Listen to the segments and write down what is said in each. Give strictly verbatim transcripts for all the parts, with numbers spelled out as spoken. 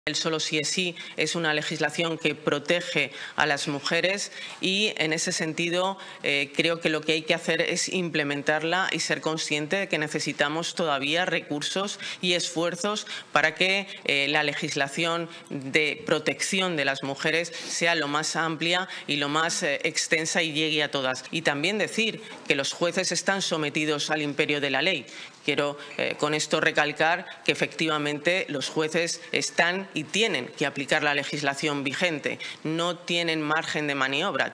El solo sí es sí es una legislación que protege a las mujeres y, en ese sentido, eh, creo que lo que hay que hacer es implementarla y ser consciente de que necesitamos todavía recursos y esfuerzos para que eh, la legislación de protección de las mujeres sea lo más amplia y lo más eh, extensa y llegue a todas. Y también decir que los jueces están sometidos al imperio de la ley. Quiero eh, con esto recalcar que efectivamente los jueces están y tienen que aplicar la legislación vigente, no tienen margen de maniobra.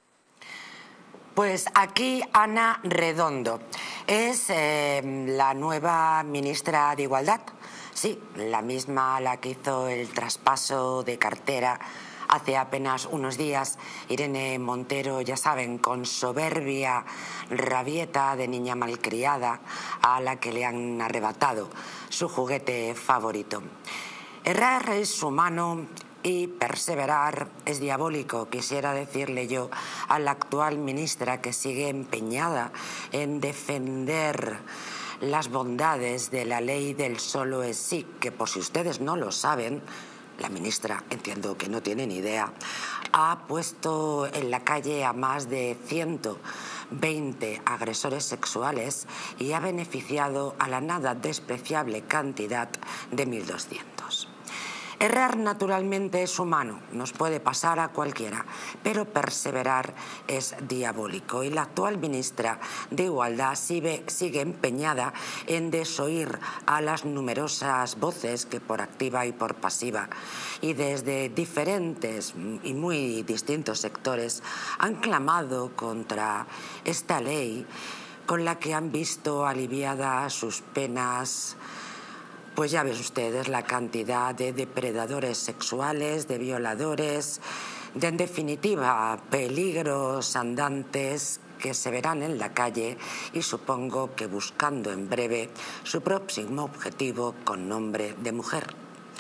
Pues aquí Ana Redondo es eh, la nueva ministra de Igualdad. Sí, la misma a la que hizo el traspaso de cartera hace apenas unos días Irene Montero, ya saben, con soberbia rabieta de niña malcriada a la que le han arrebatado su juguete favorito. Errar es humano y perseverar es diabólico, quisiera decirle yo a la actual ministra, que sigue empeñada en defender las bondades de la ley del solo es sí, que por si ustedes no lo saben, la ministra, entiendo que no tiene ni idea, ha puesto en la calle a más de ciento veinte agresores sexuales y ha beneficiado a la nada despreciable cantidad de mil doscientos. Errar naturalmente es humano, nos puede pasar a cualquiera, pero perseverar es diabólico. Y la actual ministra de Igualdad sigue, sigue empeñada en desoír a las numerosas voces que por activa y por pasiva y desde diferentes y muy distintos sectores han clamado contra esta ley con la que han visto aliviadas sus penas. Pues ya ven ustedes la cantidad de depredadores sexuales, de violadores, de en definitiva peligros andantes que se verán en la calle y supongo que buscando en breve su próximo objetivo con nombre de mujer.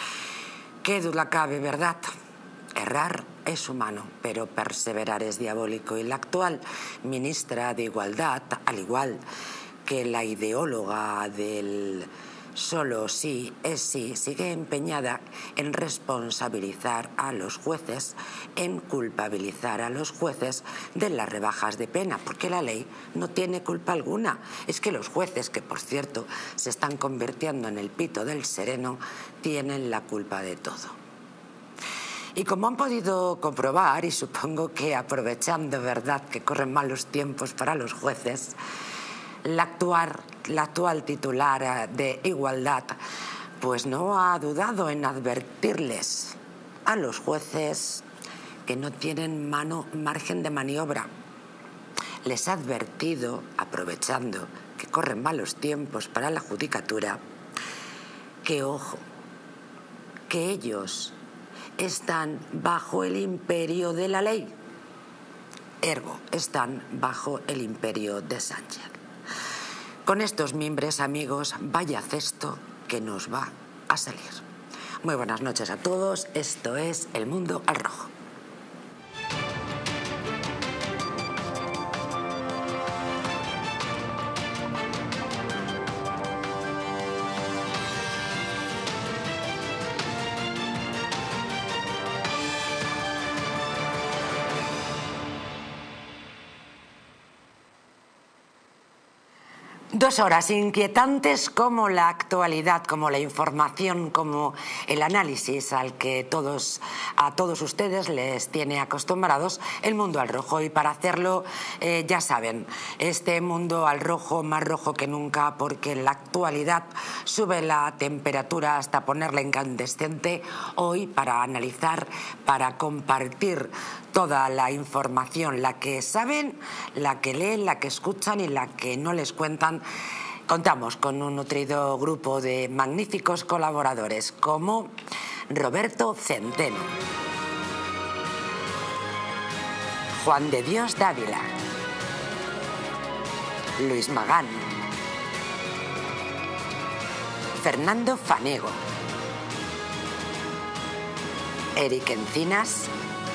Qué duda cabe, ¿verdad? Errar es humano, pero perseverar es diabólico. Y la actual ministra de Igualdad, al igual que la ideóloga del solo sí es sí, sigue empeñada en responsabilizar a los jueces, en culpabilizar a los jueces de las rebajas de pena, porque la ley no tiene culpa alguna. Es que los jueces, que por cierto se están convirtiendo en el pito del sereno, tienen la culpa de todo. Y como han podido comprobar, y supongo que aprovechando, ¿verdad?, que corren malos tiempos para los jueces, La actual, la actual titular de Igualdad pues no ha dudado en advertirles a los jueces que no tienen mano, margen de maniobra. Les ha advertido, aprovechando que corren malos tiempos para la judicatura, que ojo, que ellos están bajo el imperio de la ley, ergo, están bajo el imperio de Sánchez. Con estos mimbres, amigos, vaya cesto que nos va a salir. Muy buenas noches a todos, esto es El Mundo al Rojo. Dos horas inquietantes como la actualidad, como la información, como el análisis al que todos, a todos ustedes les tiene acostumbrados El Mundo al Rojo. Y para hacerlo, eh, ya saben, este Mundo al Rojo, más rojo que nunca, porque en la actualidad sube la temperatura hasta ponerla incandescente. Hoy, para analizar, para compartir toda la información, la que saben, la que leen, la que escuchan y la que no les cuentan, contamos con un nutrido grupo de magníficos colaboradores como Roberto Centeno, Juan de Dios Dávila, Luis Magán, Fernando Fanego, Eric Encinas,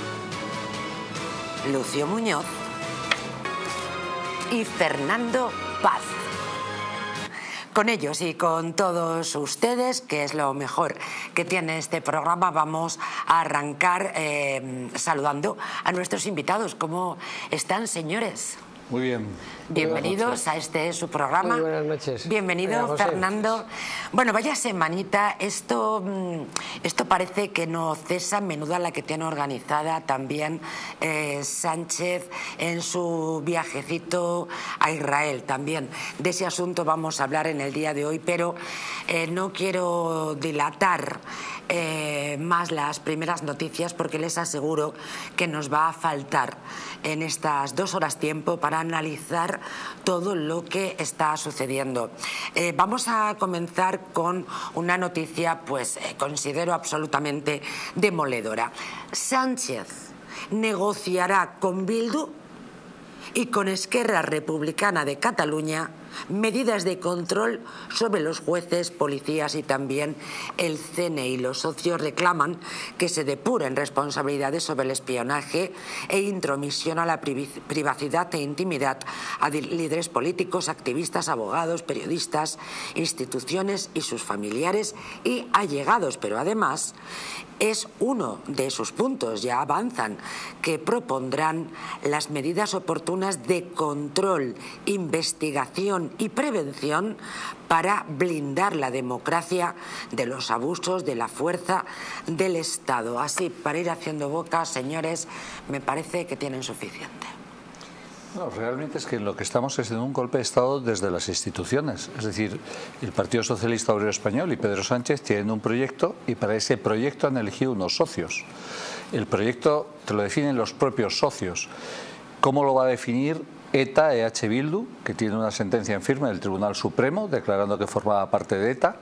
Lucio Muñoz y Fernando Paz. con ellos y con todos ustedes, que es lo mejor que tiene este programa, vamos a arrancar eh, saludando a nuestros invitados. ¿Cómo están, señores? Muy bien. Bienvenidos a este su programa. Muy buenas noches. Bienvenido, José. Fernando. Bueno, vaya semanita. Esto, esto parece que no cesa. Menuda la que tiene organizada también eh, Sánchez en su viajecito a Israel. También de ese asunto vamos a hablar en el día de hoy, pero eh, no quiero dilatar eh, más las primeras noticias porque les aseguro que nos va a faltar en estas dos horas tiempo para analizar todo lo que está sucediendo. Eh, vamos a comenzar con una noticia, pues eh, considero absolutamente demoledora. Sánchez negociará con Bildu y con Esquerra Republicana de Cataluña medidas de control sobre los jueces, policías y también el C N I. Los socios reclaman que se depuren responsabilidades sobre el espionaje e intromisión a la privacidad e intimidad a líderes políticos, activistas, abogados, periodistas, instituciones y sus familiares y allegados. Pero además es uno de sus puntos, ya avanzan, que propondrán las medidas oportunas de control, investigación y prevención para blindar la democracia de los abusos de la fuerza del Estado. Así, para ir haciendo boca, señores, me parece que tienen suficiente. No, realmente es que lo que estamos es en un golpe de Estado desde las instituciones. Es decir, el Partido Socialista Obrero Español y Pedro Sánchez tienen un proyecto y para ese proyecto han elegido unos socios. El proyecto te lo definen los propios socios. ¿Cómo lo va a definir ETA, E H Bildu, que tiene una sentencia en firme del Tribunal Supremo declarando que formaba parte de ETA?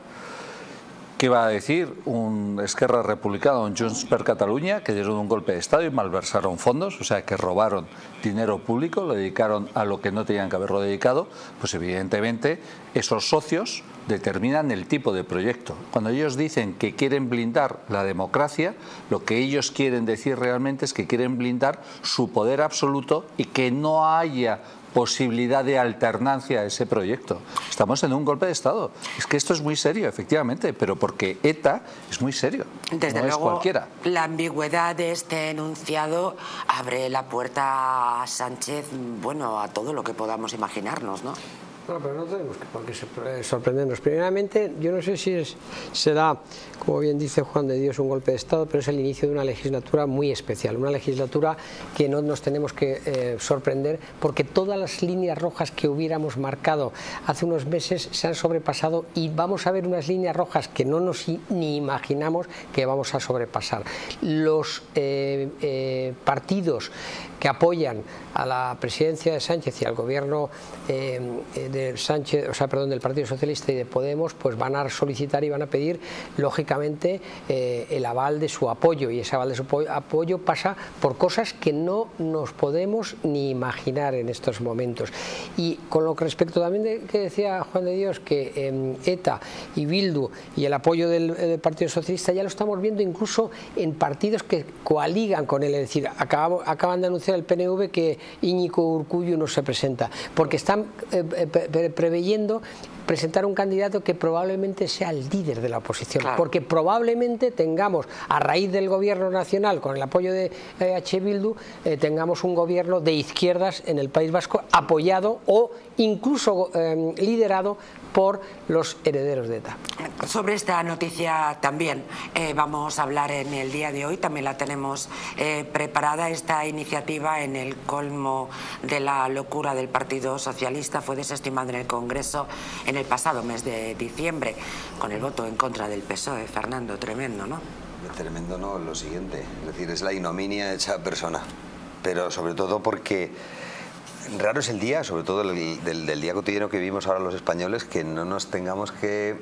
¿Qué va a decir un Esquerra Republicana, un Junts per Catalunya, que dieron un golpe de Estado y malversaron fondos, o sea, que robaron dinero público, lo dedicaron a lo que no tenían que haberlo dedicado? Pues evidentemente esos socios determinan el tipo de proyecto. Cuando ellos dicen que quieren blindar la democracia, lo que ellos quieren decir realmente es que quieren blindar su poder absoluto y que no haya posibilidad de alternancia a ese proyecto. Estamos en un golpe de Estado. Es que esto es muy serio, efectivamente, pero porque ETA es muy serio. Desde no luego, es cualquiera. La ambigüedad de este enunciado abre la puerta a Sánchez, bueno, a todo lo que podamos imaginarnos, ¿no? No, pero no tenemos que por qué sorprendernos. Primeramente, yo no sé si es, será, como bien dice Juan de Dios, un golpe de Estado, pero es el inicio de una legislatura muy especial, una legislatura que no nos tenemos que eh, sorprender porque todas las líneas rojas que hubiéramos marcado hace unos meses se han sobrepasado y vamos a ver unas líneas rojas que no nos ni imaginamos que vamos a sobrepasar. Los eh, eh, partidos que apoyan a la presidencia de Sánchez y al gobierno eh, de Sánchez, o sea, perdón, del Partido Socialista y de Podemos, pues van a solicitar y van a pedir, lógicamente, eh, el aval de su apoyo, y ese aval de su apoyo pasa por cosas que no nos podemos ni imaginar en estos momentos. Y con lo que respecto también de que decía Juan de Dios, que eh, ETA y Bildu y el apoyo del, del Partido Socialista ya lo estamos viendo incluso en partidos que coaligan con él, es decir, acabamos, acaban de anunciar el P N V que Íñigo Urkullu no se presenta, porque están eh, pre preveyendo presentar un candidato que probablemente sea el líder de la oposición, claro. Porque probablemente tengamos, a raíz del gobierno nacional, con el apoyo de E H Bildu, eh, tengamos un gobierno de izquierdas en el País Vasco apoyado o incluso eh, liderado por los herederos de ETA. Sobre esta noticia también eh, vamos a hablar en el día de hoy, también la tenemos eh, preparada. Esta iniciativa, en el colmo de la locura del Partido Socialista, fue desestimada en el Congreso en el pasado mes de diciembre, con el voto en contra del P S O E. Fernando, tremendo, ¿no? Tremendo, no, lo siguiente, es decir, es la ignominia hecha persona, pero sobre todo porque raro es el día, sobre todo el, del, del día cotidiano que vivimos ahora los españoles, que no nos tengamos que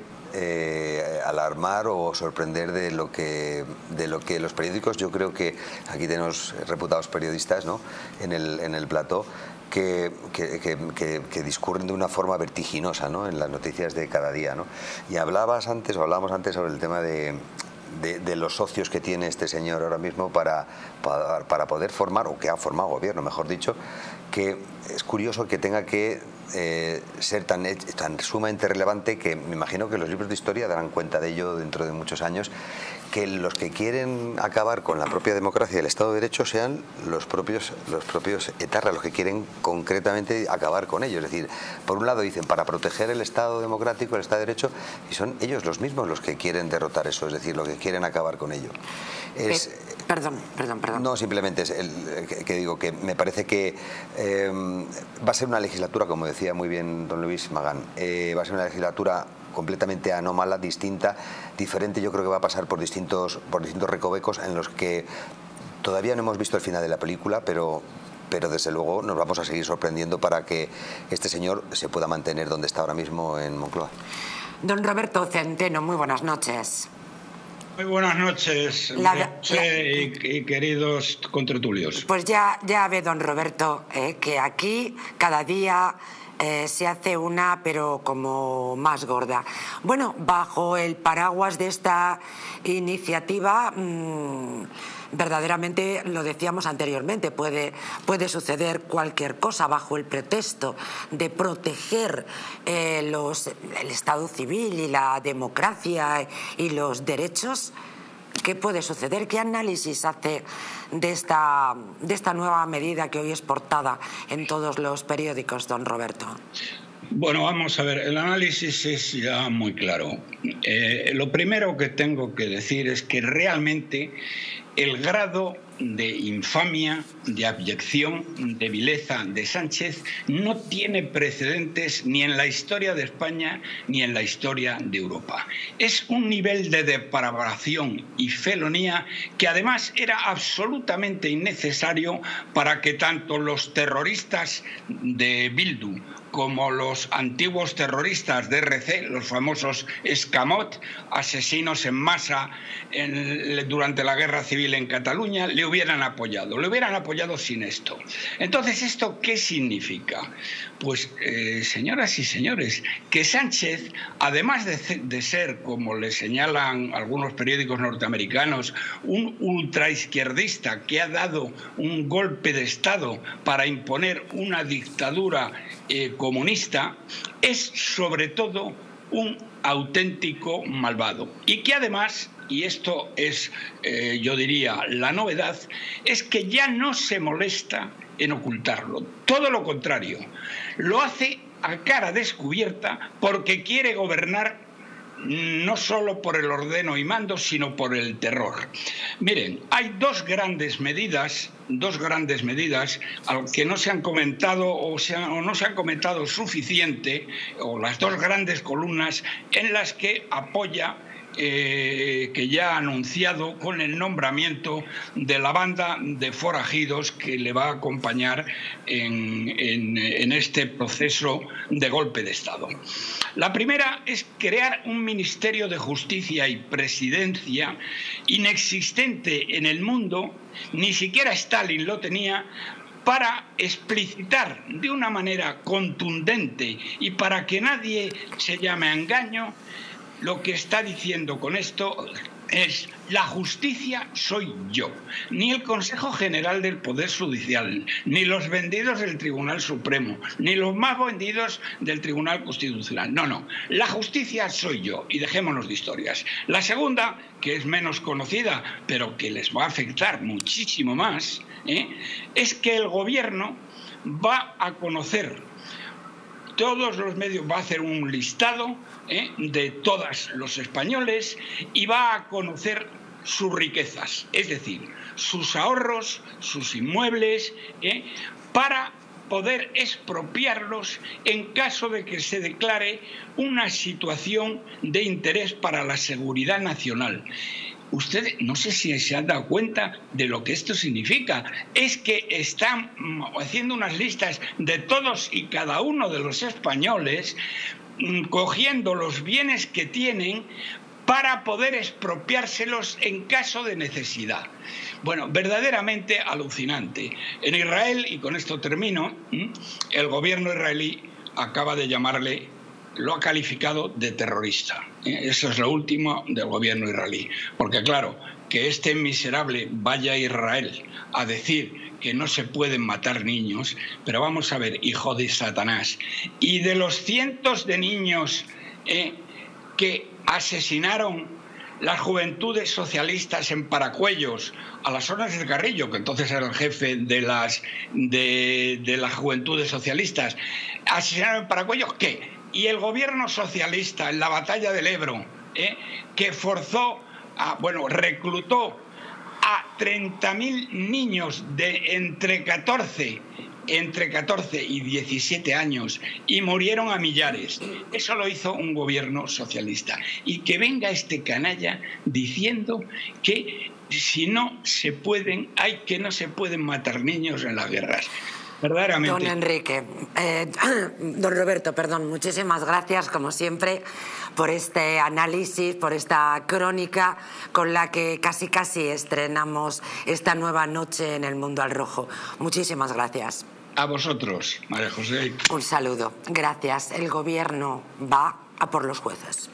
eh, alarmar o sorprender de lo que de lo que los periódicos, yo creo que aquí tenemos reputados periodistas, ¿no?, en el, en el plató, que, que, que, que, que discurren de una forma vertiginosa, ¿no?, en las noticias de cada día, ¿no? Y hablabas antes, o hablábamos antes sobre el tema de De, de los socios que tiene este señor ahora mismo para, para, para poder formar, o que ha formado gobierno, mejor dicho, que es curioso que tenga que eh, ser tan, tan sumamente relevante que me imagino que los libros de historia darán cuenta de ello dentro de muchos años, que los que quieren acabar con la propia democracia y el Estado de Derecho sean los propios, los propios etarras, los que quieren concretamente acabar con ello. Es decir, por un lado dicen para proteger el Estado democrático, el Estado de Derecho, y son ellos los mismos los que quieren derrotar eso, es decir, los que quieren acabar con ello. Es, eh, perdón, perdón, perdón. No, simplemente es el, que, que digo que me parece que eh, va a ser una legislatura, como decía muy bien don Luis Magán, eh, va a ser una legislatura completamente anómala, distinta, diferente. Yo creo que va a pasar por distintos, por distintos recovecos en los que todavía no hemos visto el final de la película, pero, pero desde luego nos vamos a seguir sorprendiendo para que este señor se pueda mantener donde está ahora mismo en Moncloa. Don Roberto Centeno, muy buenas noches. Muy buenas noches, la, la, y, y queridos contertulios. Pues ya, ya ve don Roberto eh, que aquí cada día Eh, se hace una, pero como más gorda. Bueno, bajo el paraguas de esta iniciativa, mmm, verdaderamente, lo decíamos anteriormente, puede, puede suceder cualquier cosa bajo el pretexto de proteger eh, los, el Estado civil y la democracia y los derechos. ¿Qué puede suceder? ¿Qué análisis hace de esta, de esta nueva medida que hoy es portada en todos los periódicos, don Roberto? Bueno, vamos a ver, el análisis es ya muy claro. Eh, lo primero que tengo que decir es que realmente el grado de infamia, de abyección, de vileza de Sánchez no tiene precedentes ni en la historia de España ni en la historia de Europa. Es un nivel de depravación y felonía que además era absolutamente innecesario para que tanto los terroristas de Bildu como los antiguos terroristas de R C, los famosos Escamot, asesinos en masa en, durante la guerra civil en Cataluña, le hubieran apoyado, le hubieran apoyado sin esto. Entonces, ¿esto qué significa? Pues, eh, señoras y señores, que Sánchez, además de, de ser, como le señalan algunos periódicos norteamericanos, un ultraizquierdista que ha dado un golpe de Estado para imponer una dictadura eh, comunista, es sobre todo un auténtico malvado. Y que además, y esto es, eh, yo diría, la novedad, es que ya no se molesta en ocultarlo. Todo lo contrario, lo hace a cara descubierta porque quiere gobernar no solo por el ordeno y mando, sino por el terror. Miren, hay dos grandes medidas, dos grandes medidas que no se han comentado o, se han, o no se han comentado suficiente, o las dos grandes columnas en las que apoya Eh, que ya ha anunciado con el nombramiento de la banda de forajidos que le va a acompañar en, en, en este proceso de golpe de Estado. La primera es crear un Ministerio de Justicia y Presidencia inexistente en el mundo, ni siquiera Stalin lo tenía, para explicitar de una manera contundente y para que nadie se llame a engaño. Lo que está diciendo con esto es: la justicia soy yo. Ni el Consejo General del Poder Judicial, ni los vendidos del Tribunal Supremo, ni los más vendidos del Tribunal Constitucional. No, no. La justicia soy yo. Y dejémonos de historias. La segunda, que es menos conocida, pero que les va a afectar muchísimo más, ¿eh? es que el Gobierno va a conocer todos los medios, va a hacer un listado ¿eh? de todos los españoles y va a conocer sus riquezas, es decir, sus ahorros, sus inmuebles, ¿eh? para poder expropiarlos en caso de que se declare una situación de interés para la seguridad nacional. Ustedes, no sé si se han dado cuenta de lo que esto significa. Es que están haciendo unas listas de todos y cada uno de los españoles, cogiendo los bienes que tienen para poder expropiárselos en caso de necesidad. Bueno, verdaderamente alucinante. En Israel, y con esto termino, el gobierno israelí acaba de llamarle, lo ha calificado de terrorista. Eso es lo último del gobierno israelí. Porque claro, que este miserable vaya a Israel a decir que no se pueden matar niños, pero vamos a ver, hijo de Satanás, y de los cientos de niños eh, que asesinaron las juventudes socialistas en Paracuellos, a las órdenes del Carrillo, que entonces era el jefe de las, de, de las juventudes socialistas, asesinaron en Paracuellos, ¿qué? Y el gobierno socialista en la batalla del Ebro, ¿eh? que forzó, a, bueno, reclutó a treinta mil niños de entre catorce, entre catorce y diecisiete años y murieron a millares. Eso lo hizo un gobierno socialista. Y que venga este canalla diciendo que si no se pueden, hay que no se pueden matar niños en las guerras. Verdaderamente. Don Enrique, eh, don Roberto, perdón, muchísimas gracias, como siempre, por este análisis, por esta crónica con la que casi casi estrenamos esta nueva noche en El Mundo al Rojo. Muchísimas gracias. A vosotros, María José. Un saludo. Gracias. El gobierno va a por los jueces.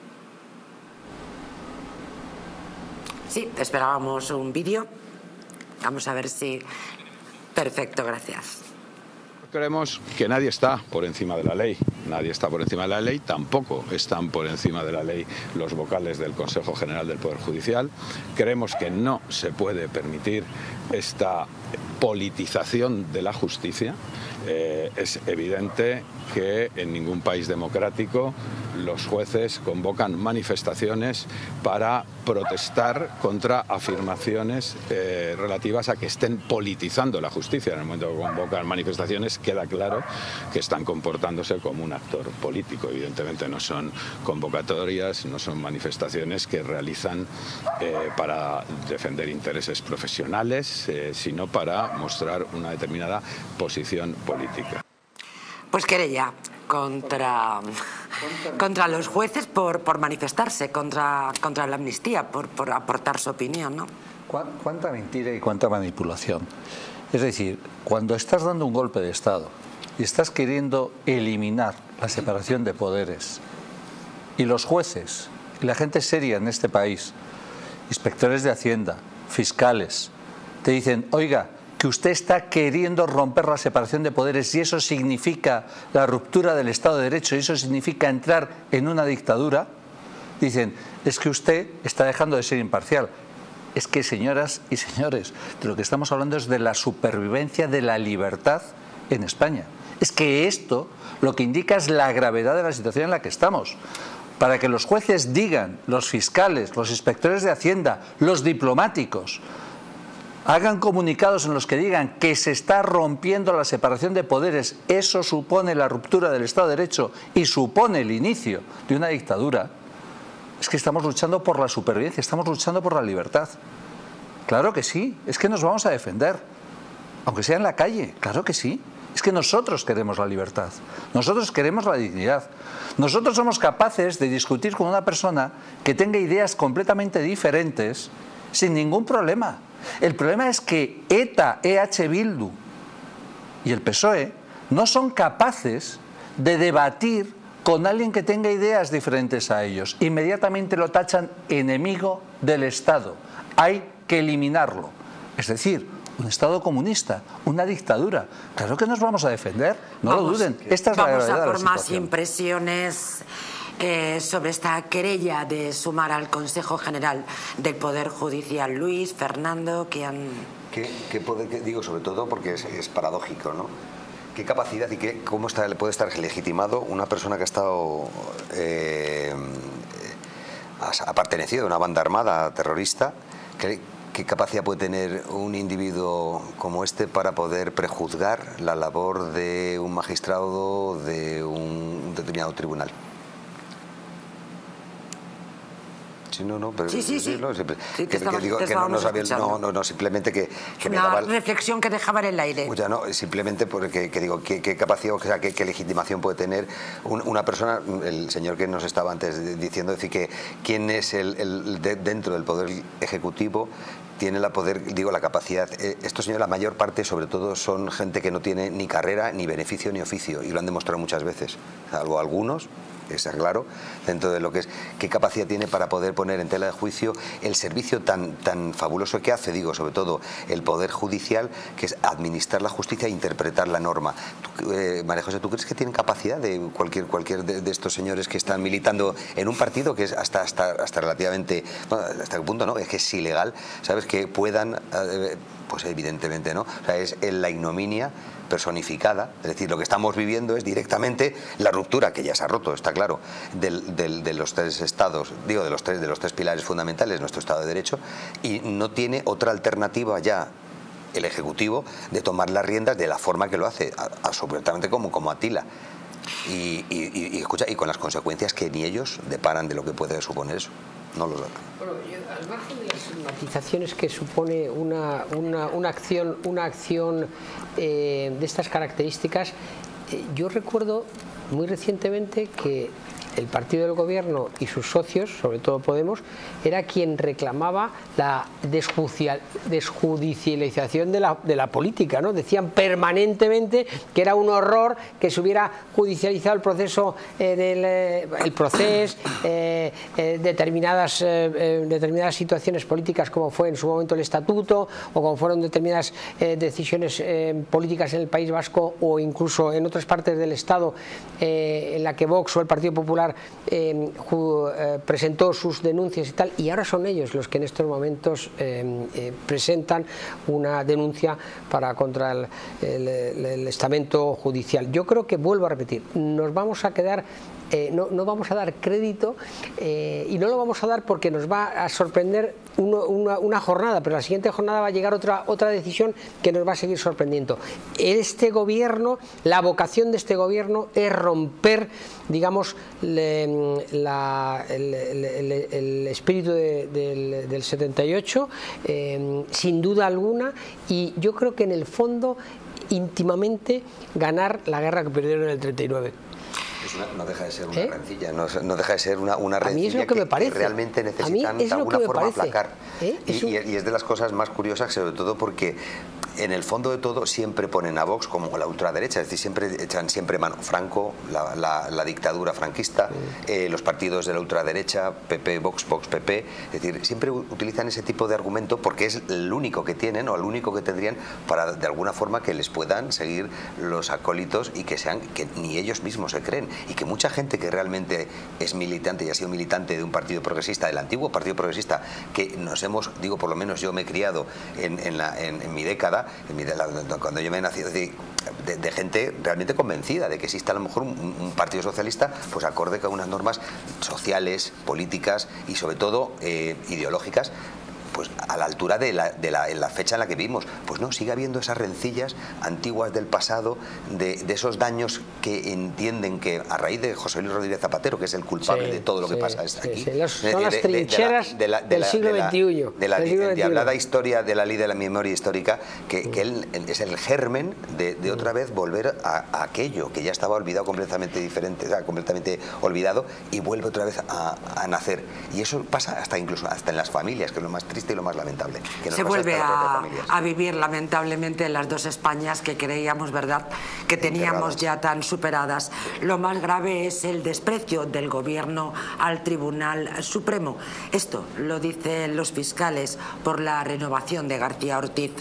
Sí, esperábamos un vídeo. Vamos a ver si... Perfecto, gracias. Creemos que nadie está por encima de la ley. Nadie está por encima de la ley, tampoco están por encima de la ley los vocales del Consejo General del Poder Judicial. Creemos que no se puede permitir esta politización de la justicia. Eh, es evidente que en ningún país democrático los jueces convocan manifestaciones para protestar contra afirmaciones eh, relativas a que estén politizando la justicia. En el momento que convocan manifestaciones queda claro que están comportándose como un actor político. Evidentemente no son convocatorias, no son manifestaciones que realizan eh, para defender intereses profesionales, eh, sino para mostrar una determinada posición política. Pues querella contra, contra los jueces por, por manifestarse, contra, contra la amnistía, por, por aportar su opinión, ¿no? ¿Cuánta mentira y cuánta manipulación? Es decir, cuando estás dando un golpe de Estado y estás queriendo eliminar la separación de poderes y los jueces y la gente seria en este país, inspectores de Hacienda, fiscales, te dicen, oiga, que usted está queriendo romper la separación de poderes y eso significa la ruptura del Estado de Derecho y eso significa entrar en una dictadura, dicen, es que usted está dejando de ser imparcial. Es que, señoras y señores, de lo que estamos hablando es de la supervivencia de la libertad en España. Es que esto lo que indica es la gravedad de la situación en la que estamos. Para que los jueces digan, los fiscales, los inspectores de Hacienda, los diplomáticos, hagan comunicados en los que digan que se está rompiendo la separación de poderes, eso supone la ruptura del Estado de Derecho y supone el inicio de una dictadura, es que estamos luchando por la supervivencia, estamos luchando por la libertad. Claro que sí, es que nos vamos a defender, aunque sea en la calle, claro que sí. Es que nosotros queremos la libertad, nosotros queremos la dignidad. Nosotros somos capaces de discutir con una persona que tenga ideas completamente diferentes sin ningún problema. El problema es que ETA, E H Bildu y el P S O E no son capaces de debatir con alguien que tenga ideas diferentes a ellos. Inmediatamente lo tachan enemigo del Estado. Hay que eliminarlo. Es decir, un Estado comunista, una dictadura. Claro que nos vamos a defender, no vamos, lo duden. Esta es la vamos gravedad a por de la más situación. impresiones eh, sobre esta querella de sumar al Consejo General del Poder Judicial. Luis, Fernando, ¿quién? ¿Qué, qué puede, qué, digo, sobre todo porque es, es paradójico, ¿no? ¿Qué capacidad y qué, cómo está, puede estar legitimado una persona que ha estado eh, ha pertenecido a una banda armada terrorista? ¿Qué, ¿Qué capacidad puede tener un individuo como este para poder prejuzgar la labor de un magistrado de un determinado tribunal? Sí, no, no, pero, sí, sí, sí. No, siempre, sí, que, que digo que no, no, sabía, no, no, no, simplemente que, que una me daba... reflexión que dejaba en el aire. Ya no, simplemente porque que digo, ¿qué, qué capacidad, o sea, qué, qué legitimación puede tener un, una persona, el señor que nos estaba antes diciendo, decir que quién es el, el de, dentro del Poder Ejecutivo tiene la poder, digo, la capacidad. Eh, estos señores, la mayor parte, sobre todo, son gente que no tiene ni carrera, ni beneficio, ni oficio, y lo han demostrado muchas veces, salvo algunos, está claro, dentro de lo que es, qué capacidad tiene para poder poner en tela de juicio el servicio tan, tan fabuloso que hace, digo, sobre todo el Poder Judicial, que es administrar la justicia e interpretar la norma. Tú, eh, María José, ¿tú crees que tienen capacidad de cualquier, cualquier de, de estos señores que están militando en un partido que es hasta, hasta, hasta relativamente, bueno, hasta qué punto, ¿no? Es que es ilegal, ¿sabes? Que puedan, eh, pues evidentemente, ¿no? O sea, es la ignominia personificada, es decir, lo que estamos viviendo es directamente la ruptura, que ya se ha roto, está claro, del, del, de los tres estados, digo, de los tres, de los tres pilares fundamentales de nuestro Estado de Derecho, y no tiene otra alternativa ya el Ejecutivo de tomar las riendas de la forma que lo hace, absolutamente como, como Atila. Y, y, y, escucha, y con las consecuencias que ni ellos deparan de lo que puede suponer eso. No lo saben. Bueno, yo, al margen de las matizaciones que supone una, una, una acción, una acción eh, de estas características, eh, yo recuerdo muy recientemente que el partido del gobierno y sus socios, sobre todo Podemos, era quien reclamaba la desjudicialización de la, de la política, ¿no? Decían permanentemente que era un horror que se hubiera judicializado el proceso eh, del eh, el proceso, eh, eh, determinadas, eh, determinadas situaciones políticas, como fue en su momento el estatuto, o como fueron determinadas eh, decisiones eh, políticas en el País Vasco, o incluso en otras partes del Estado, eh, en la que Vox o el Partido Popular Eh, ju, eh, presentó sus denuncias y tal, y ahora son ellos los que en estos momentos eh, eh, presentan una denuncia para contra el, el, el estamento judicial. Yo creo que, vuelvo a repetir, nos vamos a quedar Eh, no, no vamos a dar crédito eh, y no lo vamos a dar porque nos va a sorprender uno, una, una jornada, pero la siguiente jornada va a llegar otra, otra decisión que nos va a seguir sorprendiendo. Este gobierno, la vocación de este gobierno es romper, digamos, le, la, el, el, el espíritu de, del, del setenta y ocho, eh, sin duda alguna, y yo creo que en el fondo, íntimamente, ganar la guerra que perdieron en el treinta y nueve. Una, no deja de ser una ¿Eh? rencilla, no, no deja de ser una, una rencilla a mí es lo que, que, me parece. que realmente necesitan de alguna forma parece. aplacar. ¿Eh? Y, y, y es de las cosas más curiosas, sobre todo porque en el fondo de todo siempre ponen a Vox como la ultraderecha, es decir, siempre echan siempre mano. Franco, la, la, la dictadura franquista, sí. eh, los partidos de la ultraderecha, P P, Vox, Vox, P P, es decir, siempre utilizan ese tipo de argumento porque es el único que tienen o el único que tendrían para de alguna forma que les puedan seguir los acólitos y que sean, que ni ellos mismos se creen, y que mucha gente que realmente es militante y ha sido militante de un partido progresista, del antiguo partido progresista, que nos hemos, digo, por lo menos yo me he criado en, en, la, en, en mi década, en mi, la, cuando yo me he nacido, de, de, de gente realmente convencida de que existe a lo mejor un, un partido socialista pues acorde con unas normas sociales, políticas y sobre todo eh, ideológicas, pues a la altura de la, de la, en la fecha en la que vivimos. Pues no, sigue habiendo esas rencillas antiguas del pasado, de, de esos daños que entienden que a raíz de José Luis Rodríguez Zapatero, que es el culpable sí, de todo lo que sí, pasa aquí. Sí, sí. Los, son las trincheras de la, de la, del siglo veintiuno. De la, de la endiablada historia de la ley de la memoria histórica, que, sí. que él es el germen de, de otra vez volver a, a aquello que ya estaba olvidado, completamente diferente, o sea, completamente olvidado, y vuelve otra vez a, a nacer. Y eso pasa hasta incluso hasta en las familias, que es lo más triste y lo más lamentable. Que se vuelve a, a vivir lamentablemente en las dos Españas que creíamos, ¿verdad?, que teníamos ya tan superadas. Lo más grave es el desprecio del gobierno al Tribunal Supremo. Esto lo dicen los fiscales por la renovación de García Ortiz.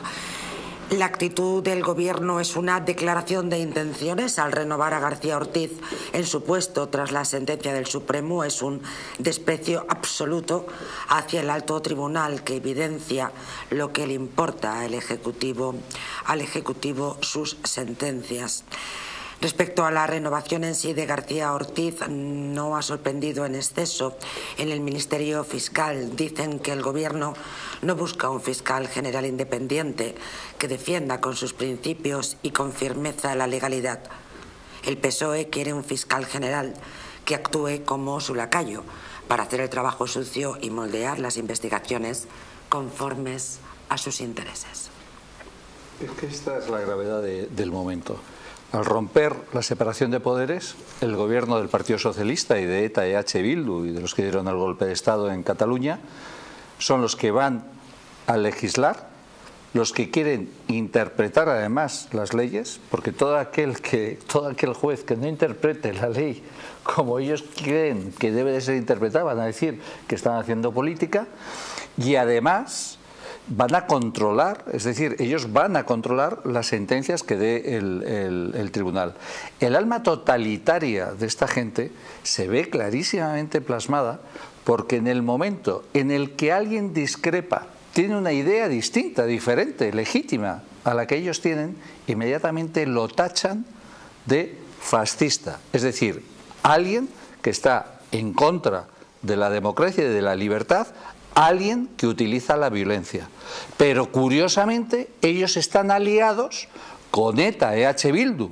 La actitud del gobierno es una declaración de intenciones al renovar a García Ortiz en su puesto tras la sentencia del Supremo. Es un desprecio absoluto hacia el alto tribunal que evidencia lo que le importa al Ejecutivo, al Ejecutivo sus sentencias. Respecto a la renovación en sí de García Ortiz, no ha sorprendido en exceso. En el Ministerio Fiscal dicen que el Gobierno no busca un fiscal general independiente que defienda con sus principios y con firmeza la legalidad. El P S O E quiere un fiscal general que actúe como su lacayo para hacer el trabajo sucio y moldear las investigaciones conformes a sus intereses. Es que esta es la gravedad de, del momento. Al romper la separación de poderes, el gobierno del Partido Socialista y de ETA y H. Bildu y de los que dieron el golpe de Estado en Cataluña son los que van al legislar, los que quieren interpretar además las leyes, porque todo aquel, que, todo aquel juez que no interprete la ley como ellos creen que debe de ser interpretada, van a decir que están haciendo política, y además van a controlar, es decir, ellos van a controlar las sentencias que dé el, el, el tribunal. El alma totalitaria de esta gente se ve clarísimamente plasmada porque en el momento en el que alguien discrepa, tiene una idea distinta, diferente, legítima a la que ellos tienen, inmediatamente lo tachan de fascista. Es decir, alguien que está en contra de la democracia y de la libertad, alguien que utiliza la violencia. Pero curiosamente ellos están aliados con ETA, E H Bildu,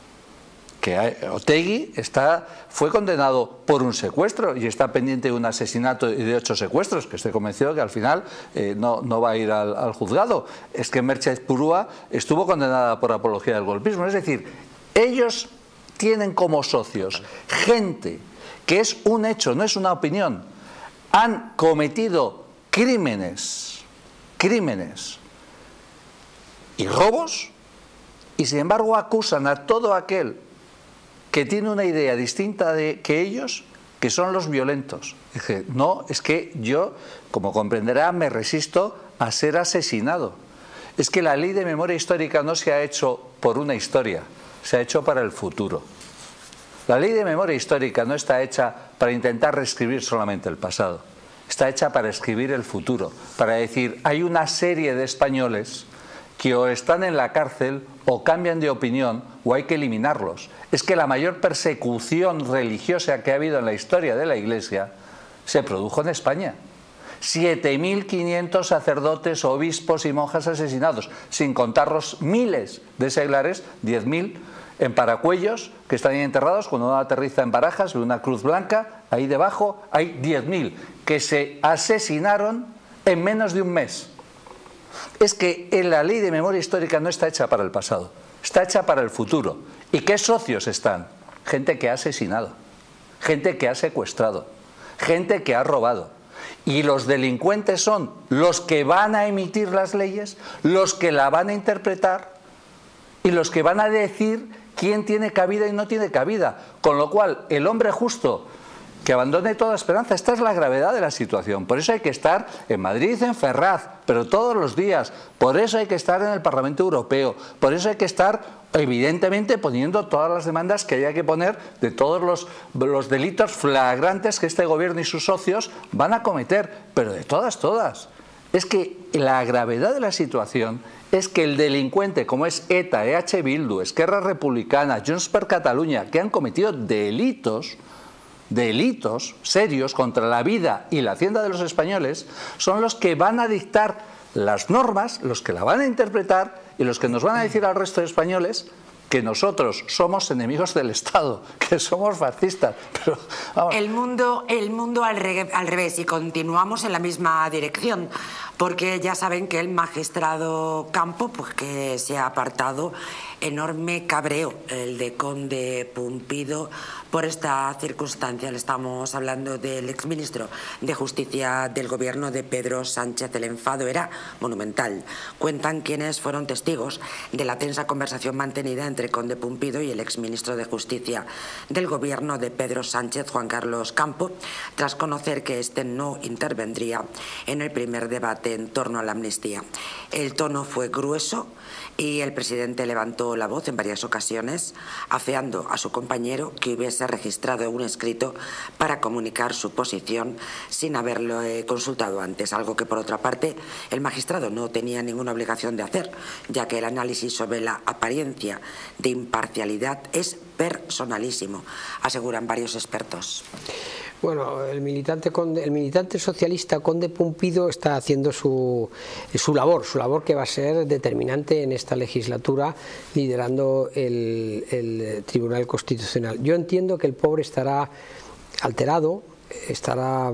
que Otegi está, fue condenado por un secuestro y está pendiente de un asesinato y de ocho secuestros, que estoy convencido que al final eh, no, no va a ir al, al juzgado. Es que Merche Purúa estuvo condenada por apología del golpismo. Es decir, ellos tienen como socios gente que es un hecho, no es una opinión. Han cometido crímenes, crímenes y robos, y sin embargo acusan a todo aquel que tiene una idea distinta de que ellos, que son los violentos. Dije, no, es que yo, como comprenderá, me resisto a ser asesinado. Es que la ley de memoria histórica no se ha hecho por una historia, se ha hecho para el futuro. La ley de memoria histórica no está hecha para intentar reescribir solamente el pasado, está hecha para escribir el futuro, para decir, hay una serie de españoles que o están en la cárcel o cambian de opinión o hay que eliminarlos. Es que la mayor persecución religiosa que ha habido en la historia de la Iglesia se produjo en España. siete mil quinientos sacerdotes, obispos y monjas asesinados, sin contar los miles de seglares, diez mil en Paracuellos, que están ahí enterrados. Cuando uno aterriza en Barajas, ve una cruz blanca, ahí debajo hay diez mil que se asesinaron en menos de un mes. Es que la ley de memoria histórica no está hecha para el pasado, está hecha para el futuro. ¿Y qué socios están? Gente que ha asesinado, gente que ha secuestrado, gente que ha robado. Y los delincuentes son los que van a emitir las leyes, los que la van a interpretar y los que van a decir quién tiene cabida y no tiene cabida. Con lo cual, el hombre justo que abandone toda esperanza. Esta es la gravedad de la situación. Por eso hay que estar en Madrid, en Ferraz, pero todos los días. Por eso hay que estar en el Parlamento Europeo. Por eso hay que estar, evidentemente, poniendo todas las demandas que haya que poner de todos los, los delitos flagrantes que este gobierno y sus socios van a cometer. Pero de todas, todas. Es que la gravedad de la situación es que el delincuente, como es ETA, E H Bildu, Esquerra Republicana, Junts per Catalunya, que han cometido delitos... delitos serios contra la vida y la hacienda de los españoles, son los que van a dictar las normas, los que la van a interpretar y los que nos van a decir al resto de españoles que nosotros somos enemigos del Estado, que somos fascistas. Pero, vamos. El mundo, el mundo al, re, al revés, y continuamos en la misma dirección, porque ya saben que el magistrado Campo, pues que se ha apartado, enorme cabreo, el de Conde Pumpido, por esta circunstancia. Le estamos hablando del exministro de Justicia del gobierno de Pedro Sánchez. El enfado era monumental. Cuentan quienes fueron testigos de la tensa conversación mantenida entre Conde Pumpido y el exministro de Justicia del gobierno de Pedro Sánchez, Juan Carlos Campo, tras conocer que este no intervendría en el primer debate en torno a la amnistía. El tono fue grueso y el presidente levantó la voz en varias ocasiones, afeando a su compañero que hubiese registrado un escrito para comunicar su posición sin haberlo eh, consultado antes, algo que por otra parte el magistrado no tenía ninguna obligación de hacer, ya que el análisis sobre la apariencia de imparcialidad es personalísimo, aseguran varios expertos. Bueno, el militante, conde, el militante socialista Conde Pumpido está haciendo su, su labor, su labor que va a ser determinante en esta legislatura, liderando el, el Tribunal Constitucional. Yo entiendo que el pobre estará alterado, estará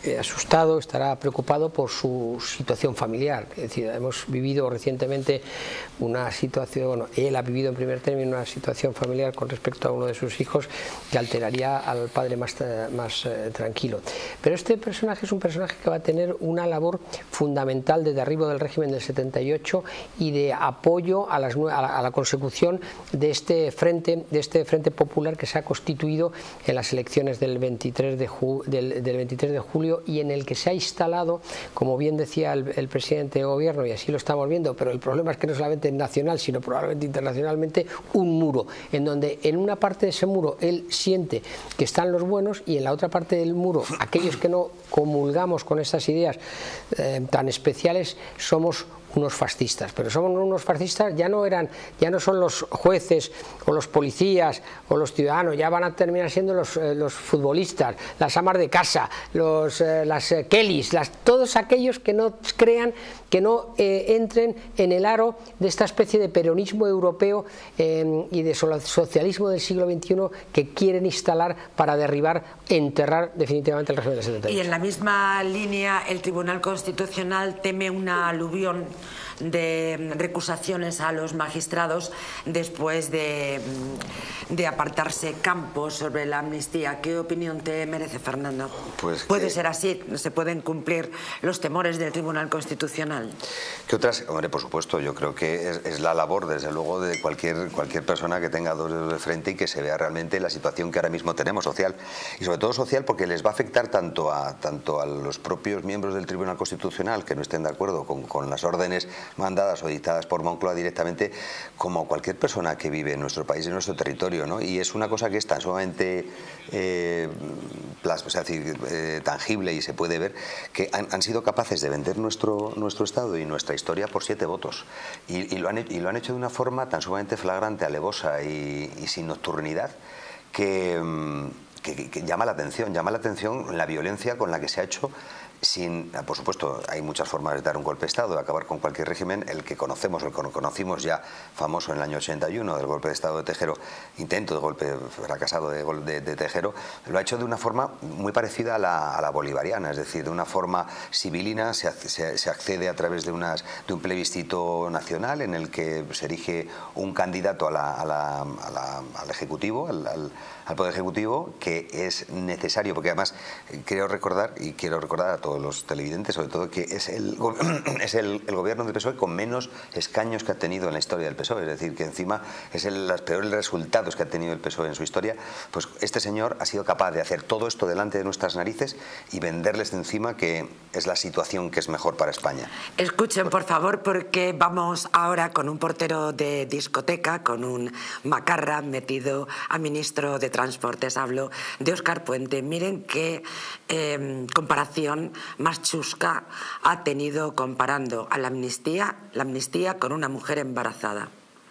eh, asustado, estará preocupado por su situación familiar. Es decir, hemos vivido recientemente una situación, bueno, él ha vivido en primer término una situación familiar con respecto a uno de sus hijos que alteraría al padre más, más eh, tranquilo. Pero este personaje es un personaje que va a tener una labor fundamental de derribo del régimen del setenta y ocho y de apoyo a, las, a, la, a la consecución de este frente, de este frente popular que se ha constituido en las elecciones del veintitrés de, ju, del, del veintitrés de julio y en el que se ha instalado, como bien decía el, el presidente de gobierno, y así lo estamos viendo, pero el problema es que no solamente nacional, sino probablemente internacionalmente, un muro, en donde en una parte de ese muro él siente que están los buenos y en la otra parte del muro aquellos que no comulgamos con esas ideas eh, tan especiales somos unos fascistas, pero somos unos fascistas, ya no eran, ya no son los jueces o los policías o los ciudadanos, ya van a terminar siendo los, eh, los futbolistas, las amas de casa, los, eh, las eh, Kellys, las, todos aquellos que no crean, que no eh, entren en el aro de esta especie de peronismo europeo eh, y de socialismo del siglo veintiuno que quieren instalar para derribar, enterrar definitivamente el régimen del setenta y ocho. Y en la misma línea el Tribunal Constitucional teme una aluvión de recusaciones a los magistrados después de, de apartarse Campos sobre la amnistía. ¿Qué opinión te merece, Fernando? Pues ¿Puede que, ser así? ¿Se pueden cumplir los temores del Tribunal Constitucional? ¿Qué otras? Hombre, por supuesto, yo creo que es, es la labor, desde luego, de cualquier, cualquier persona que tenga dos dedos de frente y que se vea realmente la situación que ahora mismo tenemos social. Y sobre todo social porque les va a afectar tanto a, tanto a los propios miembros del Tribunal Constitucional que no estén de acuerdo con, con las órdenes mandadas o dictadas por Moncloa directamente, como cualquier persona que vive en nuestro país, en nuestro territorio, ¿no? Y es una cosa que es tan sumamente eh, plas, o sea, decir, eh, tangible y se puede ver que han, han sido capaces de vender nuestro, nuestro Estado y nuestra historia por siete votos y, y, lo han, y lo han hecho de una forma tan sumamente flagrante, alevosa y, y sin nocturnidad que, que, que llama la atención, llama la atención la violencia con la que se ha hecho. Sin, por supuesto, hay muchas formas de dar un golpe de Estado, de acabar con cualquier régimen. El que conocemos, el que conocimos ya famoso en el año ochenta y uno, del golpe de Estado de Tejero, intento de golpe fracasado de, de, de Tejero, lo ha hecho de una forma muy parecida a la, a la bolivariana, es decir, de una forma civilina. Se, se, se accede a través de, unas, de un plebiscito nacional en el que se erige un candidato a la, a la, a la, al Ejecutivo, al, al, al Poder Ejecutivo, que es necesario, porque además quiero recordar, y quiero recordar a todos los televidentes, sobre todo, que es el, es el, el gobierno del P S O E con menos escaños que ha tenido en la historia del P S O E, es decir, que encima es el, los peores resultados que ha tenido el P S O E en su historia. Pues este señor ha sido capaz de hacer todo esto delante de nuestras narices y venderles de encima que es la situación que es mejor para España. Escuchen, por favor, porque vamos ahora con un portero de discoteca, con un macarra metido a ministro de Transportes. Hablo de Óscar Puente. Miren qué eh, comparación más chusca ha tenido comparando a la amnistía, la amnistía con una mujer embarazada.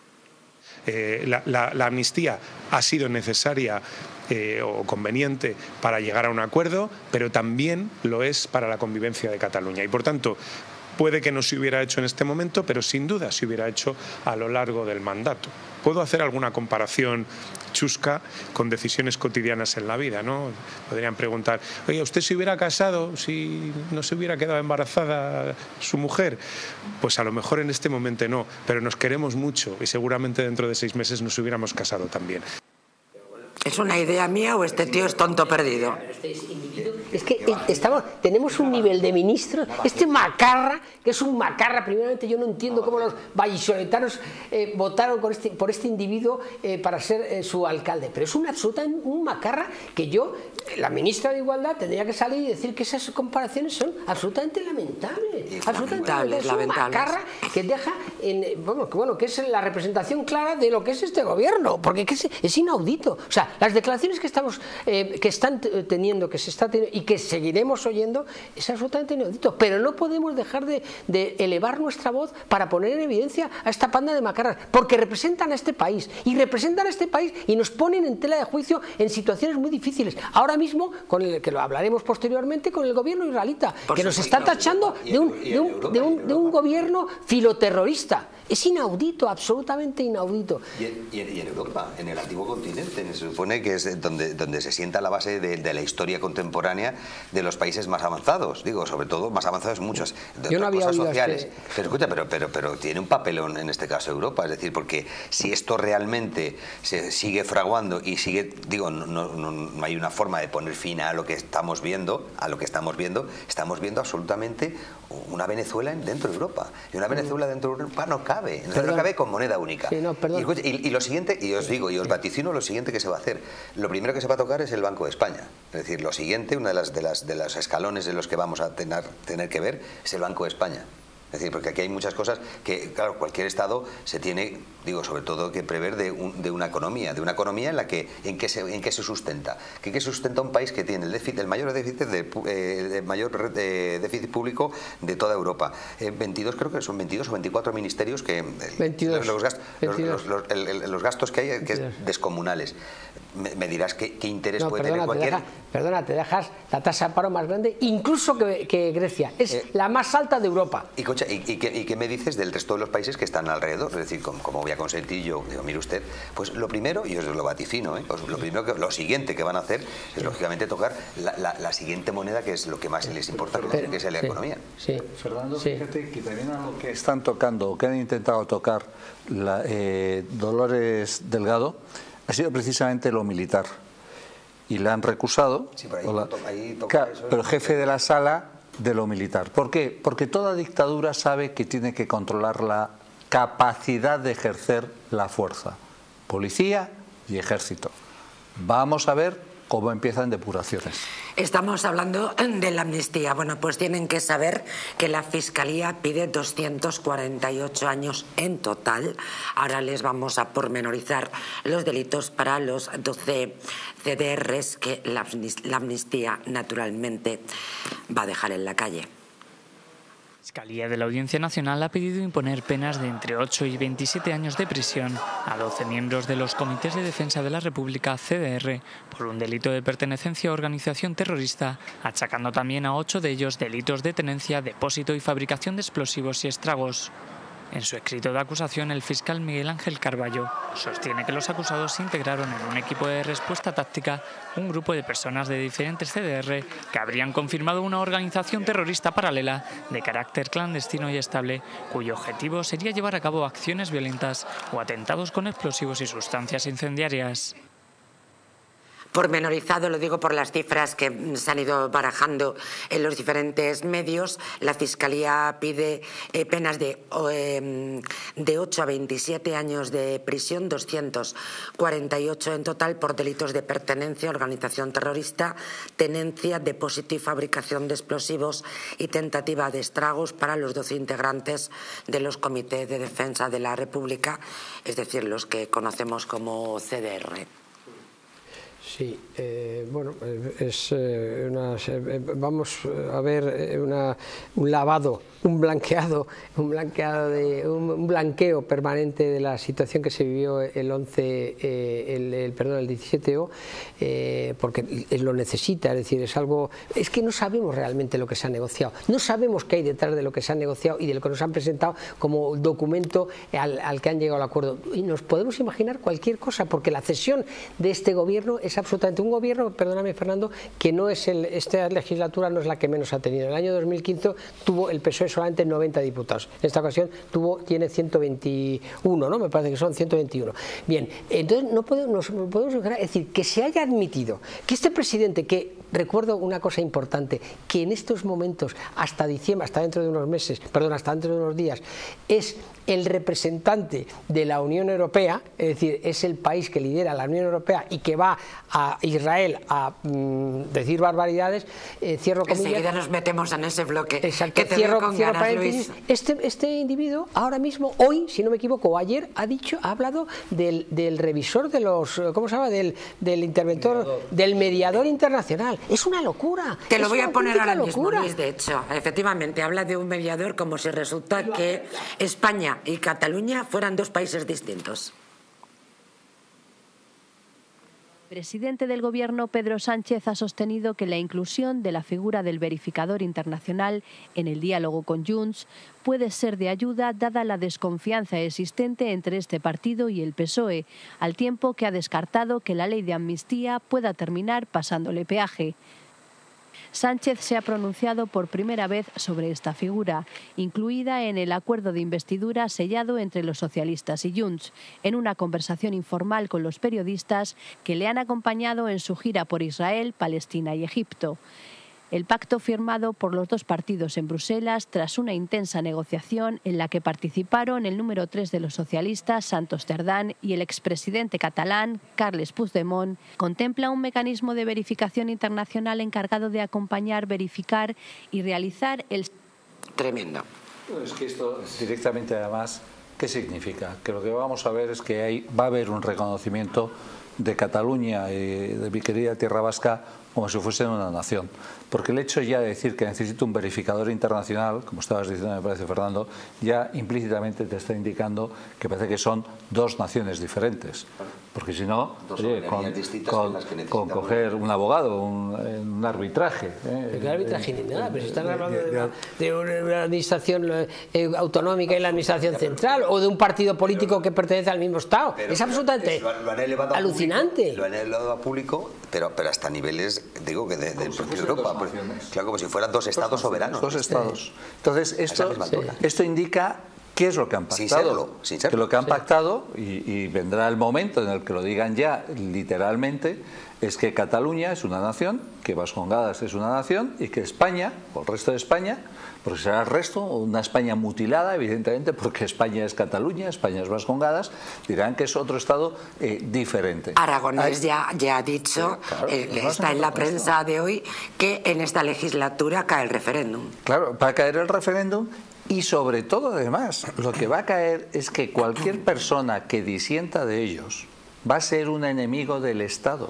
Eh, la, la, la amnistía ha sido necesaria eh, o conveniente para llegar a un acuerdo, pero también lo es para la convivencia de Cataluña. Y por tanto, puede que no se hubiera hecho en este momento, pero sin duda se hubiera hecho a lo largo del mandato. Puedo hacer alguna comparación chusca con decisiones cotidianas en la vida, ¿no? Podrían preguntar, oye, ¿usted se hubiera casado si no se hubiera quedado embarazada su mujer? Pues a lo mejor en este momento no, pero nos queremos mucho y seguramente dentro de seis meses nos hubiéramos casado también. ¿Es una idea mía o este tío es tonto perdido? Es que estamos, tenemos un nivel de ministros, este macarra, que es un macarra, primeramente yo no entiendo cómo los vallisoletanos eh, votaron por este, por este individuo eh, para ser eh, su alcalde, pero es un absolutamente un macarra que yo, la ministra de Igualdad, tendría que salir y decir que esas comparaciones son absolutamente lamentables, absolutamente lamentables, es un macarra que deja, en, bueno, que, bueno, que es la representación clara de lo que es este gobierno, porque es, es inaudito, o sea, las declaraciones que estamos eh, que están teniendo, que se está teniendo y que seguiremos oyendo, es absolutamente inaudito, pero no podemos dejar de, de elevar nuestra voz para poner en evidencia a esta panda de macarras, porque representan a este país y representan a este país y nos ponen en tela de juicio en situaciones muy difíciles. Ahora mismo, con el que lo hablaremos posteriormente, con el gobierno israelita, Por que nos está tachando de un, de un, de un, de un gobierno filoterrorista. Es inaudito, absolutamente inaudito. Y en, y en, y en Europa, en el antiguo continente, se supone que es donde, donde se sienta la base de, de la historia contemporánea economía de los países más avanzados, digo, sobre todo más avanzados muchas de Yo no había cosas oído sociales. este... Pero escucha, pero, pero, pero tiene un papelón en este caso Europa, es decir, porque si esto realmente se sigue fraguando y sigue, digo, no, no, no hay una forma de poner fin a lo que estamos viendo, a lo que estamos viendo, estamos viendo absolutamente una Venezuela dentro de Europa. Y una Venezuela dentro de Europa no cabe, no, no cabe con moneda única. Sí, no, y, y, y lo siguiente, y os digo, y os vaticino lo siguiente que se va a hacer. Lo primero que se va a tocar es el Banco de España. Es decir, lo siguiente, una de las de las de los escalones en los que vamos a tener, tener que ver es el Banco de España. Es decir, porque aquí hay muchas cosas que, claro, cualquier Estado se tiene, digo, sobre todo que prever de, un, de una economía, de una economía en la que, en qué se, en qué se sustenta. ¿Qué, qué sustenta un país que tiene el, déficit, el mayor déficit de, eh, de mayor de déficit público de toda Europa? Eh, veintidós, creo que son veintidós o veinticuatro ministerios que veintidós, los, gastos, veintidós. Los, los, el, el, los gastos que hay que es descomunales. Me, me dirás qué, qué interés no, puede perdona, tener cualquier... Te deja, perdona, te dejas la tasa de paro más grande incluso que, que Grecia. Es eh, la más alta de Europa. Y, cocha, y, y, ¿qué, ¿Y qué me dices del resto de los países que están alrededor? Es decir, como, como voy a consentir yo, digo, mire usted, pues lo primero, y os lo vaticino, ¿eh? Pues lo primero que, lo siguiente que van a hacer es lógicamente tocar la, la, la siguiente moneda, que es lo que más les importa, Pero, que es la sí, economía. Sí. Fernando, sí. Fíjate que también a lo que están tocando, o que han intentado tocar la, eh, Dolores Delgado, ha sido precisamente lo militar. Y la han recusado, sí, pero, ahí, la, to ahí toca eso, pero jefe de la sala de lo militar. ¿Por qué? Porque toda dictadura sabe que tiene que controlar la capacidad de ejercer la fuerza. Policía y ejército. Vamos a ver cómo empiezan depuraciones. Estamos hablando de la amnistía. Bueno, pues tienen que saber que la Fiscalía pide doscientos cuarenta y ocho años en total. Ahora les vamos a pormenorizar los delitos para los doce C D Rs que la amnistía naturalmente va a dejar en la calle. La Fiscalía de la Audiencia Nacional ha pedido imponer penas de entre ocho y veintisiete años de prisión a doce miembros de los Comités de Defensa de la República, C D R, por un delito de pertenencia a organización terrorista, achacando también a ocho de ellos delitos de tenencia, depósito y fabricación de explosivos y estragos. En su escrito de acusación, el fiscal Miguel Ángel Carballo sostiene que los acusados se integraron en un equipo de respuesta táctica, un grupo de personas de diferentes C D R que habrían confirmado una organización terrorista paralela de carácter clandestino y estable, cuyo objetivo sería llevar a cabo acciones violentas o atentados con explosivos y sustancias incendiarias. Pormenorizado, lo digo por las cifras que se han ido barajando en los diferentes medios. La Fiscalía pide eh, penas de, eh, de ocho a veintisiete años de prisión, doscientos cuarenta y ocho en total por delitos de pertenencia a organización terrorista, tenencia, depósito y fabricación de explosivos y tentativa de estragos para los doce integrantes de los Comités de Defensa de la República, es decir, los que conocemos como C D R. Sí, eh, bueno, es eh, una, eh, vamos a ver una, un lavado, un blanqueado, un blanqueado de un, un blanqueo permanente de la situación que se vivió el once, eh, el, el perdón, el diecisiete O, eh, porque lo necesita, es decir, es algo, es que no sabemos realmente lo que se ha negociado, no sabemos qué hay detrás de lo que se ha negociado y de lo que nos han presentado como documento al, al que han llegado al acuerdo. Y nos podemos imaginar cualquier cosa, porque la cesión de este gobierno es absolutamente un gobierno, perdóname Fernando, que no es el, esta legislatura no es la que menos ha tenido. En el año dos mil quince tuvo el P S O E solamente noventa diputados. En esta ocasión tuvo, tiene ciento veintiuno, ¿no? Me parece que son ciento veintiuno. Bien, entonces no podemos, no podemos es decir que se haya admitido que este presidente, que recuerdo una cosa importante, que en estos momentos, hasta diciembre, hasta dentro de unos meses, perdón, hasta dentro de unos días, es el representante de la Unión Europea, es decir, es el país que lidera la Unión Europea y que va a Israel a mm, decir barbaridades, eh, cierro comillas. Enseguida nos metemos en ese bloque. Exacto, que te cierro, con cierro ganas, paréntesis. Este, este individuo ahora mismo, hoy, si no me equivoco, o ayer, ha dicho, ha hablado del, del revisor de los, ¿cómo se llama? Del, del interventor, mediador. del mediador internacional. Es una locura. Te lo voy a poner ahora locura. mismo, Luis, de hecho. Efectivamente, habla de un mediador como si resulta que España y Cataluña fueran dos países distintos. El presidente del Gobierno, Pedro Sánchez, ha sostenido que la inclusión de la figura del verificador internacional en el diálogo con Junts puede ser de ayuda dada la desconfianza existente entre este partido y el P S O E, al tiempo que ha descartado que la ley de amnistía pueda terminar pasándole peaje. Sánchez se ha pronunciado por primera vez sobre esta figura, incluida en el acuerdo de investidura sellado entre los socialistas y Junts, en una conversación informal con los periodistas que le han acompañado en su gira por Israel, Palestina y Egipto. El pacto firmado por los dos partidos en Bruselas tras una intensa negociación en la que participaron el número tres de los socialistas, Santos Cerdán, y el expresidente catalán, Carles Puigdemont, contempla un mecanismo de verificación internacional encargado de acompañar, verificar y realizar el... Tremendo. Es que esto directamente, además, ¿qué significa? Que lo que vamos a ver es que hay, va a haber un reconocimiento de Cataluña y de mi querida tierra vasca como si fuesen una nación. Porque el hecho ya de decir que necesito un verificador internacional, como estabas diciendo, me parece, Fernando, ya implícitamente te está indicando que parece que son dos naciones diferentes. Porque si no, oye, con, con, con coger un abogado, un, un arbitraje. ¿eh? ¿Qué arbitraje ni nada? Pero si están hablando de, de, de una administración eh, autonómica y la administración central, o de un partido político que pertenece al mismo Estado. Pero, es absolutamente lo, lo han elevado alucinante. Público, lo han elevado a público, pero, pero hasta niveles, digo, que de, del propio Europa. Pues, claro, como si fueran dos estados soberanos. Dos estados. Entonces, esto, esto indica... ¿Qué es lo que han pactado? Sin serlo, sin serlo. Que lo que han pactado, y, y vendrá el momento en el que lo digan ya literalmente, es que Cataluña es una nación, que Vascongadas es una nación y que España, o el resto de España, porque será el resto, una España mutilada, evidentemente, porque España es Cataluña, España es Vascongadas, dirán que es otro estado eh, diferente. Aragonés Hay... ya, ya ha dicho, sí, claro, eh, está en la prensa esto. de hoy, que en esta legislatura cae el referéndum. Claro, va a caer el referéndum. Y sobre todo, además, lo que va a caer es que cualquier persona que disienta de ellos va a ser un enemigo del Estado.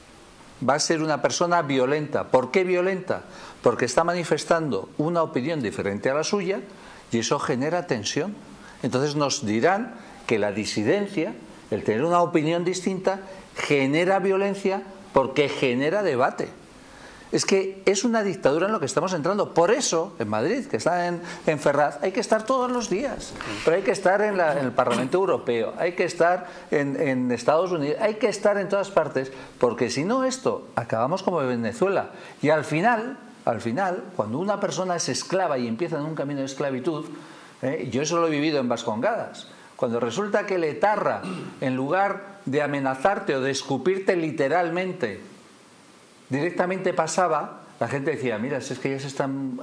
Va a ser una persona violenta. ¿Por qué violenta? Porque está manifestando una opinión diferente a la suya y eso genera tensión. Entonces nos dirán que la disidencia, el tener una opinión distinta, genera violencia porque genera debate. Es que es una dictadura en lo que estamos entrando. Por eso, en Madrid, que está en, en Ferraz, hay que estar todos los días. Pero hay que estar en, la, en el Parlamento Europeo, hay que estar en, en Estados Unidos, hay que estar en todas partes, porque si no esto, acabamos como Venezuela. Y al final, al final, cuando una persona es esclava y empieza en un camino de esclavitud, eh, yo eso lo he vivido en Vascongadas, cuando resulta que el etarra, en lugar de amenazarte o de escupirte literalmente, directamente pasaba, la gente decía, mira, si es que ya se están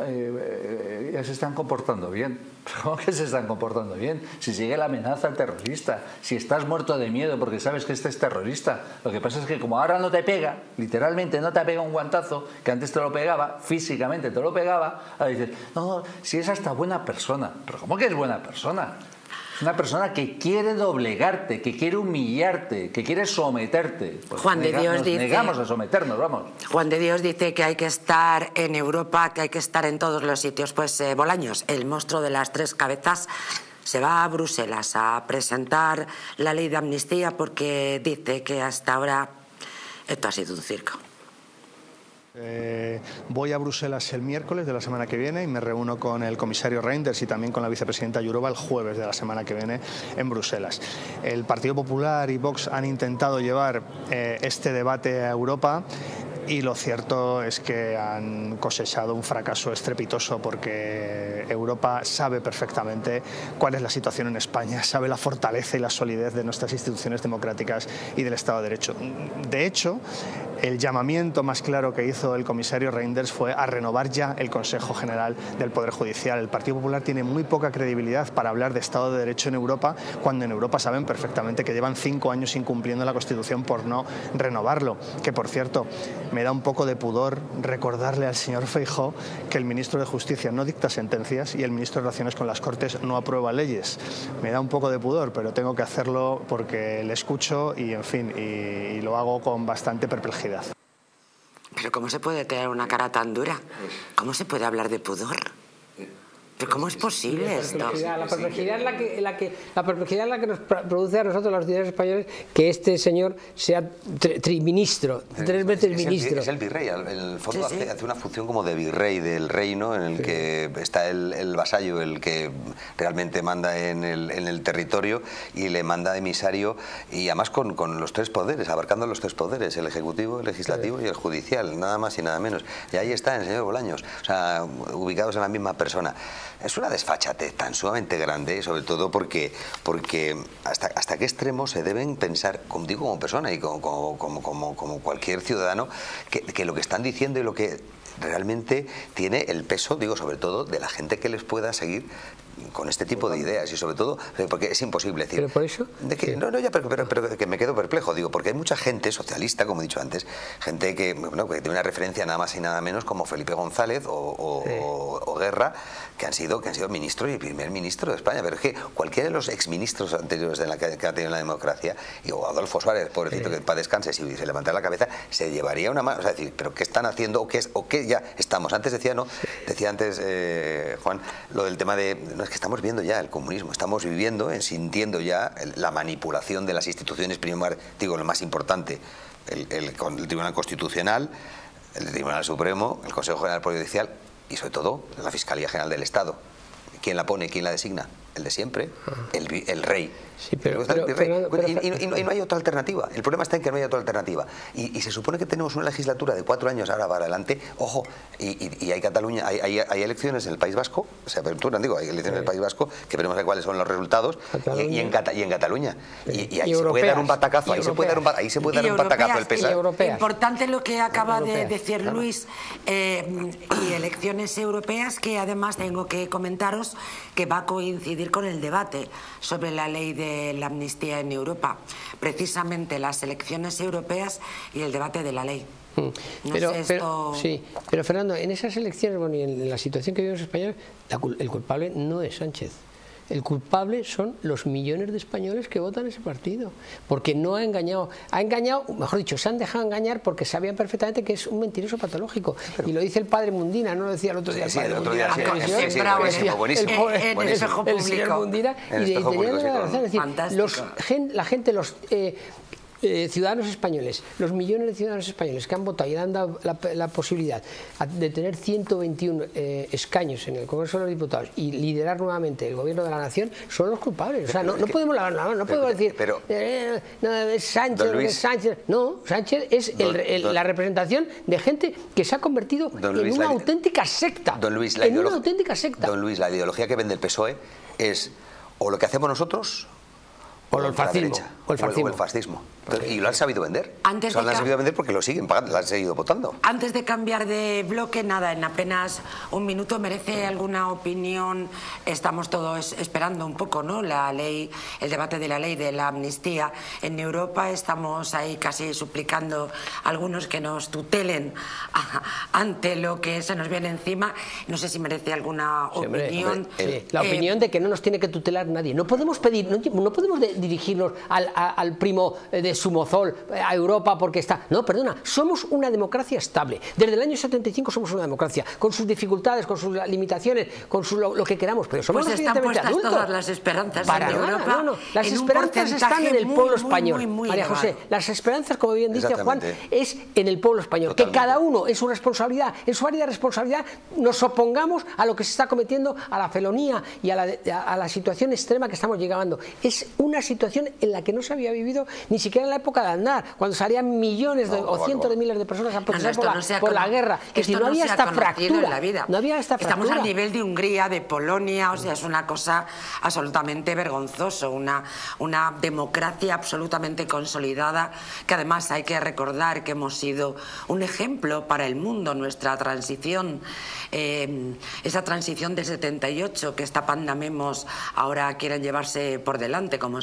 eh, ya se están comportando bien. ¿Cómo que se están comportando bien? Si sigue la amenaza al terrorista, si estás muerto de miedo porque sabes que este es terrorista. Lo que pasa es que como ahora no te pega, literalmente no te pega un guantazo, que antes te lo pegaba, físicamente te lo pegaba, ahora dices, no, no, si es hasta buena persona. ¿Pero cómo que es buena persona? Es una persona que quiere doblegarte, que quiere humillarte, que quiere someterte. Pues Juan de Dios nos dice, negamos a someternos, vamos. Juan de Dios dice que hay que estar en Europa, que hay que estar en todos los sitios. Pues eh, Bolaños, el monstruo de las tres cabezas, se va a Bruselas a presentar la ley de amnistía porque dice que hasta ahora esto ha sido un circo. Eh, voy a Bruselas el miércoles de la semana que viene y me reúno con el comisario Reinders y también con la vicepresidenta Jourová el jueves de la semana que viene en Bruselas. El Partido Popular y Vox han intentado llevar eh, este debate a Europa y lo cierto es que han cosechado un fracaso estrepitoso porque Europa sabe perfectamente cuál es la situación en España, sabe la fortaleza y la solidez de nuestras instituciones democráticas y del Estado de Derecho. De hecho, el llamamiento más claro que hizo el comisario Reinders fue a renovar ya el Consejo General del Poder Judicial. El Partido Popular tiene muy poca credibilidad para hablar de Estado de Derecho en Europa, cuando en Europa saben perfectamente que llevan cinco años incumpliendo la Constitución por no renovarlo. Que, por cierto, me da un poco de pudor recordarle al señor Feijóo que el ministro de Justicia no dicta sentencias y el ministro de Relaciones con las Cortes no aprueba leyes. Me da un poco de pudor, pero tengo que hacerlo porque le escucho y, en fin, y, y lo hago con bastante perplejidad. Pero ¿cómo se puede tener una cara tan dura? ¿Cómo se puede hablar de pudor? ¿Pero cómo es posible la esto? Perplejidad, la perplejidad es la que, la que, la perplejidad es la que nos produce a nosotros, los ciudadanos españoles, que este señor sea tri, triministro, tres veces es, ministro. Es el virrey, en el fondo sí, sí. Hace, hace una función como de virrey del reino, en el sí. que está el, el vasallo, el que realmente manda en el, en el territorio, y le manda emisario, y además con, con los tres poderes, abarcando los tres poderes, el ejecutivo, el legislativo sí. y el judicial, nada más y nada menos. Y ahí está el señor Bolaños, o sea, ubicados en la misma persona. Es una desfachatez tan sumamente grande, sobre todo porque, porque hasta, hasta qué extremo se deben pensar, como digo, como persona y como, como, como, como, como cualquier ciudadano, que, que lo que están diciendo y lo que realmente tiene el peso, digo, sobre todo, de la gente que les pueda seguir con este tipo de ideas, y sobre todo porque es imposible decir. ¿Pero por eso? De que, no, no, ya, pero, pero, pero que me quedo perplejo, digo, porque hay mucha gente socialista, como he dicho antes, gente que, bueno, que tiene una referencia nada más y nada menos como Felipe González o, o, sí. o, o Guerra, que han sido que han sido ministro y primer ministro de España, pero es que cualquiera de los exministros anteriores de la que, que ha tenido la democracia, y o Adolfo Suárez, pobrecito, sí. que para descanse, si se levantara la cabeza, se llevaría una mano, o sea, decir, pero ¿qué están haciendo o qué, es, o qué ya estamos? Antes decía, ¿no? Decía antes, eh, Juan, lo del tema de, no, es que estamos viendo ya el comunismo, estamos viviendo, eh, sintiendo ya el, la manipulación de las instituciones, primero, digo, lo más importante, el, el, el Tribunal Constitucional, el Tribunal Supremo, el Consejo General del Poder Judicial y sobre todo la Fiscalía General del Estado. ¿Quién la pone? ¿Quién la designa? El de siempre, el, el rey. Sí, pero, pero, el rey. pero, pero, y, y, y, no, y no hay otra alternativa. El problema está en que no hay otra alternativa. Y, y se supone que tenemos una legislatura de cuatro años ahora para adelante. Ojo, y, y, y hay Cataluña, hay, hay, hay elecciones en el País Vasco, se aperturan, digo, hay elecciones sí. en el País Vasco, que veremos cuáles son los resultados, y, y, en Cata, y en Cataluña. Sí. Y, y ahí y se puede dar un batacazo, ahí se puede dar un, ahí se puede dar un batacazo el P S A. Importante lo que acaba de decir Luis, eh, y elecciones europeas, que además tengo que comentaros que va a coincidir con el debate sobre la ley de la amnistía en Europa, precisamente las elecciones europeas y el debate de la ley. No pero, sé esto... pero, sí, pero Fernando, en esas elecciones, bueno, y en la situación que vivimos los españoles, la, el culpable no es Sánchez. El culpable son los millones de españoles que votan ese partido, porque no ha engañado, ha engañado, mejor dicho, se han dejado engañar porque sabían perfectamente que es un mentiroso patológico. Pero, y lo dice el padre Mundina, no lo decía el otro día. Sí, el, el padre otro día, Mundina, sí, sí, sí, buenísimo, buenísimo. El, el, el, el, el señor Mundina, y de, tenía la razón, es decir, los, la gente, los... Eh, Eh, ciudadanos españoles, los millones de ciudadanos españoles que han votado y han dado la, la posibilidad de tener ciento veintiuno eh, escaños en el Congreso de los Diputados y liderar nuevamente el gobierno de la nación, son los culpables. O sea, no, no podemos lavar la mano, no podemos decir pero, eh, no, es Sánchez, no es Sánchez. No, Sánchez es el, el, don, la representación de gente que se ha convertido en Luis, una la, auténtica secta. Don Luis, la en una auténtica secta. Don Luis, la ideología que vende el P S O E es o lo que hacemos nosotros o el fascismo. O el fascismo. O el fascismo. Y lo han sabido vender. Antes o sea, lo han sabido vender porque lo siguen pagando, lo han seguido votando. Antes de cambiar de bloque, nada, en apenas un minuto, ¿merece alguna opinión? Estamos todos esperando un poco, ¿no? La ley, el debate de la ley de la amnistía en Europa. Estamos ahí casi suplicando a algunos que nos tutelen a, ante lo que se nos viene encima. No sé si merece alguna sí, opinión. Hombre, sí. La eh, opinión de que no nos tiene que tutelar nadie. No podemos pedir, no, no podemos de, dirigirnos al, a, al primo de Sumozol a Europa porque está... No, perdona, somos una democracia estable. Desde el año setenta y cinco somos una democracia, con sus dificultades, con sus limitaciones, con su, lo, lo que queramos, pero somos pues están puestas adultos. Todas las esperanzas Para en nada, Europa. No, no. Las esperanzas están en el muy, pueblo muy, español. Muy, muy, muy María José, elevado. Las esperanzas, como bien dice Juan, es en el pueblo español. Totalmente. Que cada uno en su responsabilidad, en su área de responsabilidad, nos opongamos a lo que se está cometiendo, a la felonía y a la, a la situación extrema que estamos llegando. Es una situación en la que no se había vivido ni siquiera en la época de Aznar, cuando salían millones de, no, o cientos de miles de personas a protestar no, no, por, la, no por la guerra. Que si no, no había esta fractura, la vida. no había esta Estamos fractura. al nivel de Hungría, de Polonia, o sea, es una cosa absolutamente vergonzoso, una, una democracia absolutamente consolidada, que además hay que recordar que hemos sido un ejemplo para el mundo, nuestra transición, eh, esa transición del setenta y ocho que esta panda memos ahora quieren llevarse por delante, como si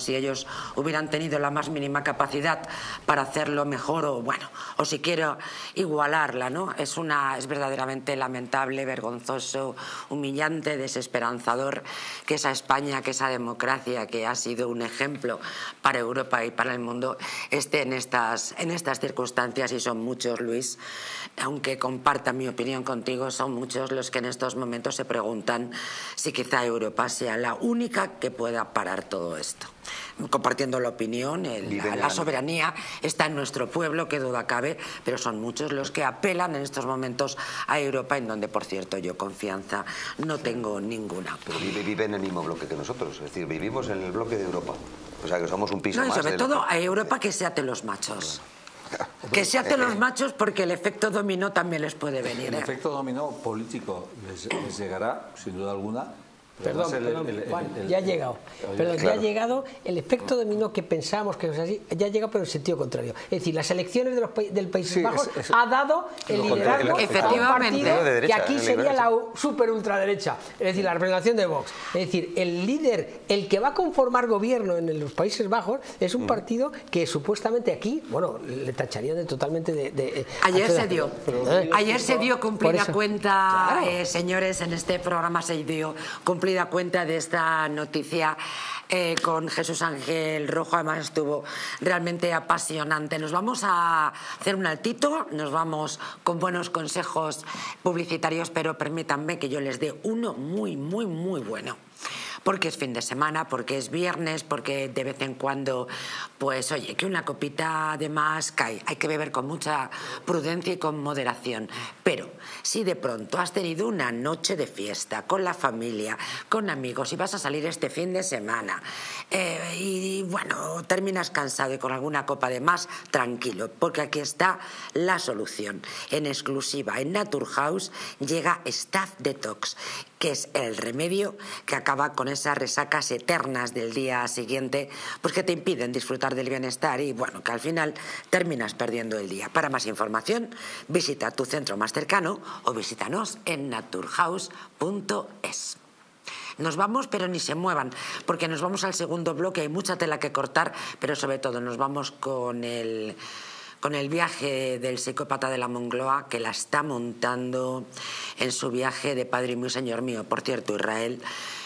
si ellos hubieran tenido la más mínima capacidad para hacerlo mejor o, bueno, o si quiero igualarla, ¿no? Es, una, es verdaderamente lamentable, vergonzoso, humillante, desesperanzador que esa España, que esa democracia que ha sido un ejemplo para Europa y para el mundo esté en estas, en estas circunstancias, y son muchos, Luis, aunque comparta mi opinión contigo, son muchos los que en estos momentos se preguntan si quizá Europa sea la única que pueda parar todo esto. Compartiendo la opinión, el, la, la soberanía está en nuestro pueblo, que duda cabe, pero son muchos los que apelan en estos momentos a Europa, en donde, por cierto, yo confianza no tengo ninguna. Pero vive, vive en el mismo bloque que nosotros, es decir, vivimos en el bloque de Europa. O sea, que somos un piso no, y más. sobre de todo la... a Europa que se ate los machos. Que se ate los machos, porque el efecto dominó también les puede venir. El ¿eh? efecto dominó político les, les llegará, sin duda alguna. Perdón, el, perdón, el, el, Juan, el, ya ha llegado. Perdón, claro. ya ha llegado el efecto dominó que pensamos que es así, ya ha llegado pero en sentido contrario. Es decir, las elecciones de los, del Países sí, Bajos es, es, ha dado el liderazgo a un partido de derecha, que aquí sería la super ultraderecha, es decir, la representación de Vox. Es decir, el líder, el que va a conformar gobierno en los Países Bajos es un partido que supuestamente aquí, bueno, le tacharían de totalmente de... de ayer se dio, ¿eh? ayer se dio cumplida cuenta, claro. eh, señores, en este programa se dio cumplida cuenta de esta esta noticia eh, con Jesús Ángel Rojo. Además estuvo realmente apasionante. Nos vamos a hacer un altito, nos vamos con buenos consejos publicitarios, pero permítanme que yo les dé uno muy, muy, muy bueno. Porque es fin de semana, porque es viernes, porque de vez en cuando, pues oye, que una copita de más cae. Hay que beber con mucha prudencia y con moderación. Pero si de pronto has tenido una noche de fiesta con la familia, con amigos, y vas a salir este fin de semana, eh, y bueno, terminas cansado y con alguna copa de más, tranquilo, porque aquí está la solución. En exclusiva en Naturhaus llega Staff Detox, que es el remedio que acaba con esas resacas eternas del día siguiente, pues que te impiden disfrutar del bienestar y, bueno, que al final terminas perdiendo el día. Para más información, visita tu centro más cercano o visítanos en naturhaus punto es. Nos vamos, pero ni se muevan, porque nos vamos al segundo bloque. Hay mucha tela que cortar, pero sobre todo nos vamos con el... con el viaje del psicópata de la Moncloa, que la está montando en su viaje de Padre mío, Señor mío. Por cierto, Israel,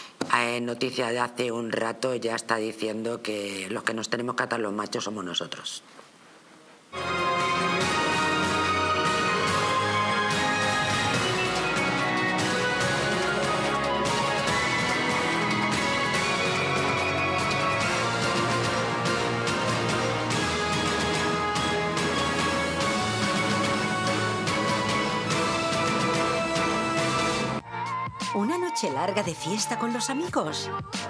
en noticia de hace un rato, ya está diciendo que los que nos tenemos que atar los machos somos nosotros. ¿Una noche larga de fiesta con los amigos?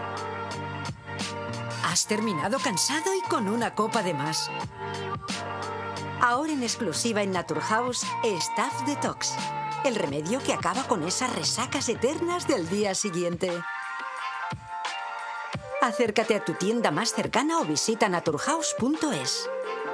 ¿Has terminado cansado y con una copa de más? Ahora en exclusiva en Naturhaus, Staff Detox. El remedio que acaba con esas resacas eternas del día siguiente. Acércate a tu tienda más cercana o visita naturhaus punto es.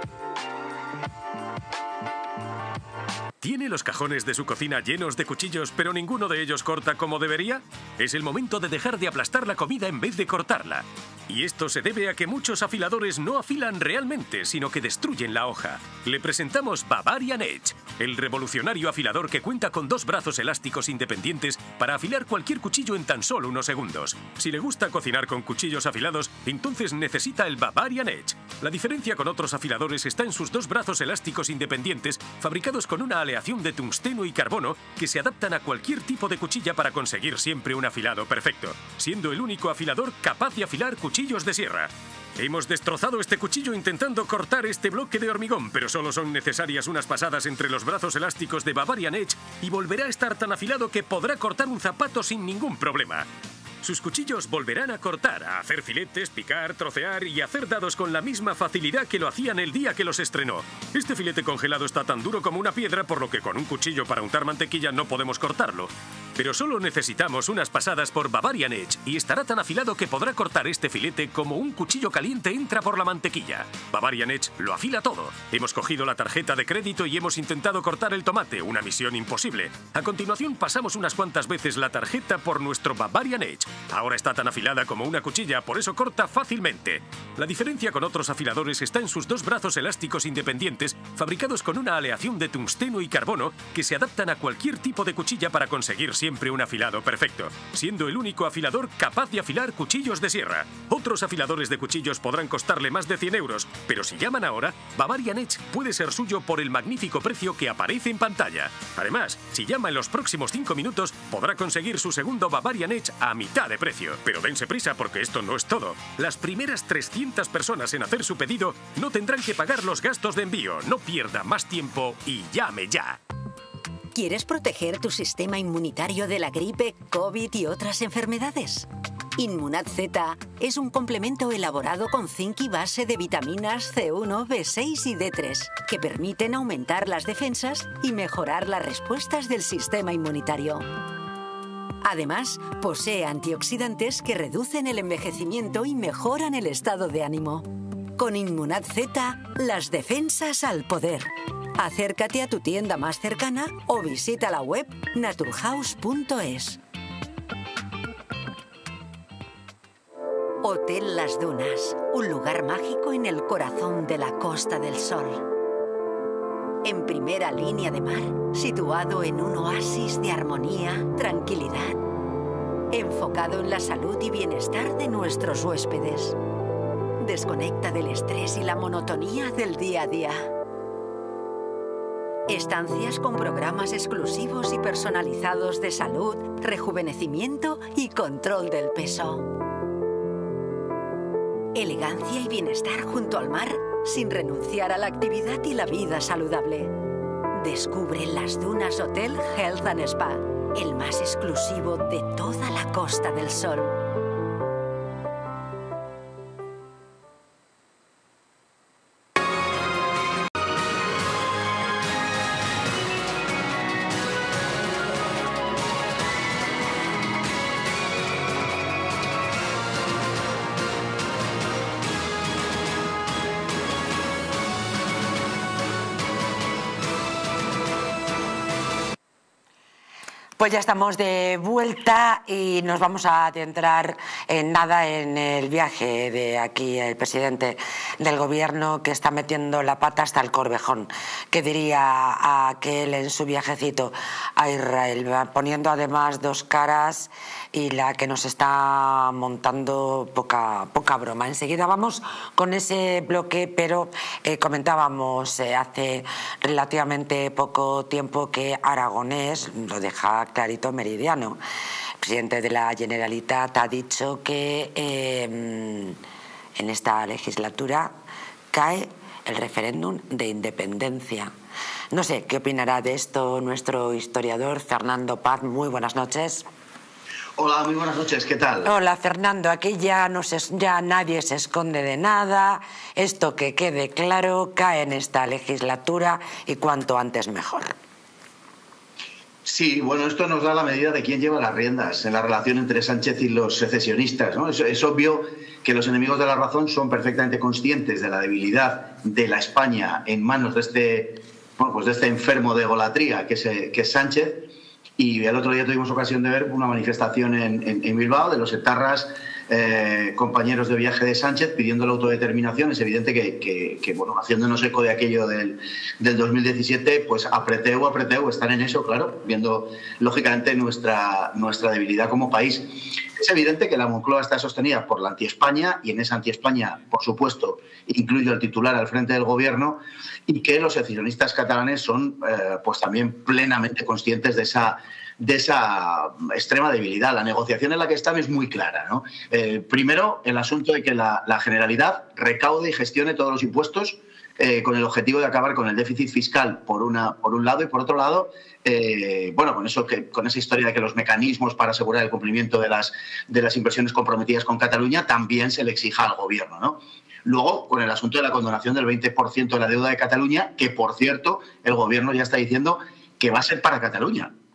¿Tiene los cajones de su cocina llenos de cuchillos, pero ninguno de ellos corta como debería? Es el momento de dejar de aplastar la comida en vez de cortarla. Y esto se debe a que muchos afiladores no afilan realmente, sino que destruyen la hoja. Le presentamos Bavarian Edge, el revolucionario afilador que cuenta con dos brazos elásticos independientes para afilar cualquier cuchillo en tan solo unos segundos. Si le gusta cocinar con cuchillos afilados, entonces necesita el Bavarian Edge. La diferencia con otros afiladores está en sus dos brazos elásticos independientes, fabricados con una aleación de tungsteno y carbono que se adaptan a cualquier tipo de cuchilla para conseguir siempre un afilado perfecto, siendo el único afilador capaz de afilar cuchillos de sierra. Hemos destrozado este cuchillo intentando cortar este bloque de hormigón, pero solo son necesarias unas pasadas entre los brazos elásticos de Bavarian Edge y volverá a estar tan afilado que podrá cortar un zapato sin ningún problema. Sus cuchillos volverán a cortar, a hacer filetes, picar, trocear y hacer dados con la misma facilidad que lo hacían el día que los estrenó. Este filete congelado está tan duro como una piedra, por lo que con un cuchillo para untar mantequilla no podemos cortarlo. Pero solo necesitamos unas pasadas por Bavarian Edge y estará tan afilado que podrá cortar este filete como un cuchillo caliente entra por la mantequilla. Bavarian Edge lo afila todo. Hemos cogido la tarjeta de crédito y hemos intentado cortar el tomate, una misión imposible. A continuación pasamos unas cuantas veces la tarjeta por nuestro Bavarian Edge. Ahora está tan afilada como una cuchilla, por eso corta fácilmente. La diferencia con otros afiladores está en sus dos brazos elásticos independientes, fabricados con una aleación de tungsteno y carbono que se adaptan a cualquier tipo de cuchilla para conseguir siempre un afilado perfecto, siendo el único afilador capaz de afilar cuchillos de sierra. Otros afiladores de cuchillos podrán costarle más de cien euros, pero si llaman ahora, Bavarian Edge puede ser suyo por el magnífico precio que aparece en pantalla. Además, si llama en los próximos cinco minutos, podrá conseguir su segundo Bavarian Edge a mitad de precio. Pero dense prisa porque esto no es todo. Las primeras trescientas personas en hacer su pedido no tendrán que pagar los gastos de envío. No pierda más tiempo y llame ya. ¿Quieres proteger tu sistema inmunitario de la gripe, COVID y otras enfermedades? Inmunad Z es un complemento elaborado con zinc y base de vitaminas C uno, B seis y D tres que permiten aumentar las defensas y mejorar las respuestas del sistema inmunitario. Además, posee antioxidantes que reducen el envejecimiento y mejoran el estado de ánimo. Con Inmunad Z, las defensas al poder. Acércate a tu tienda más cercana o visita la web naturhaus punto es. Hotel Las Dunas, un lugar mágico en el corazón de la Costa del Sol. En primera línea de mar, situado en un oasis de armonía, tranquilidad, enfocado en la salud y bienestar de nuestros huéspedes. Desconecta del estrés y la monotonía del día a día. Estancias con programas exclusivos y personalizados de salud, rejuvenecimiento y control del peso. Elegancia y bienestar junto al mar, sin renunciar a la actividad y la vida saludable. Descubre Las Dunas Hotel Health and Spa, el más exclusivo de toda la Costa del Sol. Pues ya estamos de vuelta y nos vamos a adentrar en nada en el viaje de aquí el presidente del gobierno, que está metiendo la pata hasta el Corvejón, que diría aquel en su viajecito a Israel, poniendo además dos caras y la que nos está montando poca, poca broma. Enseguida vamos con ese bloque, pero eh, comentábamos eh, hace relativamente poco tiempo que Aragonés lo deja clarito meridiano. El presidente de la Generalitat ha dicho que eh, en esta legislatura cae el referéndum de independencia. No sé qué opinará de esto nuestro historiador Fernando Paz. Muy buenas noches. Hola, muy buenas noches, ¿qué tal? Hola, Fernando, aquí ya, no se, ya nadie se esconde de nada, esto que quede claro, cae en esta legislatura y cuanto antes mejor. Sí, bueno, esto nos da la medida de quién lleva las riendas en la relación entre Sánchez y los secesionistas, ¿no? Es, es obvio que los enemigos de la razón son perfectamente conscientes de la debilidad de la España en manos de este, bueno, pues de este enfermo de egolatría que es, que es Sánchez. Y el otro día tuvimos ocasión de ver una manifestación en, en, en Bilbao de los etarras, eh, compañeros de viaje de Sánchez, pidiendo la autodeterminación. Es evidente que, que, que bueno, haciéndonos eco de aquello del, del dos mil diecisiete, pues apreteu, apreteu, están en eso, claro, viendo lógicamente nuestra, nuestra debilidad como país. Es evidente que la Moncloa está sostenida por la anti-España, y en esa anti-España, por supuesto, incluyo el titular al frente del gobierno, y que los secesionistas catalanes son eh, pues también plenamente conscientes de esa, de esa extrema debilidad. La negociación en la que están es muy clara, ¿no? Eh, primero, el asunto de que la, la Generalidad recaude y gestione todos los impuestos eh, con el objetivo de acabar con el déficit fiscal por, una, por un lado, y por otro lado, eh, bueno, con, eso que, con esa historia de que los mecanismos para asegurar el cumplimiento de las, de las inversiones comprometidas con Cataluña también se le exija al gobierno, ¿no? Luego, con el asunto de la condonación del veinte por ciento de la deuda de Cataluña, que, por cierto, el gobierno ya está diciendo que va a ser para Cataluña,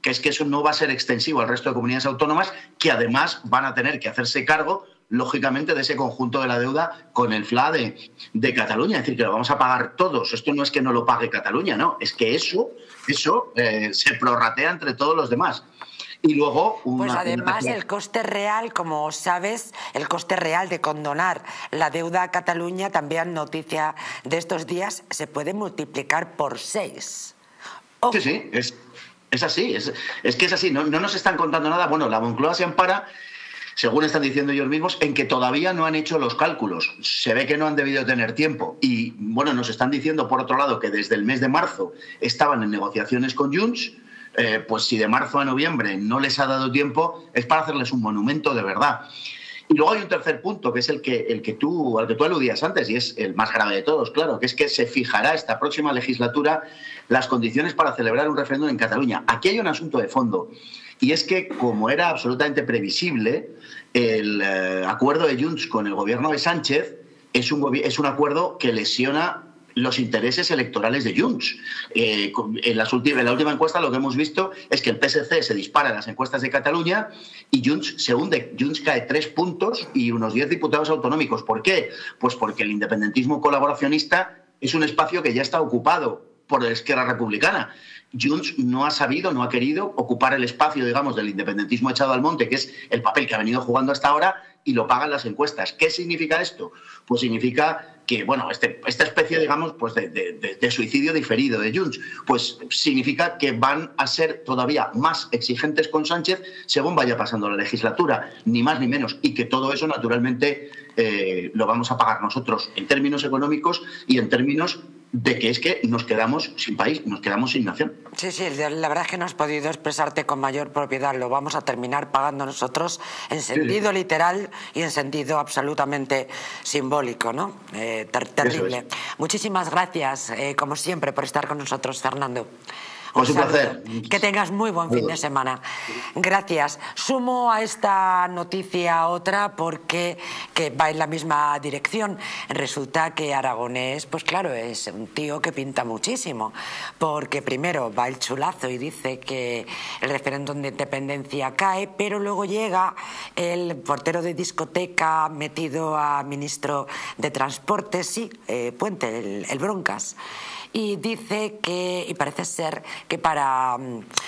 que es que eso no va a ser extensivo al resto de comunidades autónomas, que además van a tener que hacerse cargo, lógicamente, de ese conjunto de la deuda con el F L A de, de Cataluña. Es decir, que lo vamos a pagar todos. Esto no es que no lo pague Cataluña, no. Es que eso, eso eh, se prorratea entre todos los demás. Y luego una, pues además una... el coste real, como sabes, el coste real de condonar la deuda a Cataluña, también noticia de estos días, se puede multiplicar por seis. Oh. Sí, sí, es, es así, es, es que es así, no, no nos están contando nada. Bueno, la Moncloa se ampara, según están diciendo ellos mismos, en que todavía no han hecho los cálculos. Se ve que no han debido tener tiempo. Y bueno, nos están diciendo, por otro lado, que desde el mes de marzo estaban en negociaciones con Junts. Eh, pues si de marzo a noviembre no les ha dado tiempo, es para hacerles un monumento de verdad. Y luego hay un tercer punto, que es el que, el que tú, al que tú aludías antes, y es el más grave de todos, claro, que es que se fijará esta próxima legislatura las condiciones para celebrar un referéndum en Cataluña. Aquí hay un asunto de fondo, y es que, como era absolutamente previsible, el eh, acuerdo de Junts con el gobierno de Sánchez es un, es un acuerdo que lesiona los intereses electorales de Junts. Eh, en, las últimas, en la última encuesta lo que hemos visto es que el P S C se dispara en las encuestas de Cataluña y Junts se hunde. Junts cae tres puntos y unos diez diputados autonómicos. ¿Por qué? Pues porque el independentismo colaboracionista es un espacio que ya está ocupado por la Esquerra Republicana. Junts no ha sabido, no ha querido ocupar el espacio, digamos, del independentismo echado al monte, que es el papel que ha venido jugando hasta ahora, y lo pagan las encuestas. ¿Qué significa esto? Pues significa que, bueno, este, esta especie, digamos, pues de, de, de suicidio diferido de Junts, pues significa que van a ser todavía más exigentes con Sánchez según vaya pasando la legislatura, ni más ni menos, y que todo eso, naturalmente, eh, lo vamos a pagar nosotros en términos económicos y en términos de que es que nos quedamos sin país, nos quedamos sin nación. Sí, sí, la verdad es que no has podido expresarte con mayor propiedad. Lo vamos a terminar pagando nosotros en sentido sí. literal y en sentido absolutamente simbólico, ¿no? Eh, ter terrible. Es. Muchísimas gracias, eh, como siempre, por estar con nosotros, Fernando. Pues un placer. Que tengas muy buen fin de semana. Gracias. Sumo a esta noticia otra porque que va en la misma dirección. Resulta que Aragonés, pues claro, es un tío que pinta muchísimo. Porque primero va el chulazo y dice que el referéndum de independencia cae, pero luego llega el portero de discoteca metido a ministro de Transporte, sí, eh, Puente, el, el Broncas. Y dice que, y parece ser que para,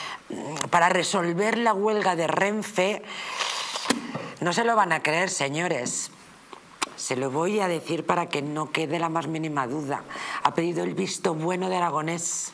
para resolver la huelga de Renfe, no se lo van a creer, señores. Se lo voy a decir para que no quede la más mínima duda. Ha pedido el visto bueno de Aragonés.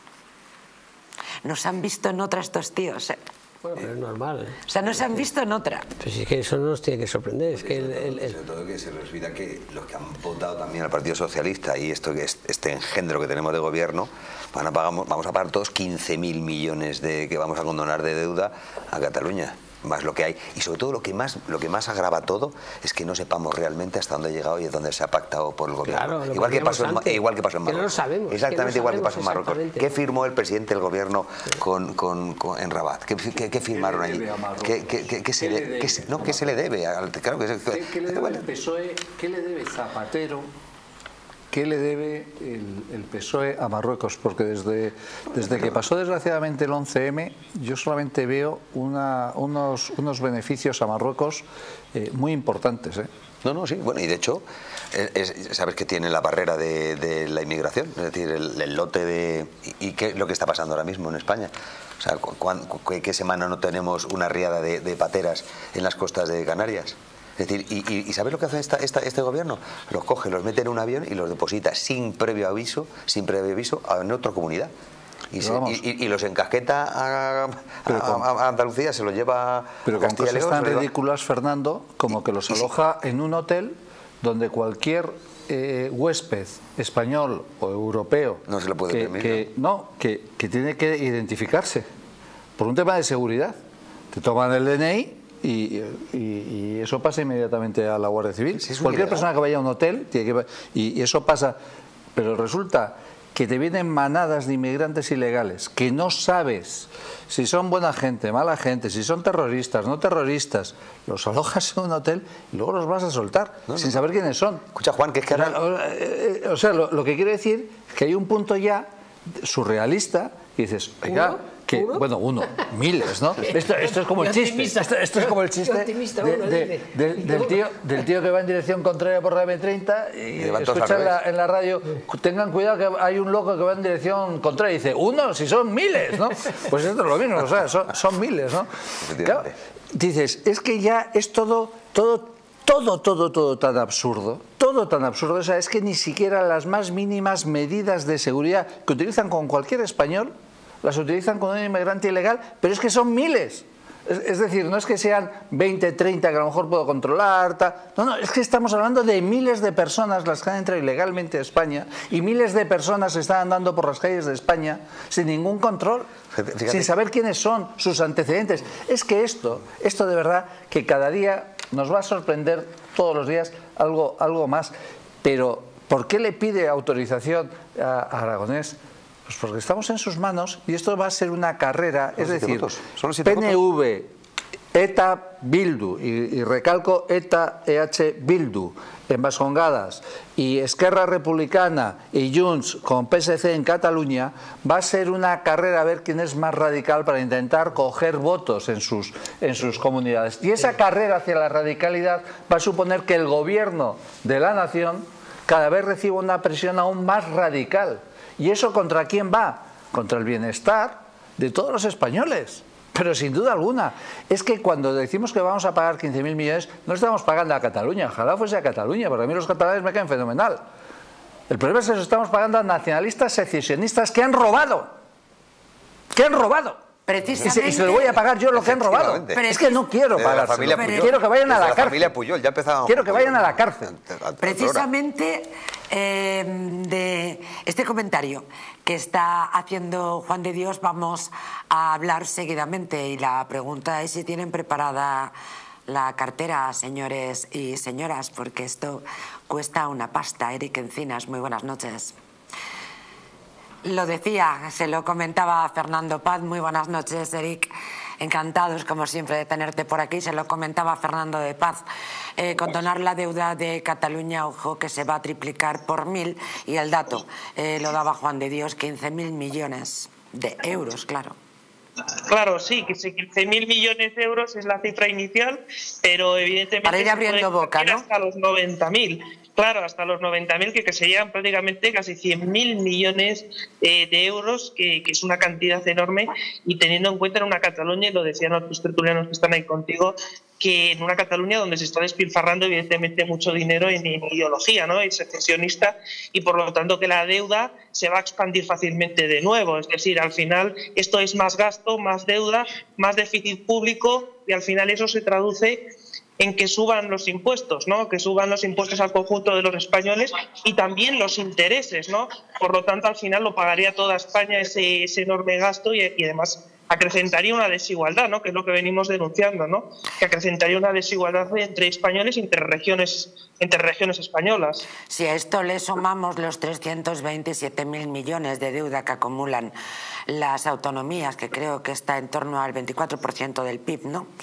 Nos han visto en otra estos tíos, ¿eh? Bueno, pero es normal. ¿eh? O sea, no se han visto en otra. Pues es que eso no nos tiene que sorprender. Es que el, el, el... Sobre todo que se les olvida que los que han votado también al Partido Socialista y esto que es, este engendro que tenemos de gobierno, van a pagar, vamos a pagar todos quince mil millones de, que vamos a condonar de deuda a Cataluña. Más lo que hay. Y sobre todo lo que más lo que más agrava todo es que no sepamos realmente hasta dónde ha llegado y dónde se ha pactado por el gobierno. Claro, igual, que pasó en, igual que pasó en Marruecos. Que no lo sabemos, exactamente que no igual que pasó en sabemos Marruecos. ¿Qué firmó el presidente del gobierno con, con, con, en Rabat? ¿Qué, qué, qué firmaron allí? ¿Qué, qué, qué, qué, se, le, le qué, no, ¿Qué se le debe? Claro, que, ¿Qué, qué le debe el P S O E? ¿Qué le debe Zapatero? ¿Qué le debe el, el P S O E a Marruecos? Porque desde, desde que pasó desgraciadamente el once eme, yo solamente veo una, unos, unos beneficios a Marruecos eh, muy importantes. ¿eh? No, no, sí, bueno, y de hecho, es, sabes que tiene la barrera de, de la inmigración, es decir, el, el lote de... ¿Y, y qué es lo que está pasando ahora mismo en España? O sea, ¿qué, qué semana no tenemos una riada de, de pateras en las costas de Canarias? Es decir, y, y, ¿y sabes lo que hace esta, esta, este gobierno? Los coge, los mete en un avión y los deposita sin previo aviso, sin previo aviso en otra comunidad. Y, se, y, y los encasqueta a, a, a Andalucía, se los lleva pero a Castilla y León. Pero con cosas tan ridículas, Fernando, como que los aloja en un hotel donde cualquier eh, huésped español o europeo no se le puede que, permitir. Que, no, que, que tiene que identificarse por un tema de seguridad. Te toman el D N I Y, y, y eso pasa inmediatamente a la Guardia Civil. Sí, cualquier persona que vaya a un hotel tiene que, y, y eso pasa, pero resulta que te vienen manadas de inmigrantes ilegales que no sabes si son buena gente, mala gente, si son terroristas, no terroristas, los alojas en un hotel y luego los vas a soltar no, sin no. saber quiénes son. Escucha, Juan, que es que ahora... O sea, lo, lo que quiere decir es que hay un punto ya surrealista y dices, oiga, que, ¿Uno? bueno, uno, miles, ¿no? Esto, esto es como el chiste, esto, esto es como el chiste de, de, de, del, tío, del tío que va en dirección contraria por la eme treinta y, y escucha en la, en la radio, tengan cuidado que hay un loco que va en dirección contraria y dice, uno, si son miles, ¿no? Pues esto es lo mismo, o sea, son, son miles, ¿no? Claro, dices, es que ya es todo, todo, todo, todo, todo tan absurdo, todo tan absurdo, o sea, es que ni siquiera las más mínimas medidas de seguridad que utilizan con cualquier español las utilizan con un inmigrante ilegal, pero es que son miles. Es, es decir, no es que sean veinte, treinta que a lo mejor puedo controlar, ta, no, no, es que estamos hablando de miles de personas las que han entrado ilegalmente a España y miles de personas están andando por las calles de España sin ningún control, Fíjate. sin saber quiénes son, sus antecedentes. Es que esto, esto de verdad que cada día nos va a sorprender todos los días algo, algo más. Pero, ¿por qué le pide autorización a, a Aragonés? Pues porque estamos en sus manos y esto va a ser una carrera, es decir, P N V, ETA, Bildu, y, y recalco ETA, E H, Bildu, en Vascongadas, y Esquerra Republicana y Junts con P S C en Cataluña, va a ser una carrera a ver quién es más radical para intentar coger votos en sus, en sus comunidades. Y esa carrera hacia la radicalidad va a suponer que el gobierno de la nación cada vez reciba una presión aún más radical. ¿Y eso contra quién va? Contra el bienestar de todos los españoles. Pero sin duda alguna. Es que cuando decimos que vamos a pagar quince mil millones, no estamos pagando a Cataluña. Ojalá fuese a Cataluña, porque a mí los catalanes me caen fenomenal. El problema es que estamos pagando a nacionalistas secesionistas que han robado. Que han robado. Precisamente, y, se, y se lo voy a pagar yo lo que han robado. Pero es que no quiero pagar. Quiero que vayan a la, la cárcel. Puyol, ya quiero que vayan a la cárcel. Precisamente eh, de este comentario que está haciendo Juan de Dios vamos a hablar seguidamente. Y la pregunta es si tienen preparada la cartera, señores y señoras, porque esto cuesta una pasta. Eric Encinas, muy buenas noches. Lo decía, se lo comentaba a Fernando Paz. Muy buenas noches, Eric. Encantados, como siempre, de tenerte por aquí. Se lo comentaba a Fernando de Paz. Eh, condonar la deuda de Cataluña, ojo, que se va a triplicar por mil. Y el dato eh, lo daba Juan de Dios, quince mil millones de euros, claro. Claro, sí, que quince mil millones de euros es la cifra inicial, pero evidentemente... Para ir abriendo boca, ¿no? Hasta los noventa mil. Claro, hasta los noventa mil, que, que serían prácticamente casi cien mil millones eh, de euros, que, que es una cantidad enorme, y teniendo en cuenta en una Cataluña, y lo decían otros tertulianos que están ahí contigo, que en una Cataluña donde se está despilfarrando evidentemente mucho dinero en, en ideología, ¿no? Es secesionista, y por lo tanto que la deuda se va a expandir fácilmente de nuevo. Es decir, al final esto es más gasto, más deuda, más déficit público, y al final eso se traduce en que suban los impuestos, ¿no? Que suban los impuestos al conjunto de los españoles y también los intereses, ¿no? Por lo tanto, al final lo pagaría toda España ese, ese enorme gasto y, y además acrecentaría una desigualdad, ¿no? Que es lo que venimos denunciando, ¿no? Que acrecentaría una desigualdad entre españoles y entre regiones, entre regiones españolas. Si a esto le sumamos los trescientos veintisiete mil millones de deuda que acumulan las autonomías, que creo que está en torno al veinticuatro por ciento del P I B, ¿no?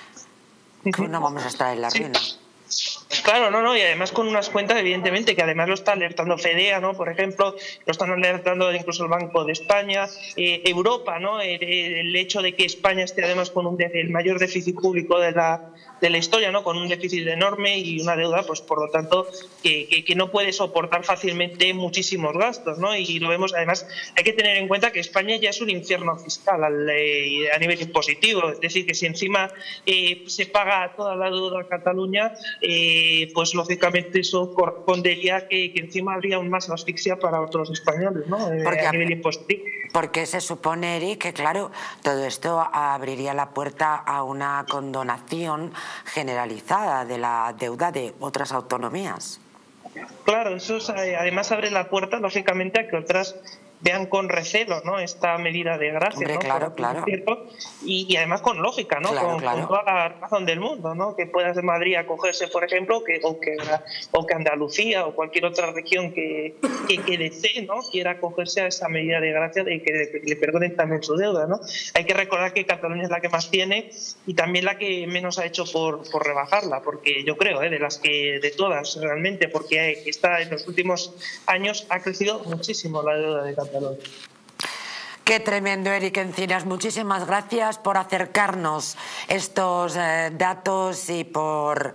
Que no vamos a estar en la ruina. Claro, no, no, y además con unas cuentas, evidentemente, que además lo está alertando FEDEA, ¿no? Por ejemplo, lo están alertando incluso el Banco de España, eh, Europa, ¿no? El, el hecho de que España esté además con un el mayor déficit público de la, de la historia, ¿no? Con un déficit enorme y una deuda, pues por lo tanto, que, que, que no puede soportar fácilmente muchísimos gastos, ¿no? Y lo vemos, además, hay que tener en cuenta que España ya es un infierno fiscal al, eh, a nivel impositivo, es decir, que si encima eh, se paga toda la deuda a Cataluña, eh, pues lógicamente eso correspondería que, que encima habría aún más asfixia para otros españoles, ¿no? Eh, porque, a nivel impositivo. Porque se supone, Eric, que claro, todo esto abriría la puerta a una condonación generalizada de la deuda de otras autonomías. Claro, eso es, además abre la puerta, lógicamente, a que otras vean con recelo, ¿no? Esta medida de gracia. Hombre, ¿no? claro, Por, claro. Cierto, y, y además con lógica, ¿no? Claro, con, claro. con toda la razón del mundo, ¿no? Que pueda ser Madrid acogerse, por ejemplo, que, o, que, o que Andalucía o cualquier otra región que, que, que desee, ¿no? Quiera acogerse a esa medida de gracia de que, que le perdonen también su deuda, ¿no? Hay que recordar que Cataluña es la que más tiene y también la que menos ha hecho por, por rebajarla, porque yo creo, ¿eh? de las que de todas realmente, porque está en los últimos años ha crecido muchísimo la deuda de Cataluña. Qué tremendo, Eric Encinas. Muchísimas gracias por acercarnos estos eh, datos y por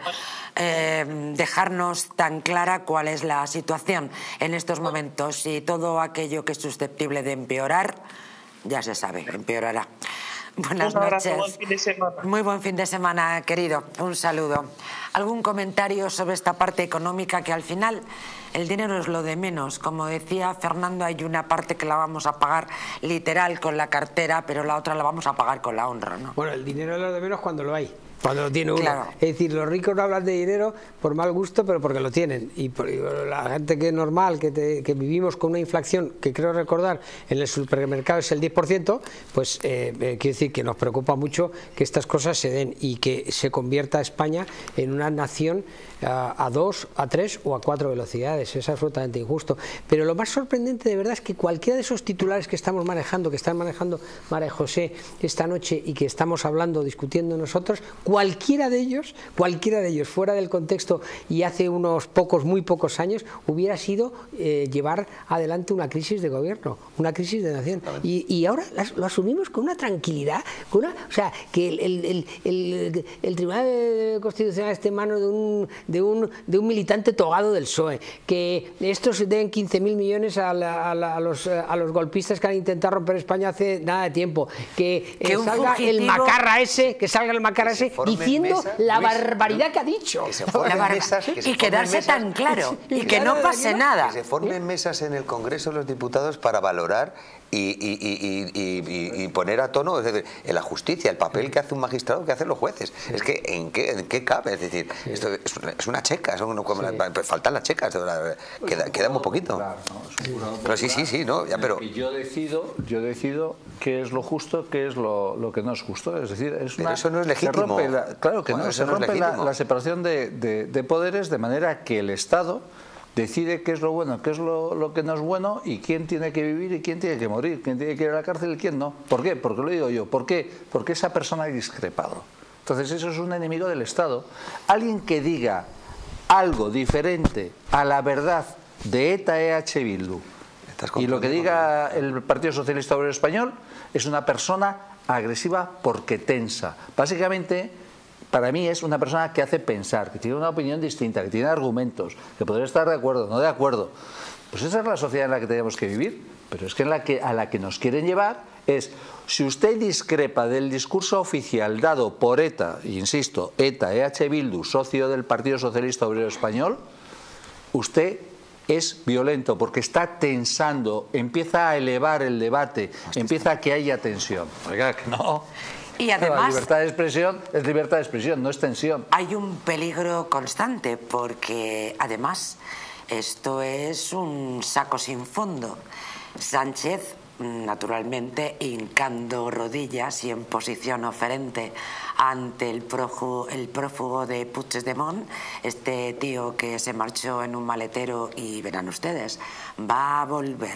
eh, dejarnos tan clara cuál es la situación en estos momentos. Y todo aquello que es susceptible de empeorar, ya se sabe, empeorará. Buenas noches. Buen fin de semana. Muy buen fin de semana, querido. Un saludo. ¿Algún comentario sobre esta parte económica que al final el dinero es lo de menos? Como decía Fernando, hay una parte que la vamos a pagar literal con la cartera, pero la otra la vamos a pagar con la honra, ¿no? Bueno, el dinero es lo de menos cuando lo hay. Cuando lo tiene uno. Claro. Es decir, los ricos no hablan de dinero por mal gusto, pero porque lo tienen. Y, por, y la gente que es normal, que, te, que vivimos con una inflación, que creo recordar, en el supermercado es el diez por ciento, pues eh, eh, quiere decir que nos preocupa mucho que estas cosas se den y que se convierta España en una nación a, a dos, a tres o a cuatro velocidades. Es absolutamente injusto. Pero lo más sorprendente de verdad es que cualquiera de esos titulares que estamos manejando, que están manejando María José esta noche y que estamos hablando, discutiendo nosotros, cualquiera de ellos, cualquiera de ellos fuera del contexto y hace unos pocos, muy pocos años, hubiera sido eh, llevar adelante una crisis de gobierno, una crisis de nación. Y, y ahora las, lo asumimos con una tranquilidad, con una, o sea, que el, el, el, el, el Tribunal Constitucional esté en manos de un, de, un, de un militante togado del P S O E, que estos den quince mil millones a, la, a, la, a, los, a los golpistas que han intentado romper España hace nada de tiempo, que, eh, salga fugitivo... el macarra ese, que salga el macarra ese diciendo mesas, la Luis, barbaridad que ha dicho. Que se formen bar... mesas, que se y quedarse mesas, tan claro y, y que claro, no pase nada. Que se formen mesas en el Congreso de los Diputados para valorar y, y, y, y, y, y poner a tono, es decir, en la justicia, el papel que hace un magistrado, que hacen los jueces. Sí. Es que ¿en qué, en qué cabe? Es decir, sí. esto es una, es una checa, son una, sí. la, faltan las checas, queda, queda muy poquito. Claro, ¿no? Pero sí, sí, sí, no, ya, pero... Y yo decido, yo decido qué es lo justo, qué es lo, lo que no es justo. Es decir, es una, pero eso no es legítimo. La, claro que bueno, no, se no rompe es la, la separación de, de, de poderes de manera que el Estado decide qué es lo bueno, qué es lo, lo que no es bueno y quién tiene que vivir y quién tiene que morir, quién tiene que ir a la cárcel y quién no. ¿Por qué? Porque lo digo yo. ¿Por qué? Porque esa persona ha discrepado. Entonces eso es un enemigo del Estado. Alguien que diga algo diferente a la verdad de ETA, E H Bildu y lo que diga el Partido Socialista Obrero Español es una persona agresiva porque tensa. Básicamente, para mí es una persona que hace pensar, que tiene una opinión distinta, que tiene argumentos, que podría estar de acuerdo, no de acuerdo. Pues esa es la sociedad en la que tenemos que vivir, pero es que, en la que a la que nos quieren llevar es, si usted discrepa del discurso oficial dado por ETA, insisto, ETA, E H Bildu, socio del Partido Socialista Obrero Español, usted es violento porque está tensando, empieza a elevar el debate, empieza a que haya tensión. Oiga, que no. Y además, la libertad de expresión es libertad de expresión, no es tensión. Hay un peligro constante porque además esto es un saco sin fondo. Sánchez, naturalmente, hincando rodillas y en posición oferente ante el prófugo, el prófugo de Puigdemont, este tío que se marchó en un maletero y verán ustedes, va a volver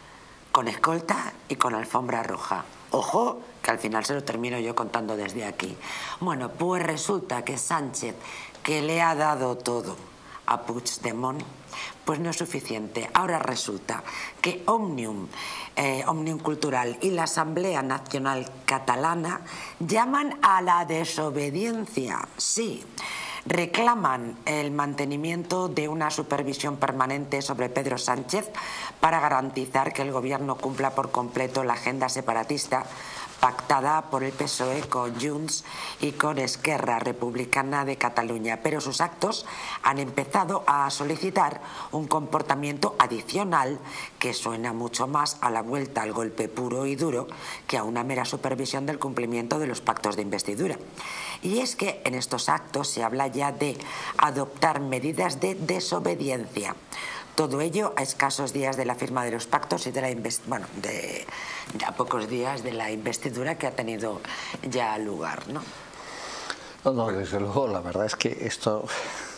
con escolta y con alfombra roja. Ojo, que al final se lo termino yo contando desde aquí. Bueno, pues resulta que Sánchez, que le ha dado todo a Puigdemont, pues no es suficiente. Ahora resulta que Òmnium, eh, Òmnium Cultural y la Asamblea Nacional Catalana llaman a la desobediencia. Sí, reclaman el mantenimiento de una supervisión permanente sobre Pedro Sánchez para garantizar que el gobierno cumpla por completo la agenda separatista pactada por el P S O E con Junts y con Esquerra Republicana de Cataluña, pero sus actos han empezado a solicitar un comportamiento adicional que suena mucho más a la vuelta al golpe puro y duro que a una mera supervisión del cumplimiento de los pactos de investidura. Y es que en estos actos se habla ya de adoptar medidas de desobediencia. Todo ello a escasos días de la firma de los pactos y de la bueno, de, de a pocos días de la investidura que ha tenido ya lugar, ¿no? No, no, desde luego, la verdad es que esto...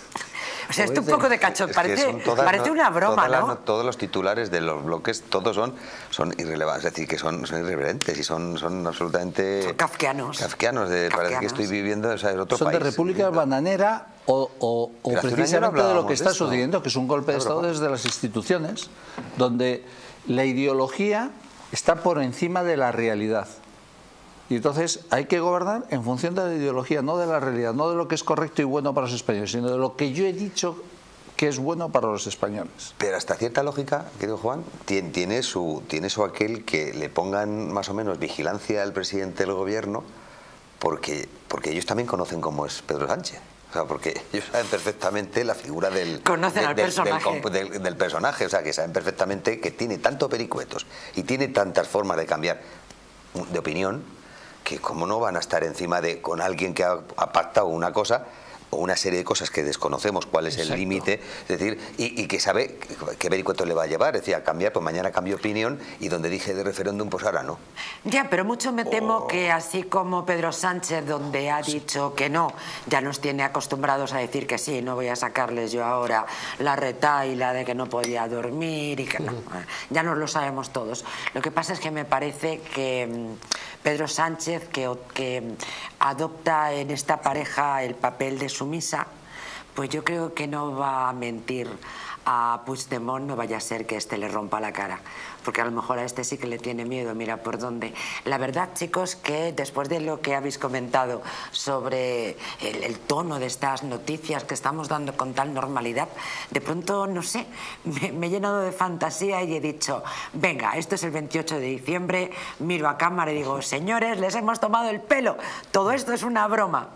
O sea, esto un poco de cacho, es parece, todas, parece una broma, todas ¿no? Las, todos los titulares de los bloques, todos son, son irrelevantes, es decir, que son, son irreverentes y son, son absolutamente... Son kafkianos. Kafkianos, de, kafkianos. Parece que estoy viviendo, o sea, en otro son país. Son de república bananera o, o, o precisamente de lo que está sucediendo, que es un golpe de Estado desde las instituciones, donde la ideología está por encima de la realidad. Y entonces hay que gobernar en función de la ideología, no de la realidad, no de lo que es correcto y bueno para los españoles, sino de lo que yo he dicho que es bueno para los españoles. Pero hasta cierta lógica, querido Juan, tiene, tiene, su, tiene su aquel que le pongan más o menos vigilancia al presidente del gobierno, porque, porque ellos también conocen cómo es Pedro Sánchez. O sea, porque ellos saben perfectamente la figura del, Conocen del, al del, personaje. del, del, del personaje, o sea, que saben perfectamente que tiene tanto pericuetos y tiene tantas formas de cambiar de opinión, que cómo no van a estar encima de con alguien que ha, ha pactado una cosa o una serie de cosas que desconocemos cuál es Exacto. el límite, es decir, y, y que sabe qué vericueto le va a llevar, es decir, a cambiar, pues mañana cambio opinión y donde dije de referéndum, pues ahora no. Ya, pero mucho me temo oh. que así como Pedro Sánchez, donde ha dicho que no, ya nos tiene acostumbrados a decir que sí, no voy a sacarles yo ahora la retahíla de que no podía dormir y que no, ya nos lo sabemos todos. Lo que pasa es que me parece que Pedro Sánchez, que, que adopta en esta pareja el papel de sumisa, pues yo creo que no va a mentir a Puigdemont, no vaya a ser que este le rompa la cara, porque a lo mejor a este sí que le tiene miedo, mira por dónde. La verdad, chicos, que después de lo que habéis comentado sobre el, el tono de estas noticias que estamos dando con tal normalidad, de pronto, no sé, me, me he llenado de fantasía y he dicho, venga, esto es el veintiocho de diciembre, miro a cámara y digo, señores, les hemos tomado el pelo, todo esto es una broma.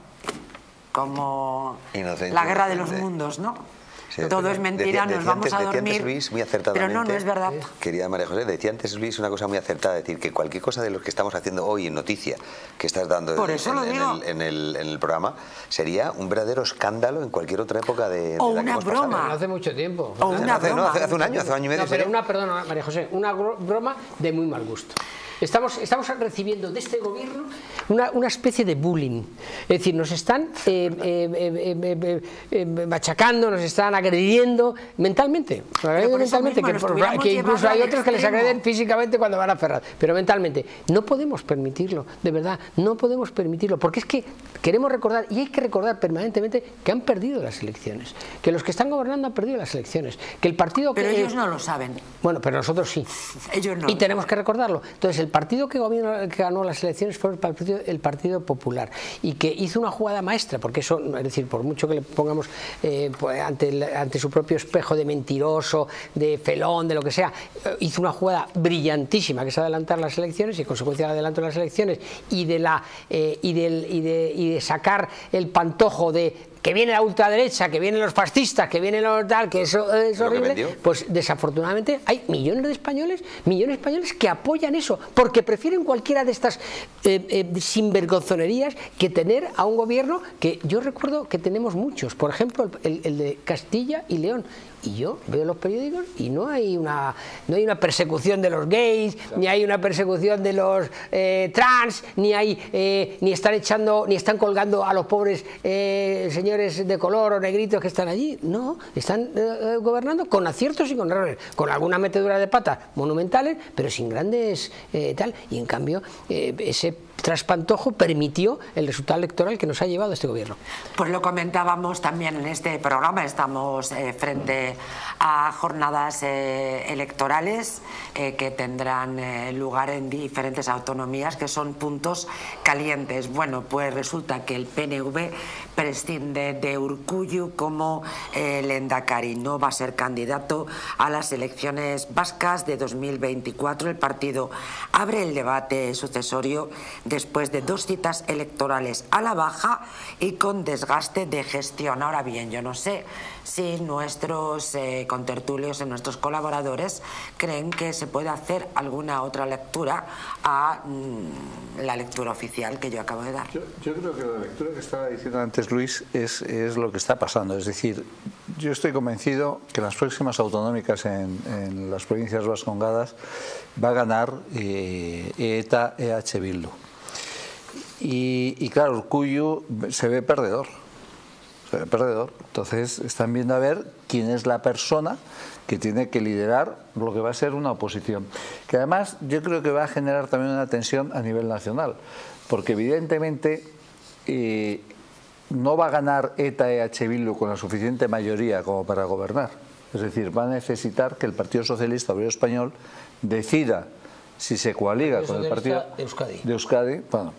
Como Inocente, la guerra de los mundos, ¿no? Sí, todo es mentira, decía, nos vamos antes, a dormir, decía antes Luis, muy acertadamente, pero no, no es verdad. Querida María José, decía antes Luis una cosa muy acertada, decir que cualquier cosa de lo que estamos haciendo hoy en noticia, que estás dando Por en, eso en, lo en, digo. el, en, el, en el programa, sería un verdadero escándalo en cualquier otra época de, de o la una que hemos broma. pasado. No hace mucho tiempo. O una hace, broma. No, hace, hace un año, hace un año y medio. No, pero una, perdona, María José, una broma de muy mal gusto. Estamos, estamos recibiendo de este gobierno una, una especie de bullying. Es decir, nos están eh, eh, eh, eh, eh, machacando, nos están agrediendo mentalmente. Agrediendo mentalmente que, por, que incluso hay otros que les agreden físicamente cuando van a Ferraz. Pero mentalmente. No podemos permitirlo, de verdad, no podemos permitirlo. Porque es que queremos recordar, y hay que recordar permanentemente, que han perdido las elecciones. Que los que están gobernando han perdido las elecciones. Que el partido pero que, ellos no lo saben. Bueno, pero nosotros sí. Ellos no. Y tenemos que recordarlo. Entonces, el partido que, gobierno, que ganó las elecciones fue el partido, el partido Popular, y que hizo una jugada maestra, porque eso, es decir, por mucho que le pongamos eh, pues, ante, el, ante su propio espejo de mentiroso, de felón, de lo que sea, eh, hizo una jugada brillantísima, que es adelantar las elecciones, y en consecuencia del adelanto de las elecciones y de, la, eh, y, del, y, de, y de sacar el pantojo de que viene la ultraderecha, que vienen los fascistas, que vienen los tal, que eso es horrible, pues desafortunadamente hay millones de españoles, millones de españoles que apoyan eso, porque prefieren cualquiera de estas eh, eh, sinvergonzonerías que tener a un gobierno que yo recuerdo que tenemos muchos, por ejemplo el, el de Castilla y León. Y yo veo los periódicos y no hay una no hay una persecución de los gays, claro. Ni hay una persecución de los eh, trans, ni hay eh, ni están echando, ni están colgando a los pobres eh, señores de color o negritos que están allí. No, están eh, gobernando con aciertos y con errores, con algunas meteduras de pata monumentales, pero sin grandes eh, tal. Y en cambio eh, ese traspantojo permitió el resultado electoral que nos ha llevado este gobierno. Pues lo comentábamos también en este programa, estamos eh, frente a jornadas eh, electorales eh, que tendrán eh, lugar en diferentes autonomías, que son puntos calientes. Bueno, pues resulta que el P N V prescinde de Urkullu como eh, lehendakari, no va a ser candidato a las elecciones vascas de dos mil veinticuatro. El partido abre el debate sucesorio después de dos citas electorales a la baja y con desgaste de gestión. Ahora bien, yo no sé si nuestros eh, contertulios y nuestros colaboradores creen que se puede hacer alguna otra lectura a mmm, la lectura oficial que yo acabo de dar. Yo, yo creo que la lectura que estaba diciendo antes Luis es, es lo que está pasando. Es decir, yo estoy convencido que en las próximas autonómicas en, en las provincias vascongadas va a ganar eh, ETA, E H Bildu. Y, y claro, Urkullu se ve perdedor, se ve perdedor. Entonces están viendo a ver quién es la persona que tiene que liderar lo que va a ser una oposición. Que además yo creo que va a generar también una tensión a nivel nacional, porque evidentemente eh, no va a ganar ETA E H Bildu con la suficiente mayoría como para gobernar. Es decir, va a necesitar que el Partido Socialista Obrero Español decida si se coaliga el con el partido de Euskadi, de Euskadi bueno,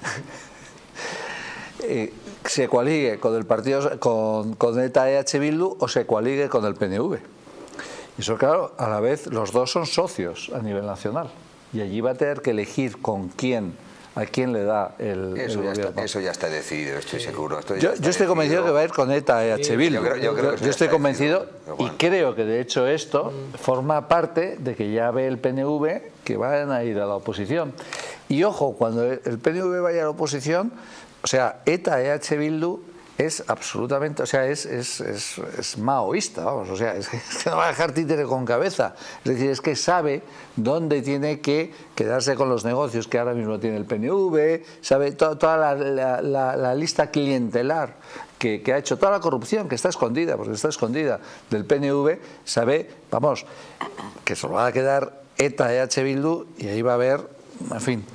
eh, se coaligue con el partido con, con E T A E H Bildu o se coaligue con el P N V. Eso, claro, a la vez los dos son socios a nivel nacional y allí va a tener que elegir con quién, a quién le da el, eso, el ya gobierno. Está, eso ya está decidido, estoy seguro. Esto yo, yo estoy convencido que va a ir con E T A E H Bildu. Yo, creo, yo, creo yo, yo estoy convencido y creo que de hecho esto forma parte de que ya ve el P N V que van a ir a la oposición. Y ojo, cuando el P N V vaya a la oposición, o sea, E T A E H Bildu es absolutamente, o sea, es, es, es, es maoísta, vamos, o sea, es que no va a dejar títere con cabeza. Es decir, es que sabe dónde tiene que quedarse con los negocios que ahora mismo tiene el P N V, sabe to, toda la, la, la, la lista clientelar que, que ha hecho, toda la corrupción que está escondida, porque está escondida del P N V, sabe, vamos, que se lo va a quedar E T A E H Bildu y ahí va a haber, en fin...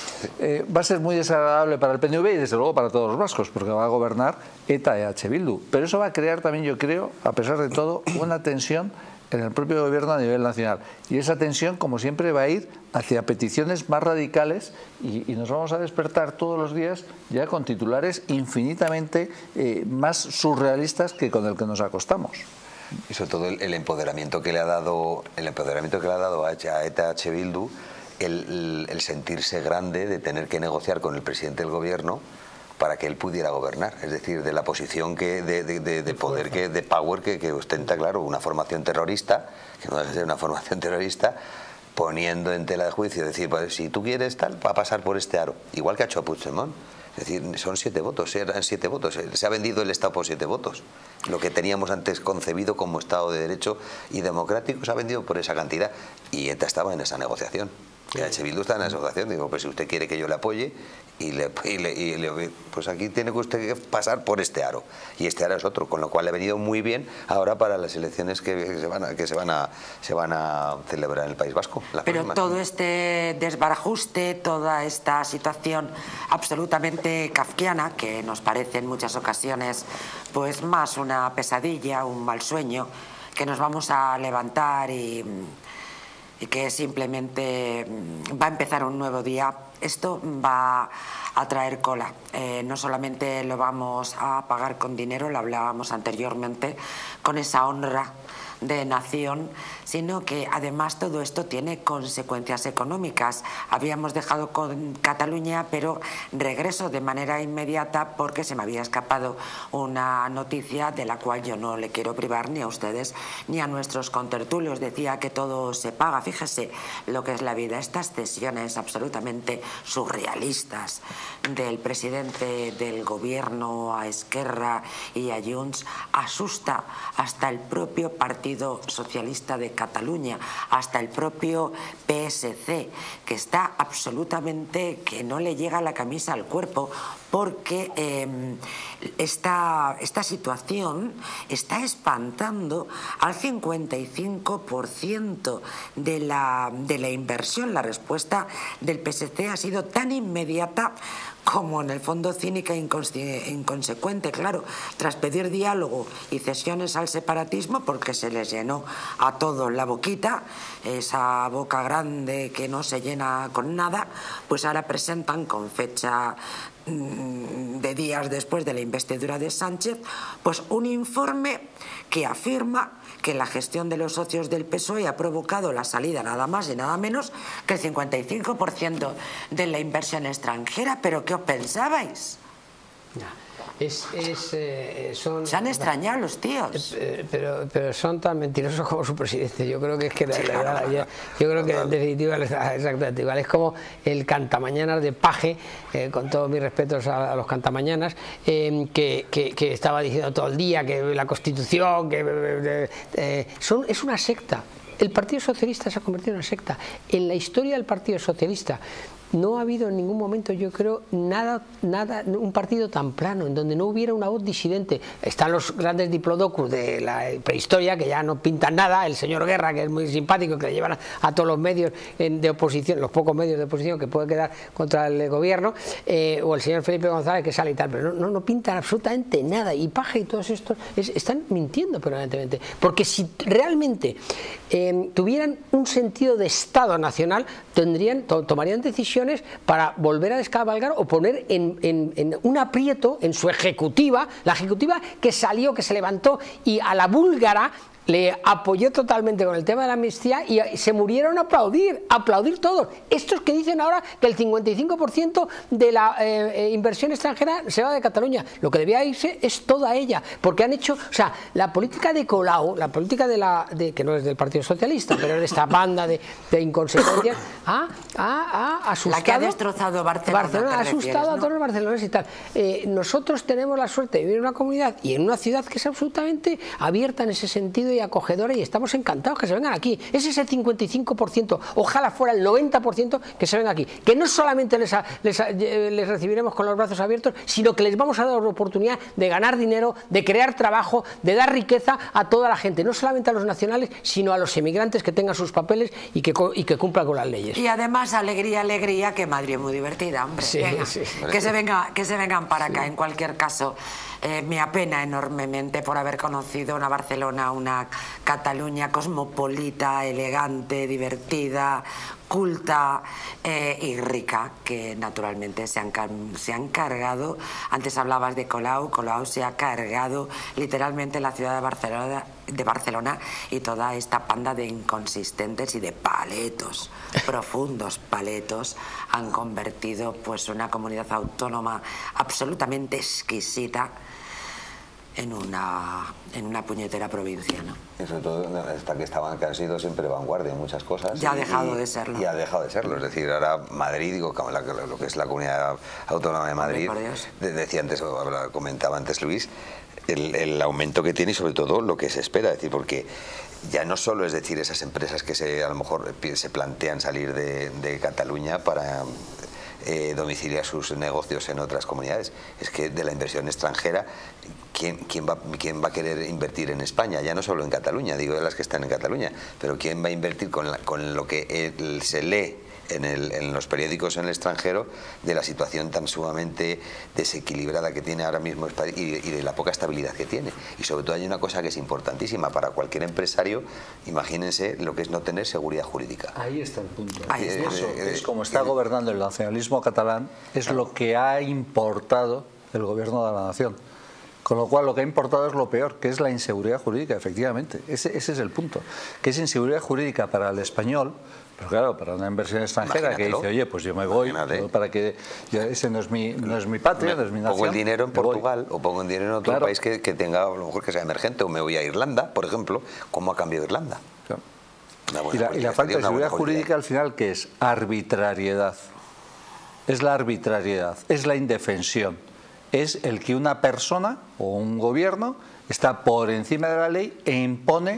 Eh, va a ser muy desagradable para el P N V y desde luego para todos los vascos, porque va a gobernar E T A E H Bildu. Pero eso va a crear también, yo creo, a pesar de todo, una tensión en el propio gobierno a nivel nacional. Y esa tensión, como siempre, va a ir hacia peticiones más radicales y, y nos vamos a despertar todos los días ya con titulares infinitamente eh, más surrealistas que con el que nos acostamos. Y sobre todo el, el empoderamiento que le ha dado, el empoderamiento que le ha dado a E T A E H Bildu. El, el, el sentirse grande de tener que negociar con el presidente del gobierno para que él pudiera gobernar, es decir, de la posición que, de, de, de, de poder, que, de power que, que ostenta, claro, una formación terrorista, que no debe ser una formación terrorista, poniendo en tela de juicio, decir, pues, si tú quieres tal, va a pasar por este aro, igual que ha hecho a Puigdemont. Es decir, son siete votos, eran siete votos, se ha vendido el Estado por siete votos. Lo que teníamos antes concebido como Estado de Derecho y democrático se ha vendido por esa cantidad y E T A estaba en esa negociación. Y E H Bildu está en la asociación, digo, pues si usted quiere que yo le apoye, y le, y le, y le, pues aquí tiene que usted que pasar por este aro, y este aro es otro, con lo cual le ha venido muy bien ahora para las elecciones que se van a, que se van a, se van a celebrar en el País Vasco. Pero próximas. Todo este desbarajuste, toda esta situación absolutamente kafkiana, que nos parece en muchas ocasiones pues más una pesadilla, un mal sueño, que nos vamos a levantar y... y que simplemente va a empezar un nuevo día, esto va a traer cola. Eh, no solamente lo vamos a pagar con dinero, lo hablábamos anteriormente, con esa honra de nación, sino que además todo esto tiene consecuencias económicas. Habíamos dejado con Cataluña, pero regreso de manera inmediata porque se me había escapado una noticia de la cual yo no le quiero privar ni a ustedes ni a nuestros contertulios. Decía que todo se paga. Fíjese lo que es la vida. Estas cesiones absolutamente surrealistas del presidente del gobierno a Esquerra y a Junts asusta hasta el propio Partido Socialista de Cataluña, hasta el propio P S C, que está absolutamente, que no le llega la camisa al cuerpo, porque eh, esta, esta situación está espantando al cincuenta y cinco por ciento de la, de la inversión. La respuesta del P S C ha sido tan inmediata como en el fondo cínica e inconsecuente, claro, tras pedir diálogo y cesiones al separatismo, porque se les llenó a todos la boquita, esa boca grande que no se llena con nada, pues ahora presentan con fecha de días después de la investidura de Sánchez, pues un informe que afirma que la gestión de los socios del P S O E ha provocado la salida nada más y nada menos que el cincuenta y cinco por ciento de la inversión extranjera. ¿Pero qué os pensabais? Es, es, eh, son, Se han extrañado los tíos. Eh, pero, pero son tan mentirosos como su presidente. Yo creo que es que la, la, la, la, yo creo que en definitiva exactamente igual. Es como el cantamañanas de Paje, eh, con todos mis respetos a, a los cantamañanas, eh, que, que, que estaba diciendo todo el día que la Constitución, que eh, eh, son, es una secta. El Partido Socialista se ha convertido en una secta. En la historia del Partido Socialista, no ha habido en ningún momento, yo creo, nada, nada, un partido tan plano, en donde no hubiera una voz disidente. Están los grandes diplodocus de la prehistoria, que ya no pintan nada, el señor Guerra, que es muy simpático, que le llevan a, a todos los medios en, de oposición, los pocos medios de oposición que puede quedar contra el gobierno, eh, o el señor Felipe González, que sale y tal, pero no, no, no pintan absolutamente nada. Y Paje y todos estos es, están mintiendo permanentemente, porque si realmente eh, tuvieran un sentido de Estado nacional, tendrían, to, tomarían decisiones para volver a descabalgar o poner en, en, en un aprieto en su ejecutiva, la ejecutiva que salió, que se levantó y a la búlgara le apoyó totalmente con el tema de la amnistía y se murieron a aplaudir, aplaudir todos. Estos que dicen ahora que el cincuenta y cinco por ciento de la eh, inversión extranjera se va de Cataluña, lo que debía irse es toda ella, porque han hecho, o sea, la política de Colau, la política de la, de, que no es del Partido Socialista, pero es de esta banda de, de inconsecuencias, ha, ha, ha asustado, la que ha destrozado Barcelona, Barcelona ha asustado refieres, ¿no? a todos los barceloneses y tal. Eh, nosotros tenemos la suerte de vivir en una comunidad y en una ciudad que es absolutamente abierta en ese sentido y acogedora, y estamos encantados que se vengan aquí. Ese es el cincuenta y cinco por ciento, ojalá fuera el noventa por ciento que se vengan aquí, que no solamente les, a, les, a, les recibiremos con los brazos abiertos, sino que les vamos a dar la oportunidad de ganar dinero, de crear trabajo, de dar riqueza a toda la gente, no solamente a los nacionales, sino a los emigrantes que tengan sus papeles y que, y que cumplan con las leyes. Y además, alegría, alegría, que Madrid es muy divertida, hombre. Sí, venga, sí. Que, se venga, que se vengan para acá. Sí. En cualquier caso, eh, me apena enormemente por haber conocido una Barcelona, una Cataluña cosmopolita, elegante, divertida, culta eh, y rica, que naturalmente se han, se han cargado. Antes hablabas de Colau, Colau se ha cargado literalmente la ciudad de Barcelona, de Barcelona y toda esta panda de inconsistentes y de paletos, profundos paletos, han convertido pues una comunidad autónoma absolutamente exquisita en una, en una puñetera provincia, ¿no? Y sobre todo hasta que estaban, que han sido siempre vanguardia en muchas cosas. Ya ha y, dejado de serlo. Y ha dejado de serlo. Es decir, ahora Madrid, digo, lo que es la comunidad autónoma de Madrid, decía antes, comentaba antes Luis, el, el aumento que tiene y sobre todo lo que se espera, es decir, porque ya no solo es decir esas empresas que se, a lo mejor se plantean salir de, de Cataluña para Eh, domiciliar sus negocios en otras comunidades, es que de la inversión extranjera, ¿quién, quién, va, quién va a querer invertir en España? Ya no solo en Cataluña, digo de las que están en Cataluña, pero ¿quién va a invertir con, la, con lo que él, se lee en, el, en los periódicos en el extranjero de la situación tan sumamente desequilibrada que tiene ahora mismo y, y de la poca estabilidad que tiene? Y sobre todo hay una cosa que es importantísima para cualquier empresario, imagínense lo que es no tener seguridad jurídica. Ahí está el punto. Ahí está. Eso es como está gobernando el nacionalismo catalán, es lo que ha importado el gobierno de la nación. Con lo cual lo que ha importado es lo peor, que es la inseguridad jurídica, efectivamente. Ese, ese es el punto. Que es inseguridad jurídica para el español, pero claro, para una inversión extranjera Imagínatelo. que dice, oye, pues yo me voy, para que yo, ese no es mi, no es mi patria, no es mi nación. Pongo el dinero en Portugal o pongo el dinero en otro claro. país que, que tenga, a lo mejor que sea emergente, o me voy a Irlanda, por ejemplo. ¿Cómo ha cambiado Irlanda? Claro. Y la, y la falta de seguridad jurídica al final, ¿qué es? Arbitrariedad. Es la arbitrariedad, es la indefensión. Es el que una persona o un gobierno está por encima de la ley e impone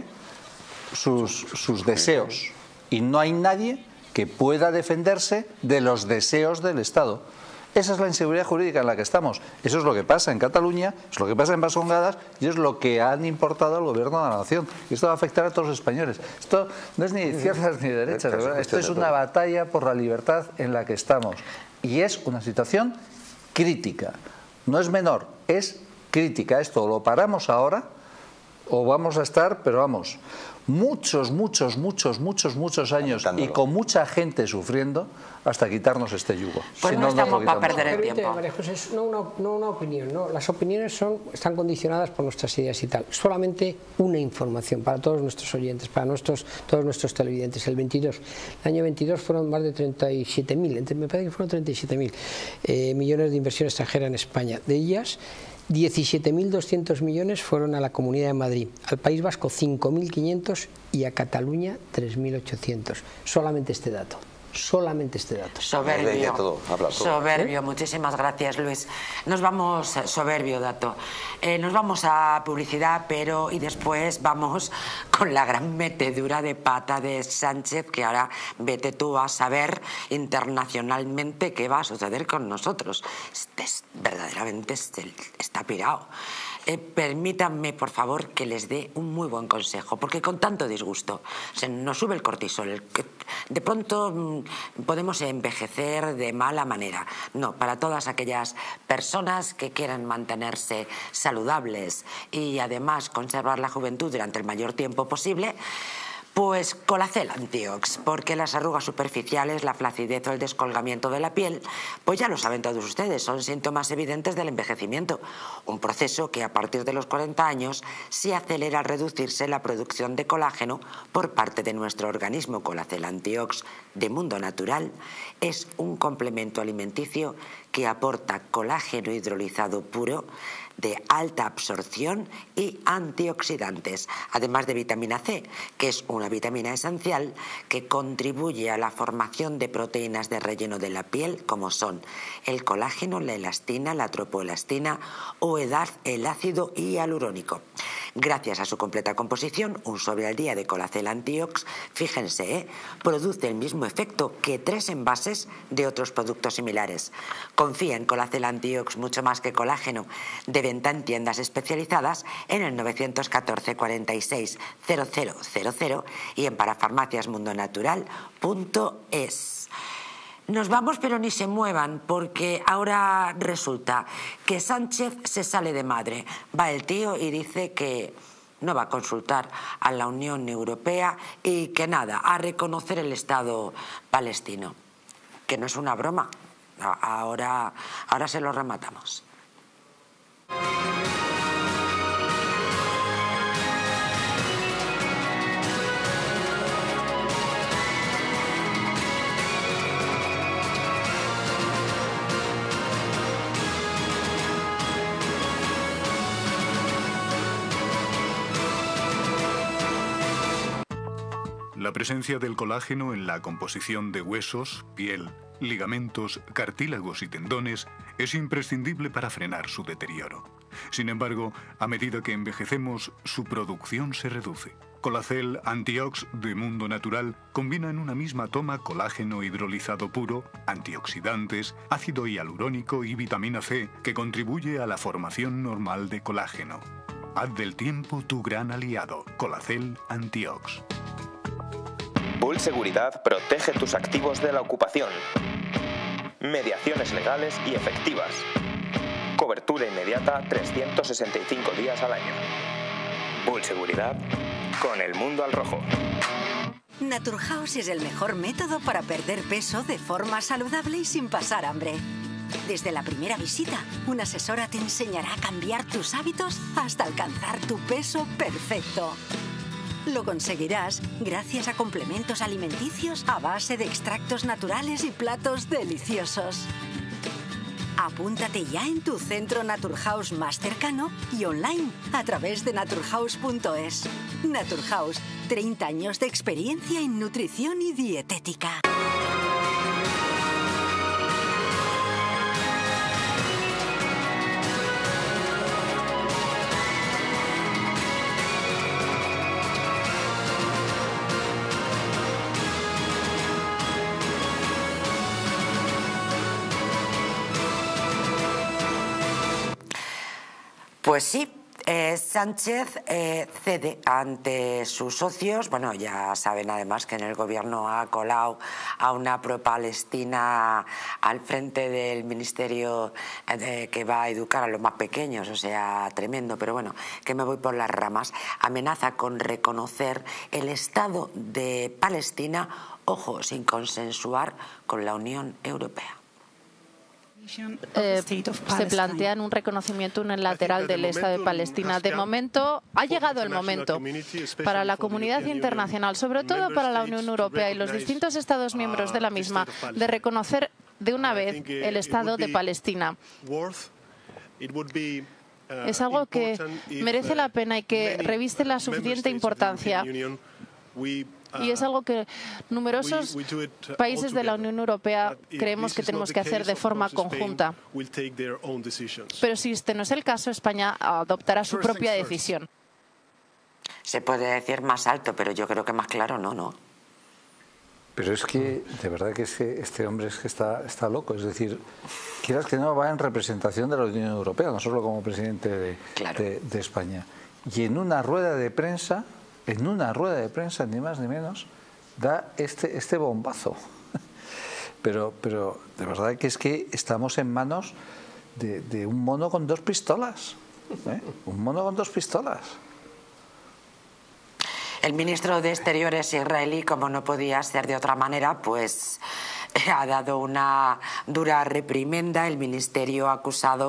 sus, sus deseos. Y no hay nadie que pueda defenderse de los deseos del Estado. Esa es la inseguridad jurídica en la que estamos. Eso es lo que pasa en Cataluña, es lo que pasa en Bascongadas y es lo que han importado al gobierno de la nación. Y esto va a afectar a todos los españoles. Esto no es ni de izquierdas ni de derechas, ¿verdad? Esto es una batalla por la libertad en la que estamos. Y es una situación crítica. No es menor, es crítica. Esto lo paramos ahora o vamos a estar, pero vamos, muchos, muchos, muchos, muchos, muchos años y con mucha gente sufriendo hasta quitarnos este yugo. Pues si no, no estamos para perder el tiempo. María José, no una, no una opinión, no. Las opiniones son, están condicionadas por nuestras ideas y tal. Solamente una información para todos nuestros oyentes, para nuestros, todos nuestros televidentes. El veintidós, el año veintidós fueron más de treinta y siete mil, me parece que fueron treinta y siete mil eh, millones de inversión extranjera en España. De ellas, diecisiete mil doscientos millones fueron a la Comunidad de Madrid, al País Vasco cinco mil quinientos y a Cataluña tres mil ochocientos. Solamente este dato. solamente este dato. Soberbio, todo, habla todo. soberbio, muchísimas gracias, Luis. Nos vamos, soberbio dato, eh, nos vamos a publicidad, pero y después vamos con la gran metedura de pata de Sánchez, que ahora vete tú a saber internacionalmente qué va a suceder con nosotros. Este es, verdaderamente este, está pirado. Eh, permítanme, por favor, que les dé un muy buen consejo, porque con tanto disgusto se nos sube el cortisol, el que de pronto mmm, podemos envejecer de mala manera. No, para todas aquellas personas que quieran mantenerse saludables y además conservar la juventud durante el mayor tiempo posible, pues Colacel Antiox, porque las arrugas superficiales, la flacidez o el descolgamiento de la piel, pues ya lo saben todos ustedes, son síntomas evidentes del envejecimiento. Un proceso que a partir de los cuarenta años se acelera al reducirse la producción de colágeno por parte de nuestro organismo. Colacel Antiox de Mundo Natural es un complemento alimenticio que aporta colágeno hidrolizado puro, de alta absorción y antioxidantes, además de vitamina C, que es una vitamina esencial que contribuye a la formación de proteínas de relleno de la piel, como son el colágeno, la elastina, la tropoelastina o el ácido hialurónico. Gracias a su completa composición, un sobre al día de Colacel Antiox, fíjense, ¿eh? produce el mismo efecto que tres envases de otros productos similares. Confía en Colacel Antiox mucho más que colágeno, de venta en tiendas especializadas en el nueve uno cuatro, cuarenta y seis, cero cero cero cero y en parafarmacias mundo natural punto es. Nos vamos, pero ni se muevan, porque ahora resulta que Sánchez se sale de madre. Va el tío y dice que no va a consultar a la Unión Europea y que nada, a reconocer el Estado palestino. Que no es una broma. Ahora, ahora se lo rematamos. La presencia del colágeno en la composición de huesos, piel, ligamentos, cartílagos y tendones es imprescindible para frenar su deterioro. Sin embargo, a medida que envejecemos, su producción se reduce. Colacel Antiox de Mundo Natural combina en una misma toma colágeno hidrolizado puro, antioxidantes, ácido hialurónico y vitamina C, que contribuye a la formación normal de colágeno. Haz del tiempo tu gran aliado. Colacel Antiox. Bull Seguridad protege tus activos de la ocupación. Mediaciones legales y efectivas. Cobertura inmediata trescientos sesenta y cinco días al año. Bull Seguridad con el mundo al rojo. Naturhaus es el mejor método para perder peso de forma saludable y sin pasar hambre. Desde la primera visita, una asesora te enseñará a cambiar tus hábitos hasta alcanzar tu peso perfecto. Lo conseguirás gracias a complementos alimenticios a base de extractos naturales y platos deliciosos. Apúntate ya en tu centro Naturhaus más cercano y online a través de naturhaus punto es. Naturhaus, treinta años de experiencia en nutrición y dietética. Pues sí, eh, Sánchez eh, cede ante sus socios. Bueno, ya saben además que en el gobierno ha colado a una pro-palestina al frente del ministerio eh, que va a educar a los más pequeños, o sea, tremendo, pero bueno, que me voy por las ramas. Amenaza con reconocer el Estado de Palestina, ojo, sin consensuar con la Unión Europea. Eh, se plantean un reconocimiento unilateral del Estado de Palestina. De momento, ha llegado el momento para la comunidad internacional, sobre todo para la Unión Europea y los distintos Estados miembros de la misma, de reconocer de una vez el Estado de Palestina. Es algo que merece la pena y que reviste la suficiente importancia. y es algo que numerosos países de la Unión Europea creemos que tenemos que hacer de forma conjunta. Pero si este no es el caso, España adoptará su propia decisión. Se puede decir más alto, pero yo creo que más claro no, ¿no? Pero es que, de verdad que este, este hombre es que está, está loco. Es decir, quieras que no, va en representación de la Unión Europea, no solo como presidente de, claro. de, de España. Y en una rueda de prensa, en una rueda de prensa, ni más ni menos, da este, este bombazo. Pero, pero de verdad que es que estamos en manos de, de un mono con dos pistolas. ¿eh? Un mono con dos pistolas. El ministro de Exteriores israelí, como no podía ser de otra manera, pues ha dado una dura reprimenda. El ministerio ha acusado,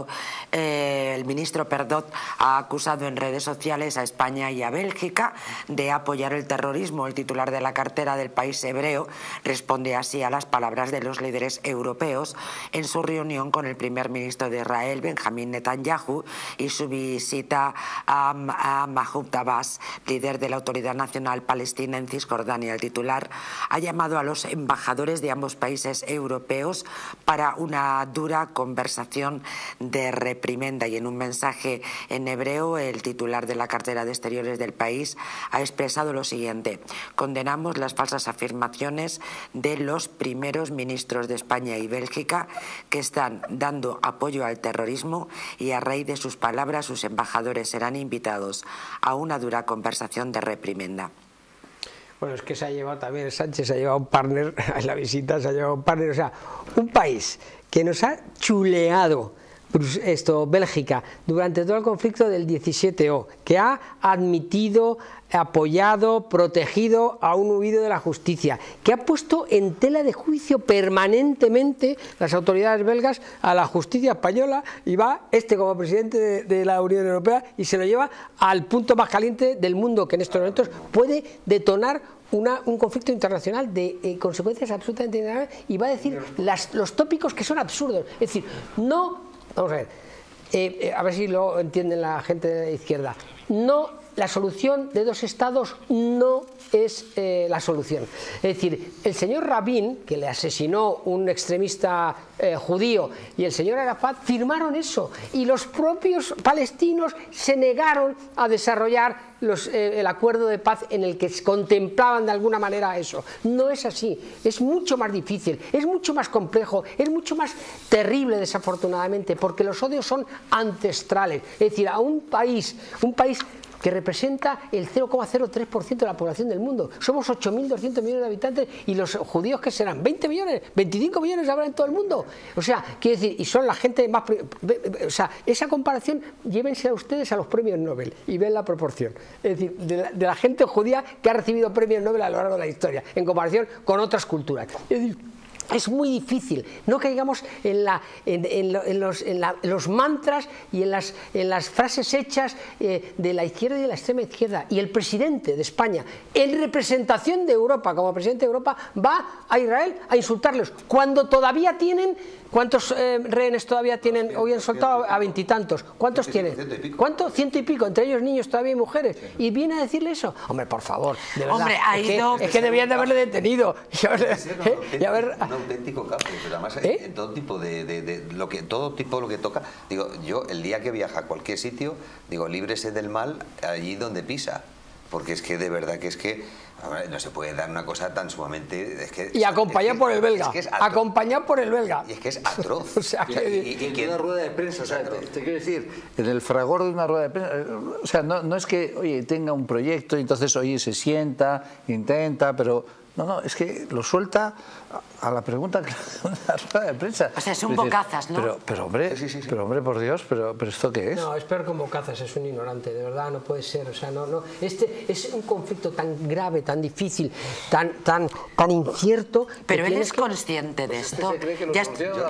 eh, el ministro, perdón, ha acusado en redes sociales a España y a Bélgica de apoyar el terrorismo. El titular de la cartera del país hebreo responde así a las palabras de los líderes europeos en su reunión con el primer ministro de Israel, Benjamín Netanyahu, y su visita a, a Mahmoud Abbas, líder de la Autoridad Nacional Palestina en Cisjordania. El titular ha llamado a los embajadores de ambos países europeos para una dura conversación de reprimenda, y en un mensaje en hebreo el titular de la cartera de Exteriores del país ha expresado lo siguiente: condenamos las falsas afirmaciones de los primeros ministros de España y Bélgica que están dando apoyo al terrorismo, y a raíz de sus palabras sus embajadores serán invitados a una dura conversación de reprimenda. Bueno, es que se ha llevado también, Sánchez se ha llevado un partner, en la visita se ha llevado un partner, o sea, un país que nos ha chuleado esto, Bélgica, durante todo el conflicto del diecisiete O, que ha admitido, apoyado, protegido a un huido de la justicia, que ha puesto en tela de juicio permanentemente las autoridades belgas a la justicia española, y va este como presidente de, de la Unión Europea y se lo lleva al punto más caliente del mundo, que en estos momentos puede detonar Una, un conflicto internacional de eh, consecuencias absolutamente inenarrables, y va a decir las, los tópicos que son absurdos. Es decir, no, vamos a ver, eh, eh, a ver si lo entienden la gente de la izquierda, no, la solución de dos estados no es eh, la solución. Es decir, el señor Rabin, que le asesinó un extremista eh, judío, y el señor Arafat firmaron eso, y los propios palestinos se negaron a desarrollar los, eh, el acuerdo de paz en el que contemplaban de alguna manera eso. No es así, es mucho más difícil, es mucho más complejo, es mucho más terrible, desafortunadamente, porque los odios son ancestrales. Es decir, a un país, un país que representa el cero coma cero tres por ciento de la población del mundo. Somos ocho mil doscientos millones de habitantes, y los judíos, ¿qué serán? ¿veinte millones? ¿veinticinco millones habrá en todo el mundo? O sea, quiero decir, y son la gente más... O sea, esa comparación, llévense a ustedes a los premios Nobel y ven la proporción. Es decir, de la, de la gente judía que ha recibido premios Nobel a lo largo de la historia, en comparación con otras culturas. Es decir, es muy difícil, no caigamos en, la, en, en, en, los, en, la, en los mantras y en las, en las frases hechas eh, de la izquierda y de la extrema izquierda. Y el presidente de España, en representación de Europa, como presidente de Europa, va a Israel a insultarlos, cuando todavía tienen... ¿Cuántos eh, rehenes todavía tienen? Hoy han soltado a veintitantos. ¿Cuántos tienen? ¿Cuánto? Ciento y pico, entre ellos niños todavía y mujeres. Y viene a decirle eso. Hombre, por favor, de verdad. Hombre, ha ido... Es que, es que debían de haberle detenido. Y haber, ¿eh? y haber... Un auténtico capo, pero además ¿Eh? en todo tipo de, de, de lo que todo tipo lo que toca. Digo, yo el día que viaja a cualquier sitio, digo, líbrese del mal allí donde pisa. Porque es que de verdad que es que no se puede dar una cosa tan sumamente... Es que, y acompañado es que, por el belga, es que acompañado por el belga. Y es que es atroz. O sea, que, y, y, y en una rueda de prensa, o sea, te, te quiero decir, en el fragor de una rueda de prensa, o sea, no, no es que, oye, tenga un proyecto y entonces, oye, se sienta, intenta, pero... No, no, es que lo suelta a la pregunta de la rueda de prensa. O sea, es un bocazas, ¿no? Pero, pero hombre, sí, sí, sí. pero hombre, por Dios, pero, pero ¿esto qué es? No, es peor que un bocazas, es un ignorante, de verdad, no puede ser. O sea, no, no. Este es un conflicto tan grave, tan difícil, tan, tan, tan incierto. Pero él es que... consciente de esto. Ya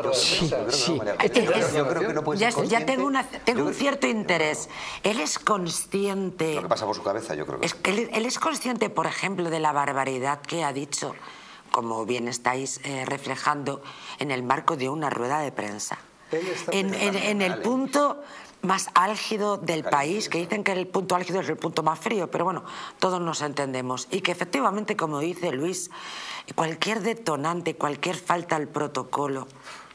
Ya tengo, una, tengo un cierto interés. Él es consciente. Lo que pasa por su cabeza, yo creo que es que él, él es consciente, por ejemplo, de la barbaridad que ha dicho, como bien estáis eh, reflejando, en el marco de una rueda de prensa. En, en, en el punto más álgido del país, que dicen que el punto álgido es el punto más frío, pero bueno, todos nos entendemos. Y que efectivamente, como dice Luis, cualquier detonante, cualquier falta al protocolo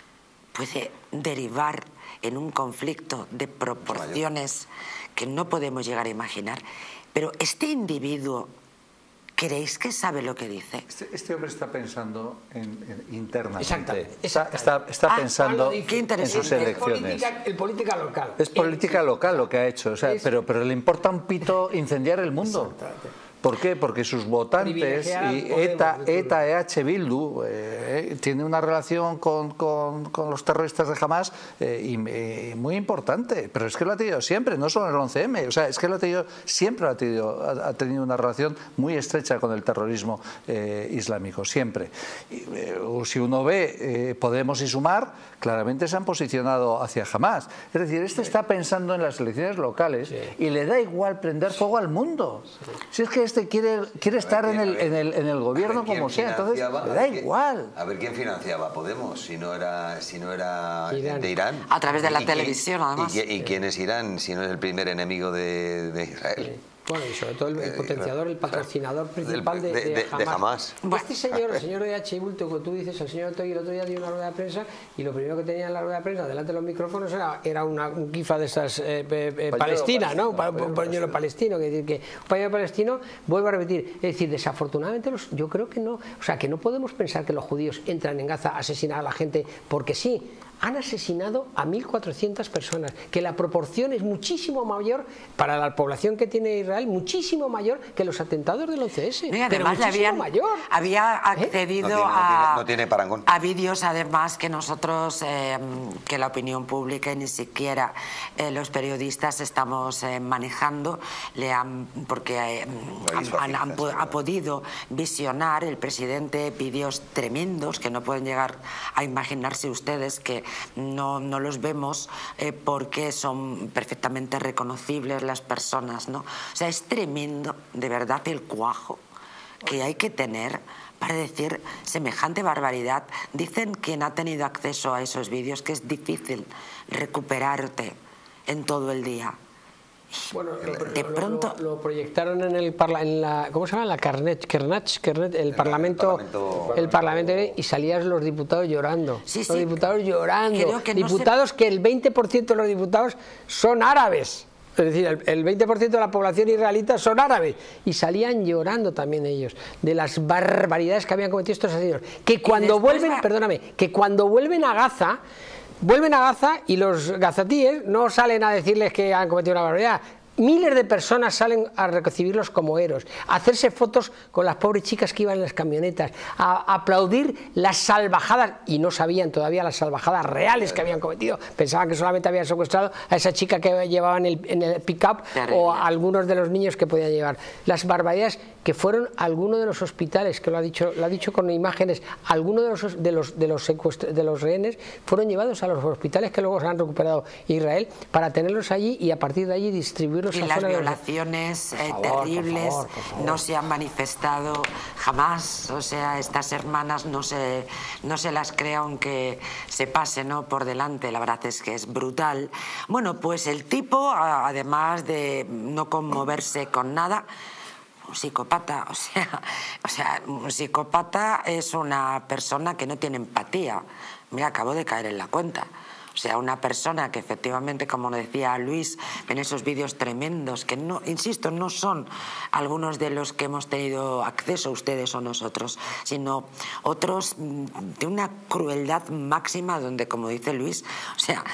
puede derivar en un conflicto de proporciones que no podemos llegar a imaginar. Pero este individuo, ¿creéis que sabe lo que dice? Este, este hombre está pensando en, en, internamente. Exactamente. Está, está, está ah, pensando ah, en sus elecciones. Política, el política local. Es política el, local lo que ha hecho, o sea, es, pero, pero le importa un pito incendiar el mundo. ¿Por qué? Porque sus votantes y ETA, ETA E H Bildu eh, tiene una relación con, con, con los terroristas de Hamas eh, y, eh, muy importante, pero es que lo ha tenido siempre, no solo en el once eme, o sea, es que lo ha tenido, siempre ha tenido, ha, ha tenido una relación muy estrecha con el terrorismo eh, islámico, siempre. Y, eh, si uno ve eh, Podemos y Sumar, claramente se han posicionado hacia Hamas. Es decir, este está pensando en las elecciones locales sí. y le da igual prender fuego al mundo. Si es que este quiere, quiere estar quién, en, el, ver, en, el, en el gobierno como sea, entonces le da igual. A ver quién financiaba a Podemos, si no era, si no era Irán. de Irán. A través de la ¿Y televisión, quién, además. ¿Y, y, y quién es Irán, si no es el primer enemigo de, de Israel? Sí. Bueno, y sobre todo el, el potenciador, el patrocinador principal de, de, de, de, de Hamas. Hamas. Este señor, el señor de H. Bulto, como tú dices, el señor Otegi el otro día dio una rueda de prensa y lo primero que tenía en la rueda de prensa, delante de los micrófonos, era, era una, un kifa de esas eh, eh, palestina, ¿no? Un pañuelo, pañuelo palestino, que decir que un pañuelo palestino, vuelvo a repetir, es decir, desafortunadamente los, yo creo que no, o sea, que no podemos pensar que los judíos entran en Gaza a asesinar a la gente porque sí. Han asesinado a mil cuatrocientas personas, que la proporción es muchísimo mayor para la población que tiene Israel, muchísimo mayor que los atentados del once ese. Mira, pero además muchísimo habían, mayor. Había accedido ¿Eh? no, tiene, a, no, tiene, no tiene parangón. a vídeos, además, que nosotros, eh, que la opinión pública y ni siquiera eh, los periodistas estamos eh, manejando, le han, porque eh, han, han, han, ha podido visionar el presidente vídeos tremendos que no pueden llegar a imaginarse ustedes, que No, no los vemos eh, porque son perfectamente reconocibles las personas, ¿no? O sea, es tremendo, de verdad, el cuajo que hay que tener para decir semejante barbaridad. Dicen quien ha tenido acceso a esos vídeos que es difícil recuperarte en todo el día. Bueno, lo, de pronto lo, lo proyectaron en el parla, en la ¿cómo se llama? La Carnet, Carnet, Carnet el, el Parlamento, el Parlamento, el Parlamento y salían los diputados llorando, sí, los sí. diputados llorando, que diputados no se... que el veinte por ciento de los diputados son árabes. Es decir, el, el veinte por ciento de la población israelita son árabes y salían llorando también ellos de las barbaridades que habían cometido estos asesinos. Que cuando vuelven, va... perdóname, que cuando vuelven a Gaza Vuelven a Gaza y los gazatíes no salen a decirles que han cometido una barbaridad. Miles de personas salen a recibirlos como héroes, a hacerse fotos con las pobres chicas que iban en las camionetas, a aplaudir las salvajadas, y no sabían todavía las salvajadas reales que habían cometido. Pensaban que solamente habían secuestrado a esa chica que llevaban en el, en el pick-up o a algunos de los niños que podían llevar. Las barbaridades que fueron a alguno de los hospitales, que lo ha dicho, lo ha dicho con imágenes, algunos de los, de los, de los, de los rehenes fueron llevados a los hospitales que luego se han recuperado Israel para tenerlos allí y a partir de allí distribuirlos. Y las violaciones eh, favor, terribles por favor, por favor. no se han manifestado jamás, o sea, estas hermanas no se, no se las cree aunque se pase, ¿no?, por delante, la verdad es que es brutal. Bueno, pues el tipo, además de no conmoverse con nada, un psicópata, o sea, o sea, un psicópata es una persona que no tiene empatía. Mira, acabo de caer en la cuenta. O sea, una persona que efectivamente, como decía Luis, en esos vídeos tremendos, que no, insisto, no son algunos de los que hemos tenido acceso ustedes o nosotros, sino otros de una crueldad máxima donde, como dice Luis, o sea,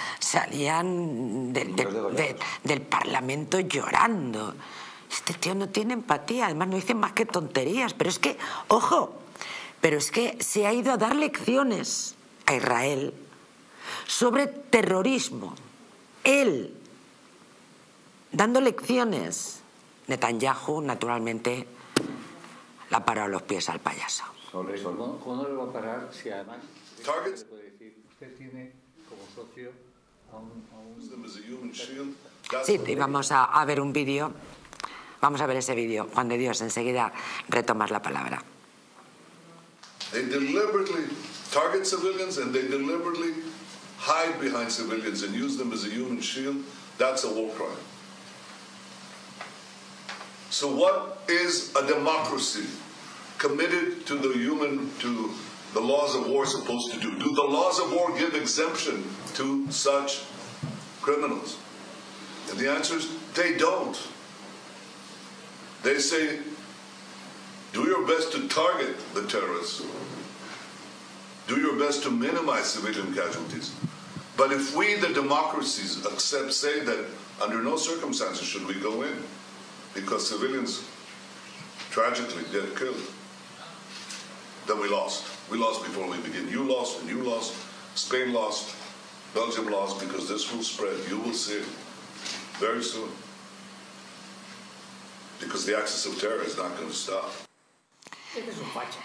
salían del, del, del, del Parlamento llorando. Este tío no tiene empatía, además no dice más que tonterías, pero es que, ojo, pero es que se ha ido a dar lecciones a Israel sobre terrorismo. Él, dando lecciones. Netanyahu, naturalmente, le ha parado los pies al payaso. Sobre eso, ¿no? ¿Cómo no le va a parar si además le puede decir, usted tiene como socio a un... A un... Sí, y vamos a, a ver un vídeo. Vamos a ver ese vídeo. Juan de Dios, enseguida retomas la palabra. They deliberately target civilians and they deliberately hide behind civilians and use them as a human shield That's a war crime. So what is a democracy committed to the human, to the laws of war supposed to do? Do the laws of war give exemption to such criminals? And the answer is they don't. They say, do your best to target the terrorists. Do your best to minimize civilian casualties. But if we, the democracies, accept, say that under no circumstances should we go in, because civilians tragically get killed, then we lost. We lost before we begin. You lost and you lost. Spain lost. Belgium lost, because this will spread. You will see it very soon. Because the axis of terror is not going to stop. Este es un facha.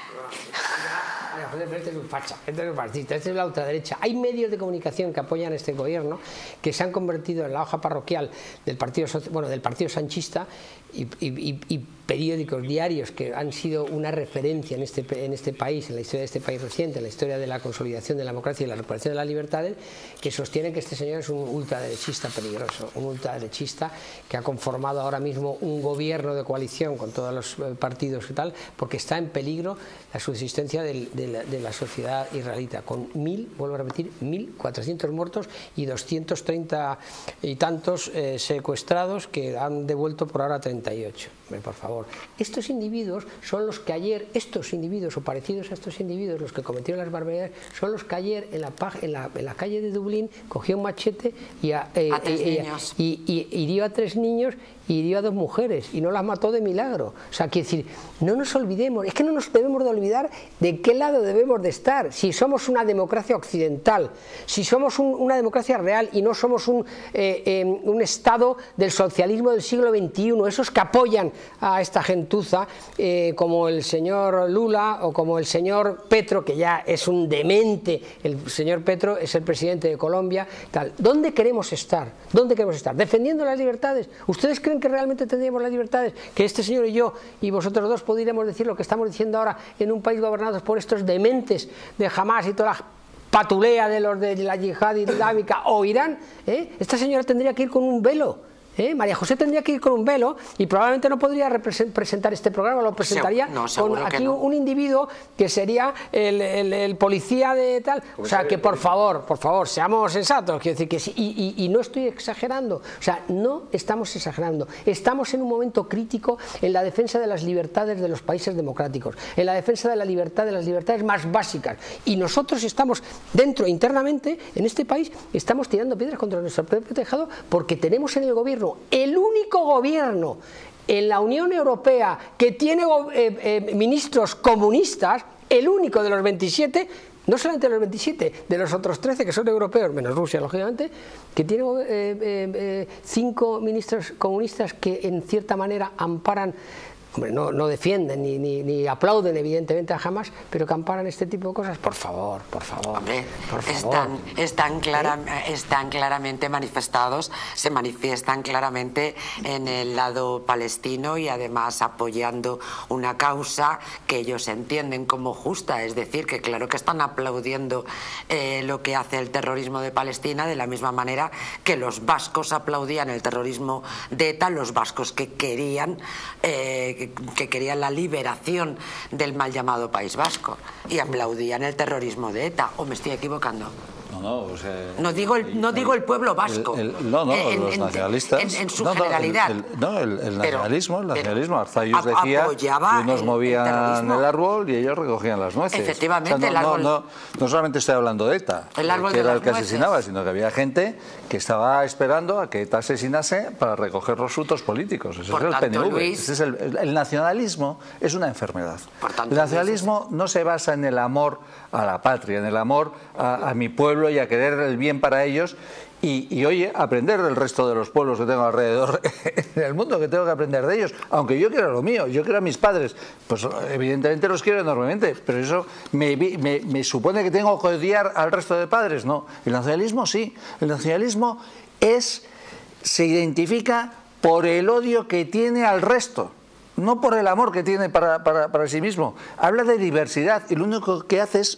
Este es un facha, este es un fascista, este es la ultraderecha. Hay medios de comunicación que apoyan a este gobierno que se han convertido en la hoja parroquial del partido, bueno, del partido sanchista y, y, y periódicos diarios que han sido una referencia en este, en este país, en la historia de este país reciente, en la historia de la consolidación de la democracia y la recuperación de las libertades, que sostienen que este señor es un ultraderechista peligroso, un ultraderechista que ha conformado ahora mismo un gobierno de coalición con todos los partidos y tal, porque está en peligro la subsistencia de, de, la, de la sociedad israelita, con mil, vuelvo a repetir, mil cuatrocientos muertos y doscientos treinta y tantos eh, secuestrados, que han devuelto por ahora treinta y ocho. Por favor, estos individuos son los que ayer, estos individuos o parecidos a estos individuos, los que cometieron las barbaridades, son los que ayer en la, en la, en la calle de Dublín cogió un machete y, a, eh, a tres eh, niños. y, y, y hirió a tres niños y hirió a dos mujeres y no las mató de milagro. O sea, quiero decir, no nos olvidemos, es que no nos debemos de olvidar de qué lado debemos de estar. Si somos una democracia occidental, si somos un, una democracia real y no somos un, eh, eh, un Estado del socialismo del siglo veintiuno, esos que apoyan a esta gentuza, eh, como el señor Lula o como el señor Petro, que ya es un demente, el señor Petro es el presidente de Colombia, tal. ¿Dónde queremos estar? ¿Dónde queremos estar? ¿Defendiendo las libertades? ¿Ustedes creen que realmente tendríamos las libertades? Que este señor y yo y vosotros dos podríamos decir lo que estamos diciendo ahora en un país gobernado por estos dementes de Hamas y toda la patulea de los de la yihad islámica o Irán? ¿eh? Esta señora tendría que ir con un velo. ¿Eh? María José tendría que ir con un velo y probablemente no podría presentar este programa, lo presentaría no, con aquí no. un individuo que sería el, el, el policía de tal, o sea que por favor, por favor, seamos sensatos, quiero decir que sí, y, y, y no estoy exagerando, o sea, no estamos exagerando, estamos en un momento crítico en la defensa de las libertades de los países democráticos, en la defensa de la libertad, de las libertades más básicas, y nosotros estamos dentro, internamente, en este país, estamos tirando piedras contra nuestro propio tejado porque tenemos en el gobierno el único gobierno en la Unión Europea que tiene eh, eh, ministros comunistas, el único de los veintisiete, no solamente de los veintisiete, de los otros trece que son europeos, menos Rusia lógicamente, que tiene eh, eh, cinco ministros comunistas que en cierta manera amparan, hombre, no, no defienden ni, ni, ni aplauden evidentemente a Hamas, pero que amparan este tipo de cosas, por favor, por favor. Hombre, por favor. Están, están, clara, ¿Eh? están claramente manifestados, se manifiestan claramente en el lado palestino y además apoyando una causa que ellos entienden como justa, es decir, que claro que están aplaudiendo eh, lo que hace el terrorismo de Palestina de la misma manera que los vascos aplaudían el terrorismo de ETA, los vascos que querían eh, que querían la liberación del mal llamado País Vasco y aplaudían el terrorismo de ETA, ¿o me estoy equivocando? No, no, o sea, no digo el, no digo el pueblo vasco. El, el, no, no, en, los en, nacionalistas. En, en su no, generalidad. El, el, no, el, el nacionalismo, el nacionalismo. Arzayus a, decía que unos movían el, el árbol y ellos recogían las nueces. Efectivamente, o sea, no, el árbol. No, no, no solamente estoy hablando de ETA, el árbol que de era las el que nueces. asesinaba, sino que había gente que estaba esperando a que ETA asesinase para recoger los frutos políticos. Ese Por es tanto, el P N V. Luis, Ese es el, el, el nacionalismo es una enfermedad. Por tanto, el nacionalismo Luis, no se basa en el amor a la patria, en el amor a, a mi pueblo y a querer el bien para ellos. Y, y oye, aprender del resto de los pueblos que tengo alrededor en el mundo, que tengo que aprender de ellos, aunque yo quiero lo mío, yo quiero a mis padres, pues evidentemente los quiero enormemente, pero eso me, me, me supone que tengo que odiar al resto de padres, no. El nacionalismo sí, el nacionalismo es, se identifica por el odio que tiene al resto, no por el amor que tiene para, para, para sí mismo. Habla de diversidad y lo único que hace es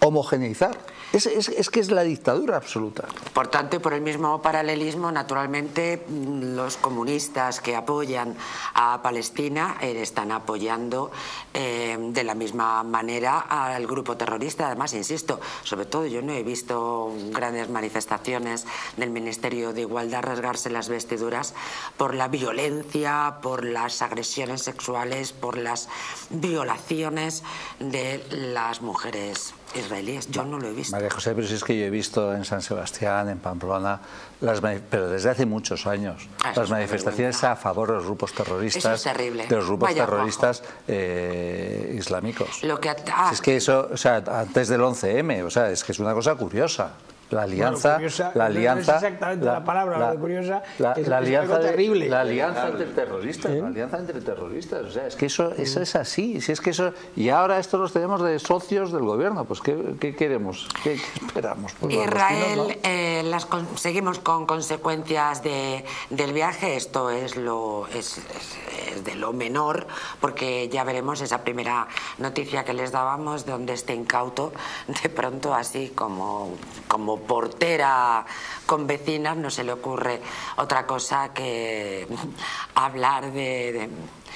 homogeneizar. Es, es, es que es la dictadura absoluta. Por tanto, y por el mismo paralelismo, naturalmente, los comunistas que apoyan a Palestina eh, están apoyando eh, de la misma manera al grupo terrorista. Además, insisto, sobre todo yo no he visto grandes manifestaciones del Ministerio de Igualdad rasgarse las vestiduras por la violencia, por las agresiones sexuales, por las violaciones de las mujeres israelíes. Yo no lo he visto. María José, pero si es que yo he visto en San Sebastián, en Pamplona, las, pero desde hace muchos años, ah, las manifestaciones a favor de los grupos terroristas, eso es terrible. de los grupos Vaya terroristas eh, islámicos. Lo que, ah, si es que eso, o sea, antes del once eme, o sea, es que es una cosa curiosa. La alianza, bueno, curiosa, la alianza, no es exactamente la, la palabra, la, lo de curiosa, la, es, la alianza, es terrible. La alianza entre terroristas, ¿Eh? la alianza entre terroristas, o sea, es que eso, eso es así, si es que eso, y ahora esto los tenemos de socios del gobierno, pues ¿qué, qué queremos? ¿Qué, qué esperamos? Pues Israel, ¿no? eh, las con, seguimos con consecuencias de, del viaje, esto es lo es, es, es de lo menor, porque ya veremos esa primera noticia que les dábamos, donde este incauto, de pronto así como, como portera con vecinas, no se le ocurre otra cosa que hablar de,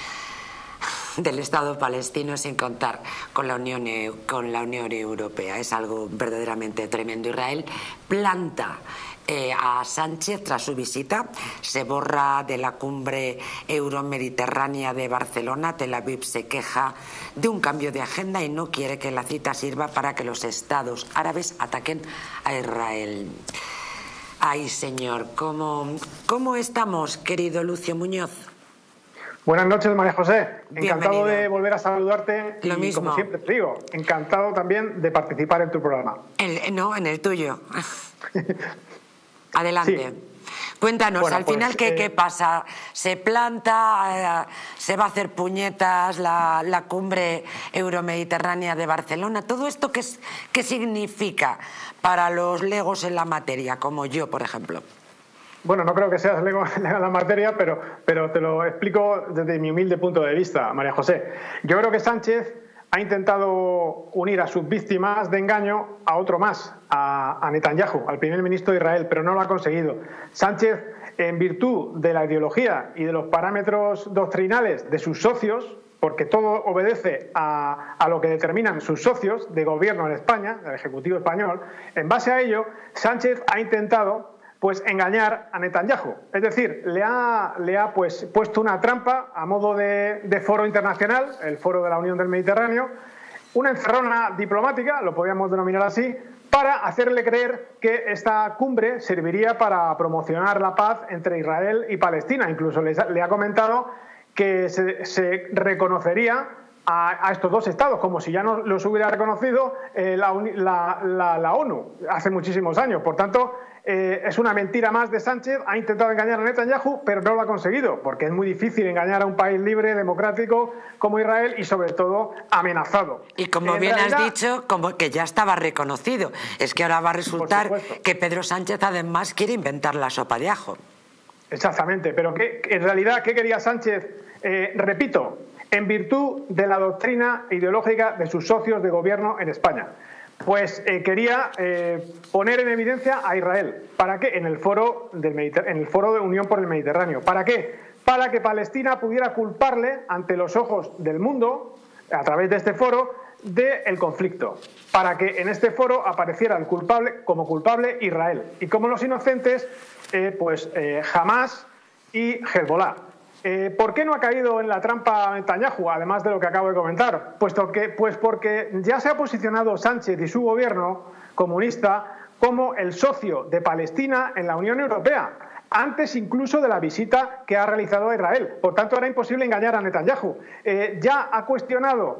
de, del Estado palestino sin contar con la Unión, con la Unión Europea. Es algo verdaderamente tremendo. Israel planta Eh, a Sánchez tras su visita, se borra de la cumbre euromediterránea de Barcelona. Tel Aviv se queja de un cambio de agenda y no quiere que la cita sirva para que los estados árabes ataquen a Israel. Ay, señor, ¿cómo, cómo estamos, querido Lucio Muñoz? Buenas noches, María José. Bienvenido. Encantado de volver a saludarte. Lo y, mismo. como siempre te digo, encantado también de participar en tu programa. El, no, en el tuyo. Adelante. Sí. Cuéntanos, Bueno, al pues, final, ¿qué, eh, ¿qué pasa? ¿Se planta, eh, se va a hacer puñetas la, la cumbre euromediterránea de Barcelona? ¿Todo esto qué, es, qué significa para los legos en la materia, como yo, por ejemplo? Bueno, no creo que seas lego en la materia, pero, pero te lo explico desde mi humilde punto de vista, María José. Yo creo que Sánchez ha intentado unir a sus víctimas de engaño a otro más, a, a Netanyahu, al primer ministro de Israel, pero no lo ha conseguido. Sánchez, en virtud de la ideología y de los parámetros doctrinales de sus socios, porque todo obedece a, a lo que determinan sus socios de gobierno en España, el Ejecutivo español, en base a ello, Sánchez ha intentado pues engañar a Netanyahu. Es decir, le ha, le ha pues, puesto una trampa a modo de, de foro internacional, el foro de la Unión del Mediterráneo, una encerrona diplomática, lo podríamos denominar así, para hacerle creer que esta cumbre serviría para promocionar la paz entre Israel y Palestina. Incluso les, le ha comentado que se, se reconocería a, a estos dos estados, como si ya no los hubiera reconocido eh, la, la, la, la ONU hace muchísimos años. Por tanto, Eh, es una mentira más de Sánchez. Ha intentado engañar a Netanyahu, pero no lo ha conseguido, porque es muy difícil engañar a un país libre, democrático como Israel y sobre todo amenazado. Y como en bien realidad, has dicho, como que ya estaba reconocido. Es que ahora va a resultar que Pedro Sánchez además quiere inventar la sopa de ajo. Exactamente, pero que, en realidad, ¿qué quería Sánchez? Eh, repito, en virtud de la doctrina ideológica de sus socios de gobierno en España. Pues eh, quería eh, poner en evidencia a Israel. ¿Para qué? En el foro del Mediter- en el foro de Unión por el Mediterráneo. ¿Para qué? Para que Palestina pudiera culparle ante los ojos del mundo, a través de este foro, del conflicto. Para que en este foro apareciera el culpable como culpable Israel. Y como los inocentes, eh, pues eh, Hamás y Hezbollah. Eh, ¿Por qué no ha caído en la trampa Netanyahu, además de lo que acabo de comentar? Puesto que, pues porque ya se ha posicionado Sánchez y su gobierno comunista como el socio de Palestina en la Unión Europea, antes incluso de la visita que ha realizado a Israel. Por tanto, era imposible engañar a Netanyahu. Eh, ya ha cuestionado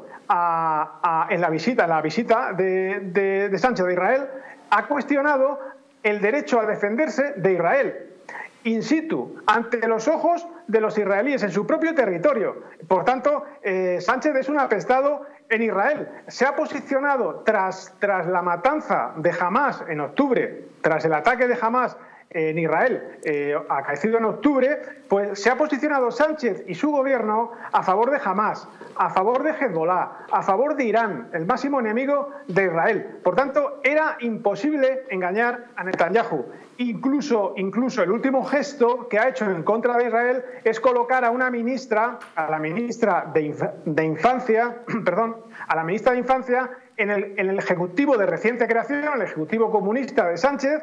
a, a, en la visita, en la visita de, de, de Sánchez de Israel, ha cuestionado el derecho a defenderse de Israel, in situ, ante los ojos de los israelíes, en su propio territorio. Por tanto, eh, Sánchez es un apestado en Israel. Se ha posicionado tras, tras la matanza de Hamás en octubre, tras el ataque de Hamás en Israel, eh, acaecido en octubre, pues se ha posicionado Sánchez y su gobierno a favor de Hamás, a favor de Hezbollah, a favor de Irán, el máximo enemigo de Israel. Por tanto, era imposible engañar a Netanyahu. Incluso, incluso el último gesto que ha hecho en contra de Israel es colocar a una ministra, a la ministra de, Inf de Infancia, perdón, a la ministra de Infancia en el, en el Ejecutivo de reciente creación, el Ejecutivo comunista de Sánchez,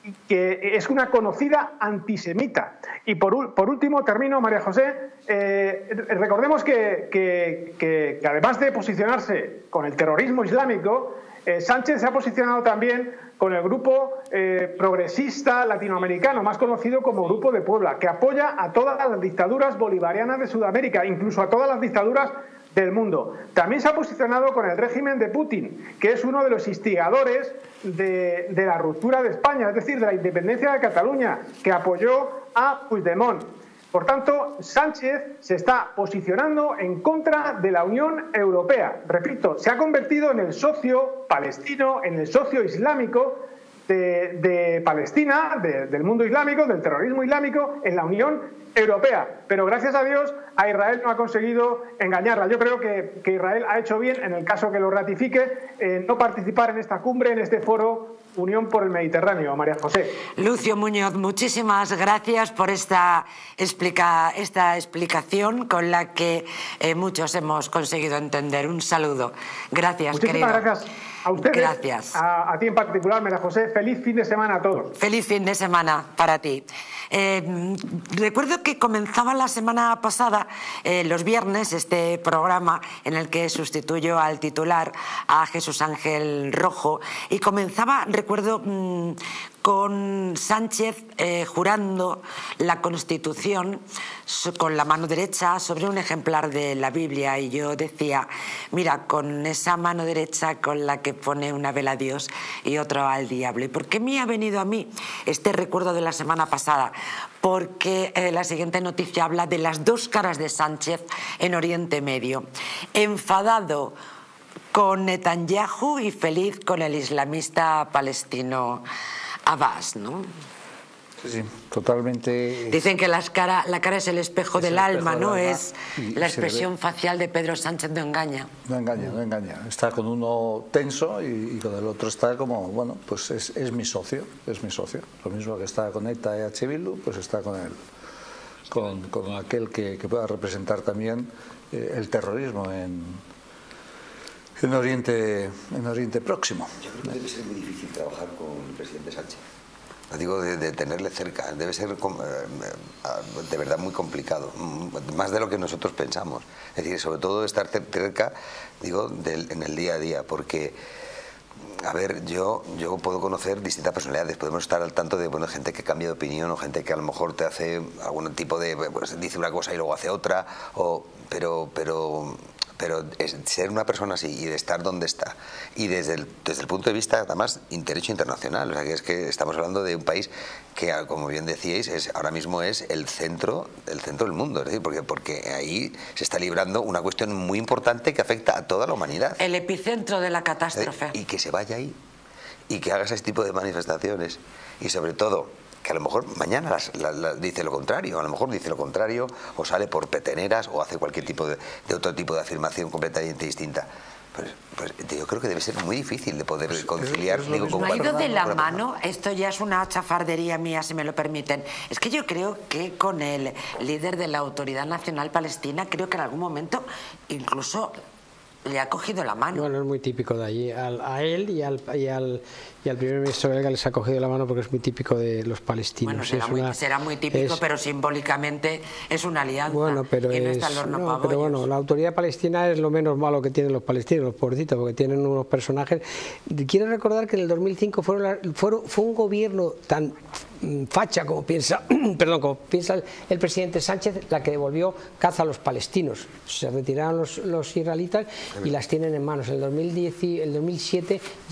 que es una conocida antisemita. Y por, por último, termino, María José, eh, recordemos que, que, que, que además de posicionarse con el terrorismo islámico, eh, Sánchez se ha posicionado también con el grupo eh, progresista latinoamericano, más conocido como Grupo de Puebla, que apoya a todas las dictaduras bolivarianas de Sudamérica, incluso a todas las dictaduras del mundo. También se ha posicionado con el régimen de Putin, que es uno de los instigadores de, de la ruptura de España, es decir, de la independencia de Cataluña, que apoyó a Puigdemont. Por tanto, Sánchez se está posicionando en contra de la Unión Europea. Repito, se ha convertido en el socio palestino, en el socio islámico de, de Palestina, de, del mundo islámico, del terrorismo islámico, en la Unión Europea. Pero gracias a Dios, a Israel no ha conseguido engañarla. Yo creo que, que Israel ha hecho bien, en el caso que lo ratifique, en no participar en esta cumbre, en este foro Unión por el Mediterráneo. María José. Lucio Muñoz, muchísimas gracias por esta, explica, esta explicación con la que eh, muchos hemos conseguido entender. Un saludo. Gracias, muchísimas querido. Gracias a ustedes. Gracias. A, a ti en particular, María José. Feliz fin de semana a todos. Feliz fin de semana para ti. Eh, recuerdo que comenzaba la semana pasada, eh, los viernes, este programa en el que sustituyo al titular, a Jesús Ángel Rojo, y comenzaba, recuerdo, mmm, con Sánchez eh, jurando la Constitución con la mano derecha sobre un ejemplar de la Biblia, y yo decía, mira, con esa mano derecha con la que pone una vela a Dios y otra al diablo. ¿Y por qué me ha venido a mí este recuerdo de la semana pasada? Porque eh, la siguiente noticia habla de las dos caras de Sánchez en Oriente Medio. Enfadado con Netanyahu y feliz con el islamista palestino Abbas, ¿no? Sí, sí, totalmente. Dicen que las cara, la cara es el espejo es del el alma, espejo ¿no? del alma, Es y, la y expresión facial de Pedro Sánchez no engaña. No engaña, no engaña. Está con uno tenso y, y con el otro está como, bueno, pues es, es mi socio, es mi socio. Lo mismo que está con ETA y H. Bildu, pues está con él, con, con aquel que, que pueda representar también eh, el terrorismo en, en, Oriente, en Oriente Próximo. Yo creo que debe ser muy difícil trabajar con el presidente Sánchez. Lo digo de, de tenerle cerca, debe ser de verdad muy complicado, más de lo que nosotros pensamos. Es decir, sobre todo estar cerca, digo, del, en el día a día, porque, a ver, yo, yo puedo conocer distintas personalidades, podemos estar al tanto de, bueno, gente que cambia de opinión o gente que a lo mejor te hace algún tipo de, pues dice una cosa y luego hace otra, o, pero, pero pero es ser una persona así y de estar donde está, y desde el, desde el punto de vista, además, derecho internacional, o sea, que es que estamos hablando de un país que, como bien decíais, es, ahora mismo es el centro, el centro del mundo, es decir, porque, porque ahí se está librando una cuestión muy importante que afecta a toda la humanidad. El epicentro de la catástrofe. Y que se vaya ahí, y que haga ese tipo de manifestaciones, y sobre todo, que a lo mejor mañana las, las, las dice lo contrario, a lo mejor dice lo contrario, o sale por peteneras, o hace cualquier tipo de, de otro tipo de afirmación completamente distinta. Pues, pues yo creo que debe ser muy difícil de poder pues, conciliar. Digo, no ha ido de la mano, esto ya es una chafardería mía, si me lo permiten. Es que yo creo que con el líder de la Autoridad Nacional Palestina, creo que en algún momento incluso le ha cogido la mano. Bueno, es muy típico de allí. Al, a él y al, y, al, y al primer ministro belga les ha cogido la mano porque es muy típico de los palestinos. Bueno, será, es muy, una, será muy típico, es, pero simbólicamente es una alianza. Bueno, pero, y no es, está el horno no, para pero bollos. bueno, la autoridad palestina es lo menos malo que tienen los palestinos, los pobrecitos, porque tienen unos personajes. Quiero recordar que en el dos mil cinco fueron la, fueron, fue un gobierno tan facha como piensa, perdón, como piensa el, el presidente Sánchez, la que devolvió caza a los palestinos. Se retiraron los, los israelitas y las tienen en manos. En el dos mil diez, el dos mil siete ya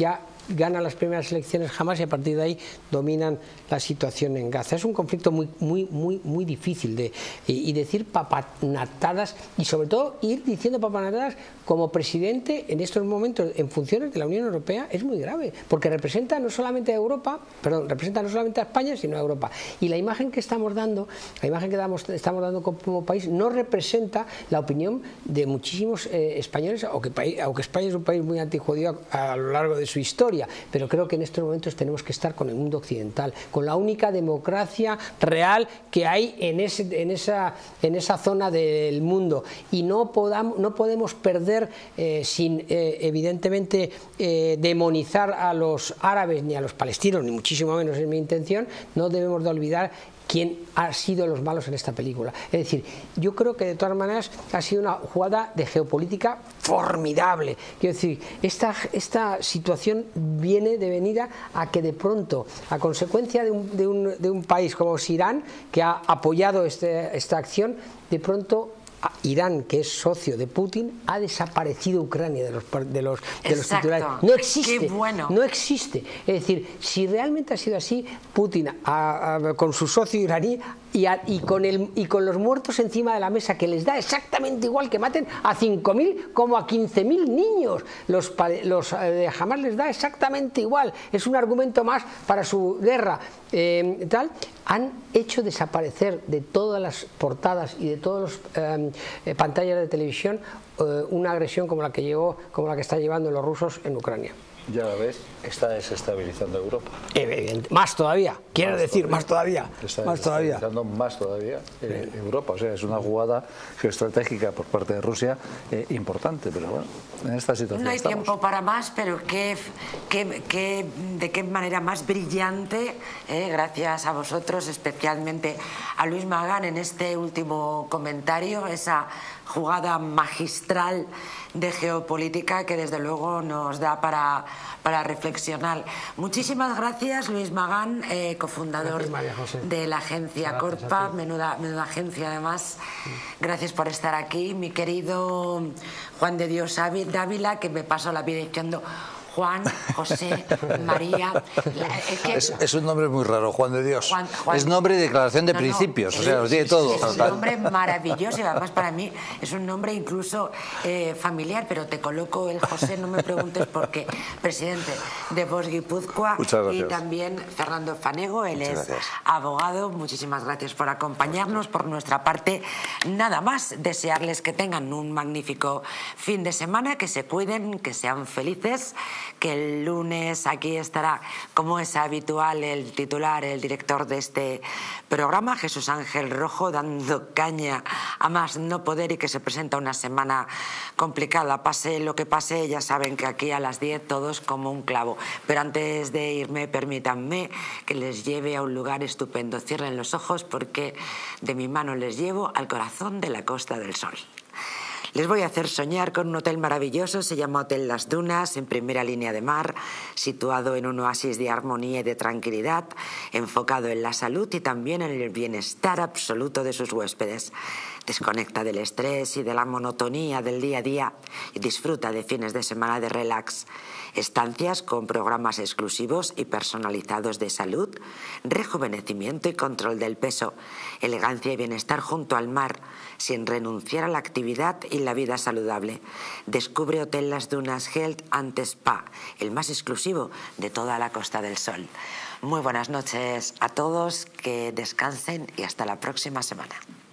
ganan las primeras elecciones Hamas y a partir de ahí dominan la situación en Gaza. Es un conflicto muy, muy, muy, muy difícil de, y, y decir papanatadas y sobre todo ir diciendo papanatadas como presidente en estos momentos en funciones de la Unión Europea es muy grave, porque representa no solamente a Europa, perdón, representa no solamente a España, sino a Europa. Y la imagen que estamos dando, la imagen que damos, estamos dando como país no representa la opinión de muchísimos eh, españoles, aunque, aunque España es un país muy antijudío a, a lo largo de su historia, pero creo que en estos momentos tenemos que estar con el mundo occidental, con la única democracia real que hay en, ese, en, esa, en esa zona del mundo, y no, podamos, no podemos perder eh, sin eh, evidentemente eh, demonizar a los árabes ni a los palestinos, ni muchísimo menos es mi intención, no debemos de olvidar quién ha sido los malos en esta película. Es decir, yo creo que de todas maneras ha sido una jugada de geopolítica formidable. Quiero decir, esta, esta situación viene de venida a que de pronto, a consecuencia de un, de un, de un país como Irán, que ha apoyado este, esta acción, de pronto Irán, que es socio de Putin, ha desaparecido Ucrania de los, de los, de los titulares. No existe, Qué bueno. no existe. Es decir, si realmente ha sido así, Putin a, a, con su socio iraní y, a, y, con el, y con los muertos encima de la mesa, que les da exactamente igual que maten a cinco mil como a quince mil niños, los, los eh, Hamas les da exactamente igual, es un argumento más para su guerra, eh, tal, han hecho desaparecer de todas las portadas y de todas las eh, pantallas de televisión eh, una agresión como la que llevó, como la que están llevando los rusos en Ucrania. Ya la ves, está desestabilizando Europa. Evidente, más todavía, quiero más decir, todavía, más todavía. Está más todavía. más todavía eh, Europa. O sea, es una jugada geoestratégica por parte de Rusia eh, importante, pero bueno, en esta situación no hay estamos. tiempo para más, pero qué, qué, qué, de qué manera más brillante, eh, gracias a vosotros, especialmente a Luis Magán en este último comentario, esa jugada magistral de geopolítica que desde luego nos da para, para reflexionar. Muchísimas gracias, Luis Magán, eh, cofundador gracias, de la agencia gracias, Corpa, menuda, menuda agencia además. Gracias por estar aquí. Mi querido Juan de Dios Dávila, que me paso la vida diciendo Juan, José, María. La, es, que, es, es un nombre muy raro, Juan de Dios. Juan, Juan, es nombre de declaración de no, principios, no, o sea, lo tiene todo. Es un nombre maravilloso y además para mí es un nombre incluso eh, familiar, pero te coloco el José, no me preguntes por qué. Presidente de Vox Guipúzcoa y también Fernando Fanego, él Muchas es gracias. abogado. Muchísimas gracias por acompañarnos. Por nuestra parte, nada más, desearles que tengan un magnífico fin de semana, que se cuiden, que sean felices, que el lunes aquí estará, como es habitual, el titular, el director de este programa, Jesús Ángel Rojo, dando caña a más no poder, y que se presenta una semana complicada. Pase lo que pase, ya saben que aquí a las diez todos como un clavo. Pero antes de irme, permítanme que les lleve a un lugar estupendo. Cierren los ojos porque de mi mano les llevo al corazón de la Costa del Sol. Les voy a hacer soñar con un hotel maravilloso, se llama Hotel Las Dunas, en primera línea de mar, situado en un oasis de armonía y de tranquilidad, enfocado en la salud y también en el bienestar absoluto de sus huéspedes. Desconecta del estrés y de la monotonía del día a día y disfruta de fines de semana de relax. Estancias con programas exclusivos y personalizados de salud, rejuvenecimiento y control del peso, elegancia y bienestar junto al mar, sin renunciar a la actividad y la vida saludable. Descubre Hotel Las Dunas Health and Spa, el más exclusivo de toda la Costa del Sol. Muy buenas noches a todos, que descansen y hasta la próxima semana.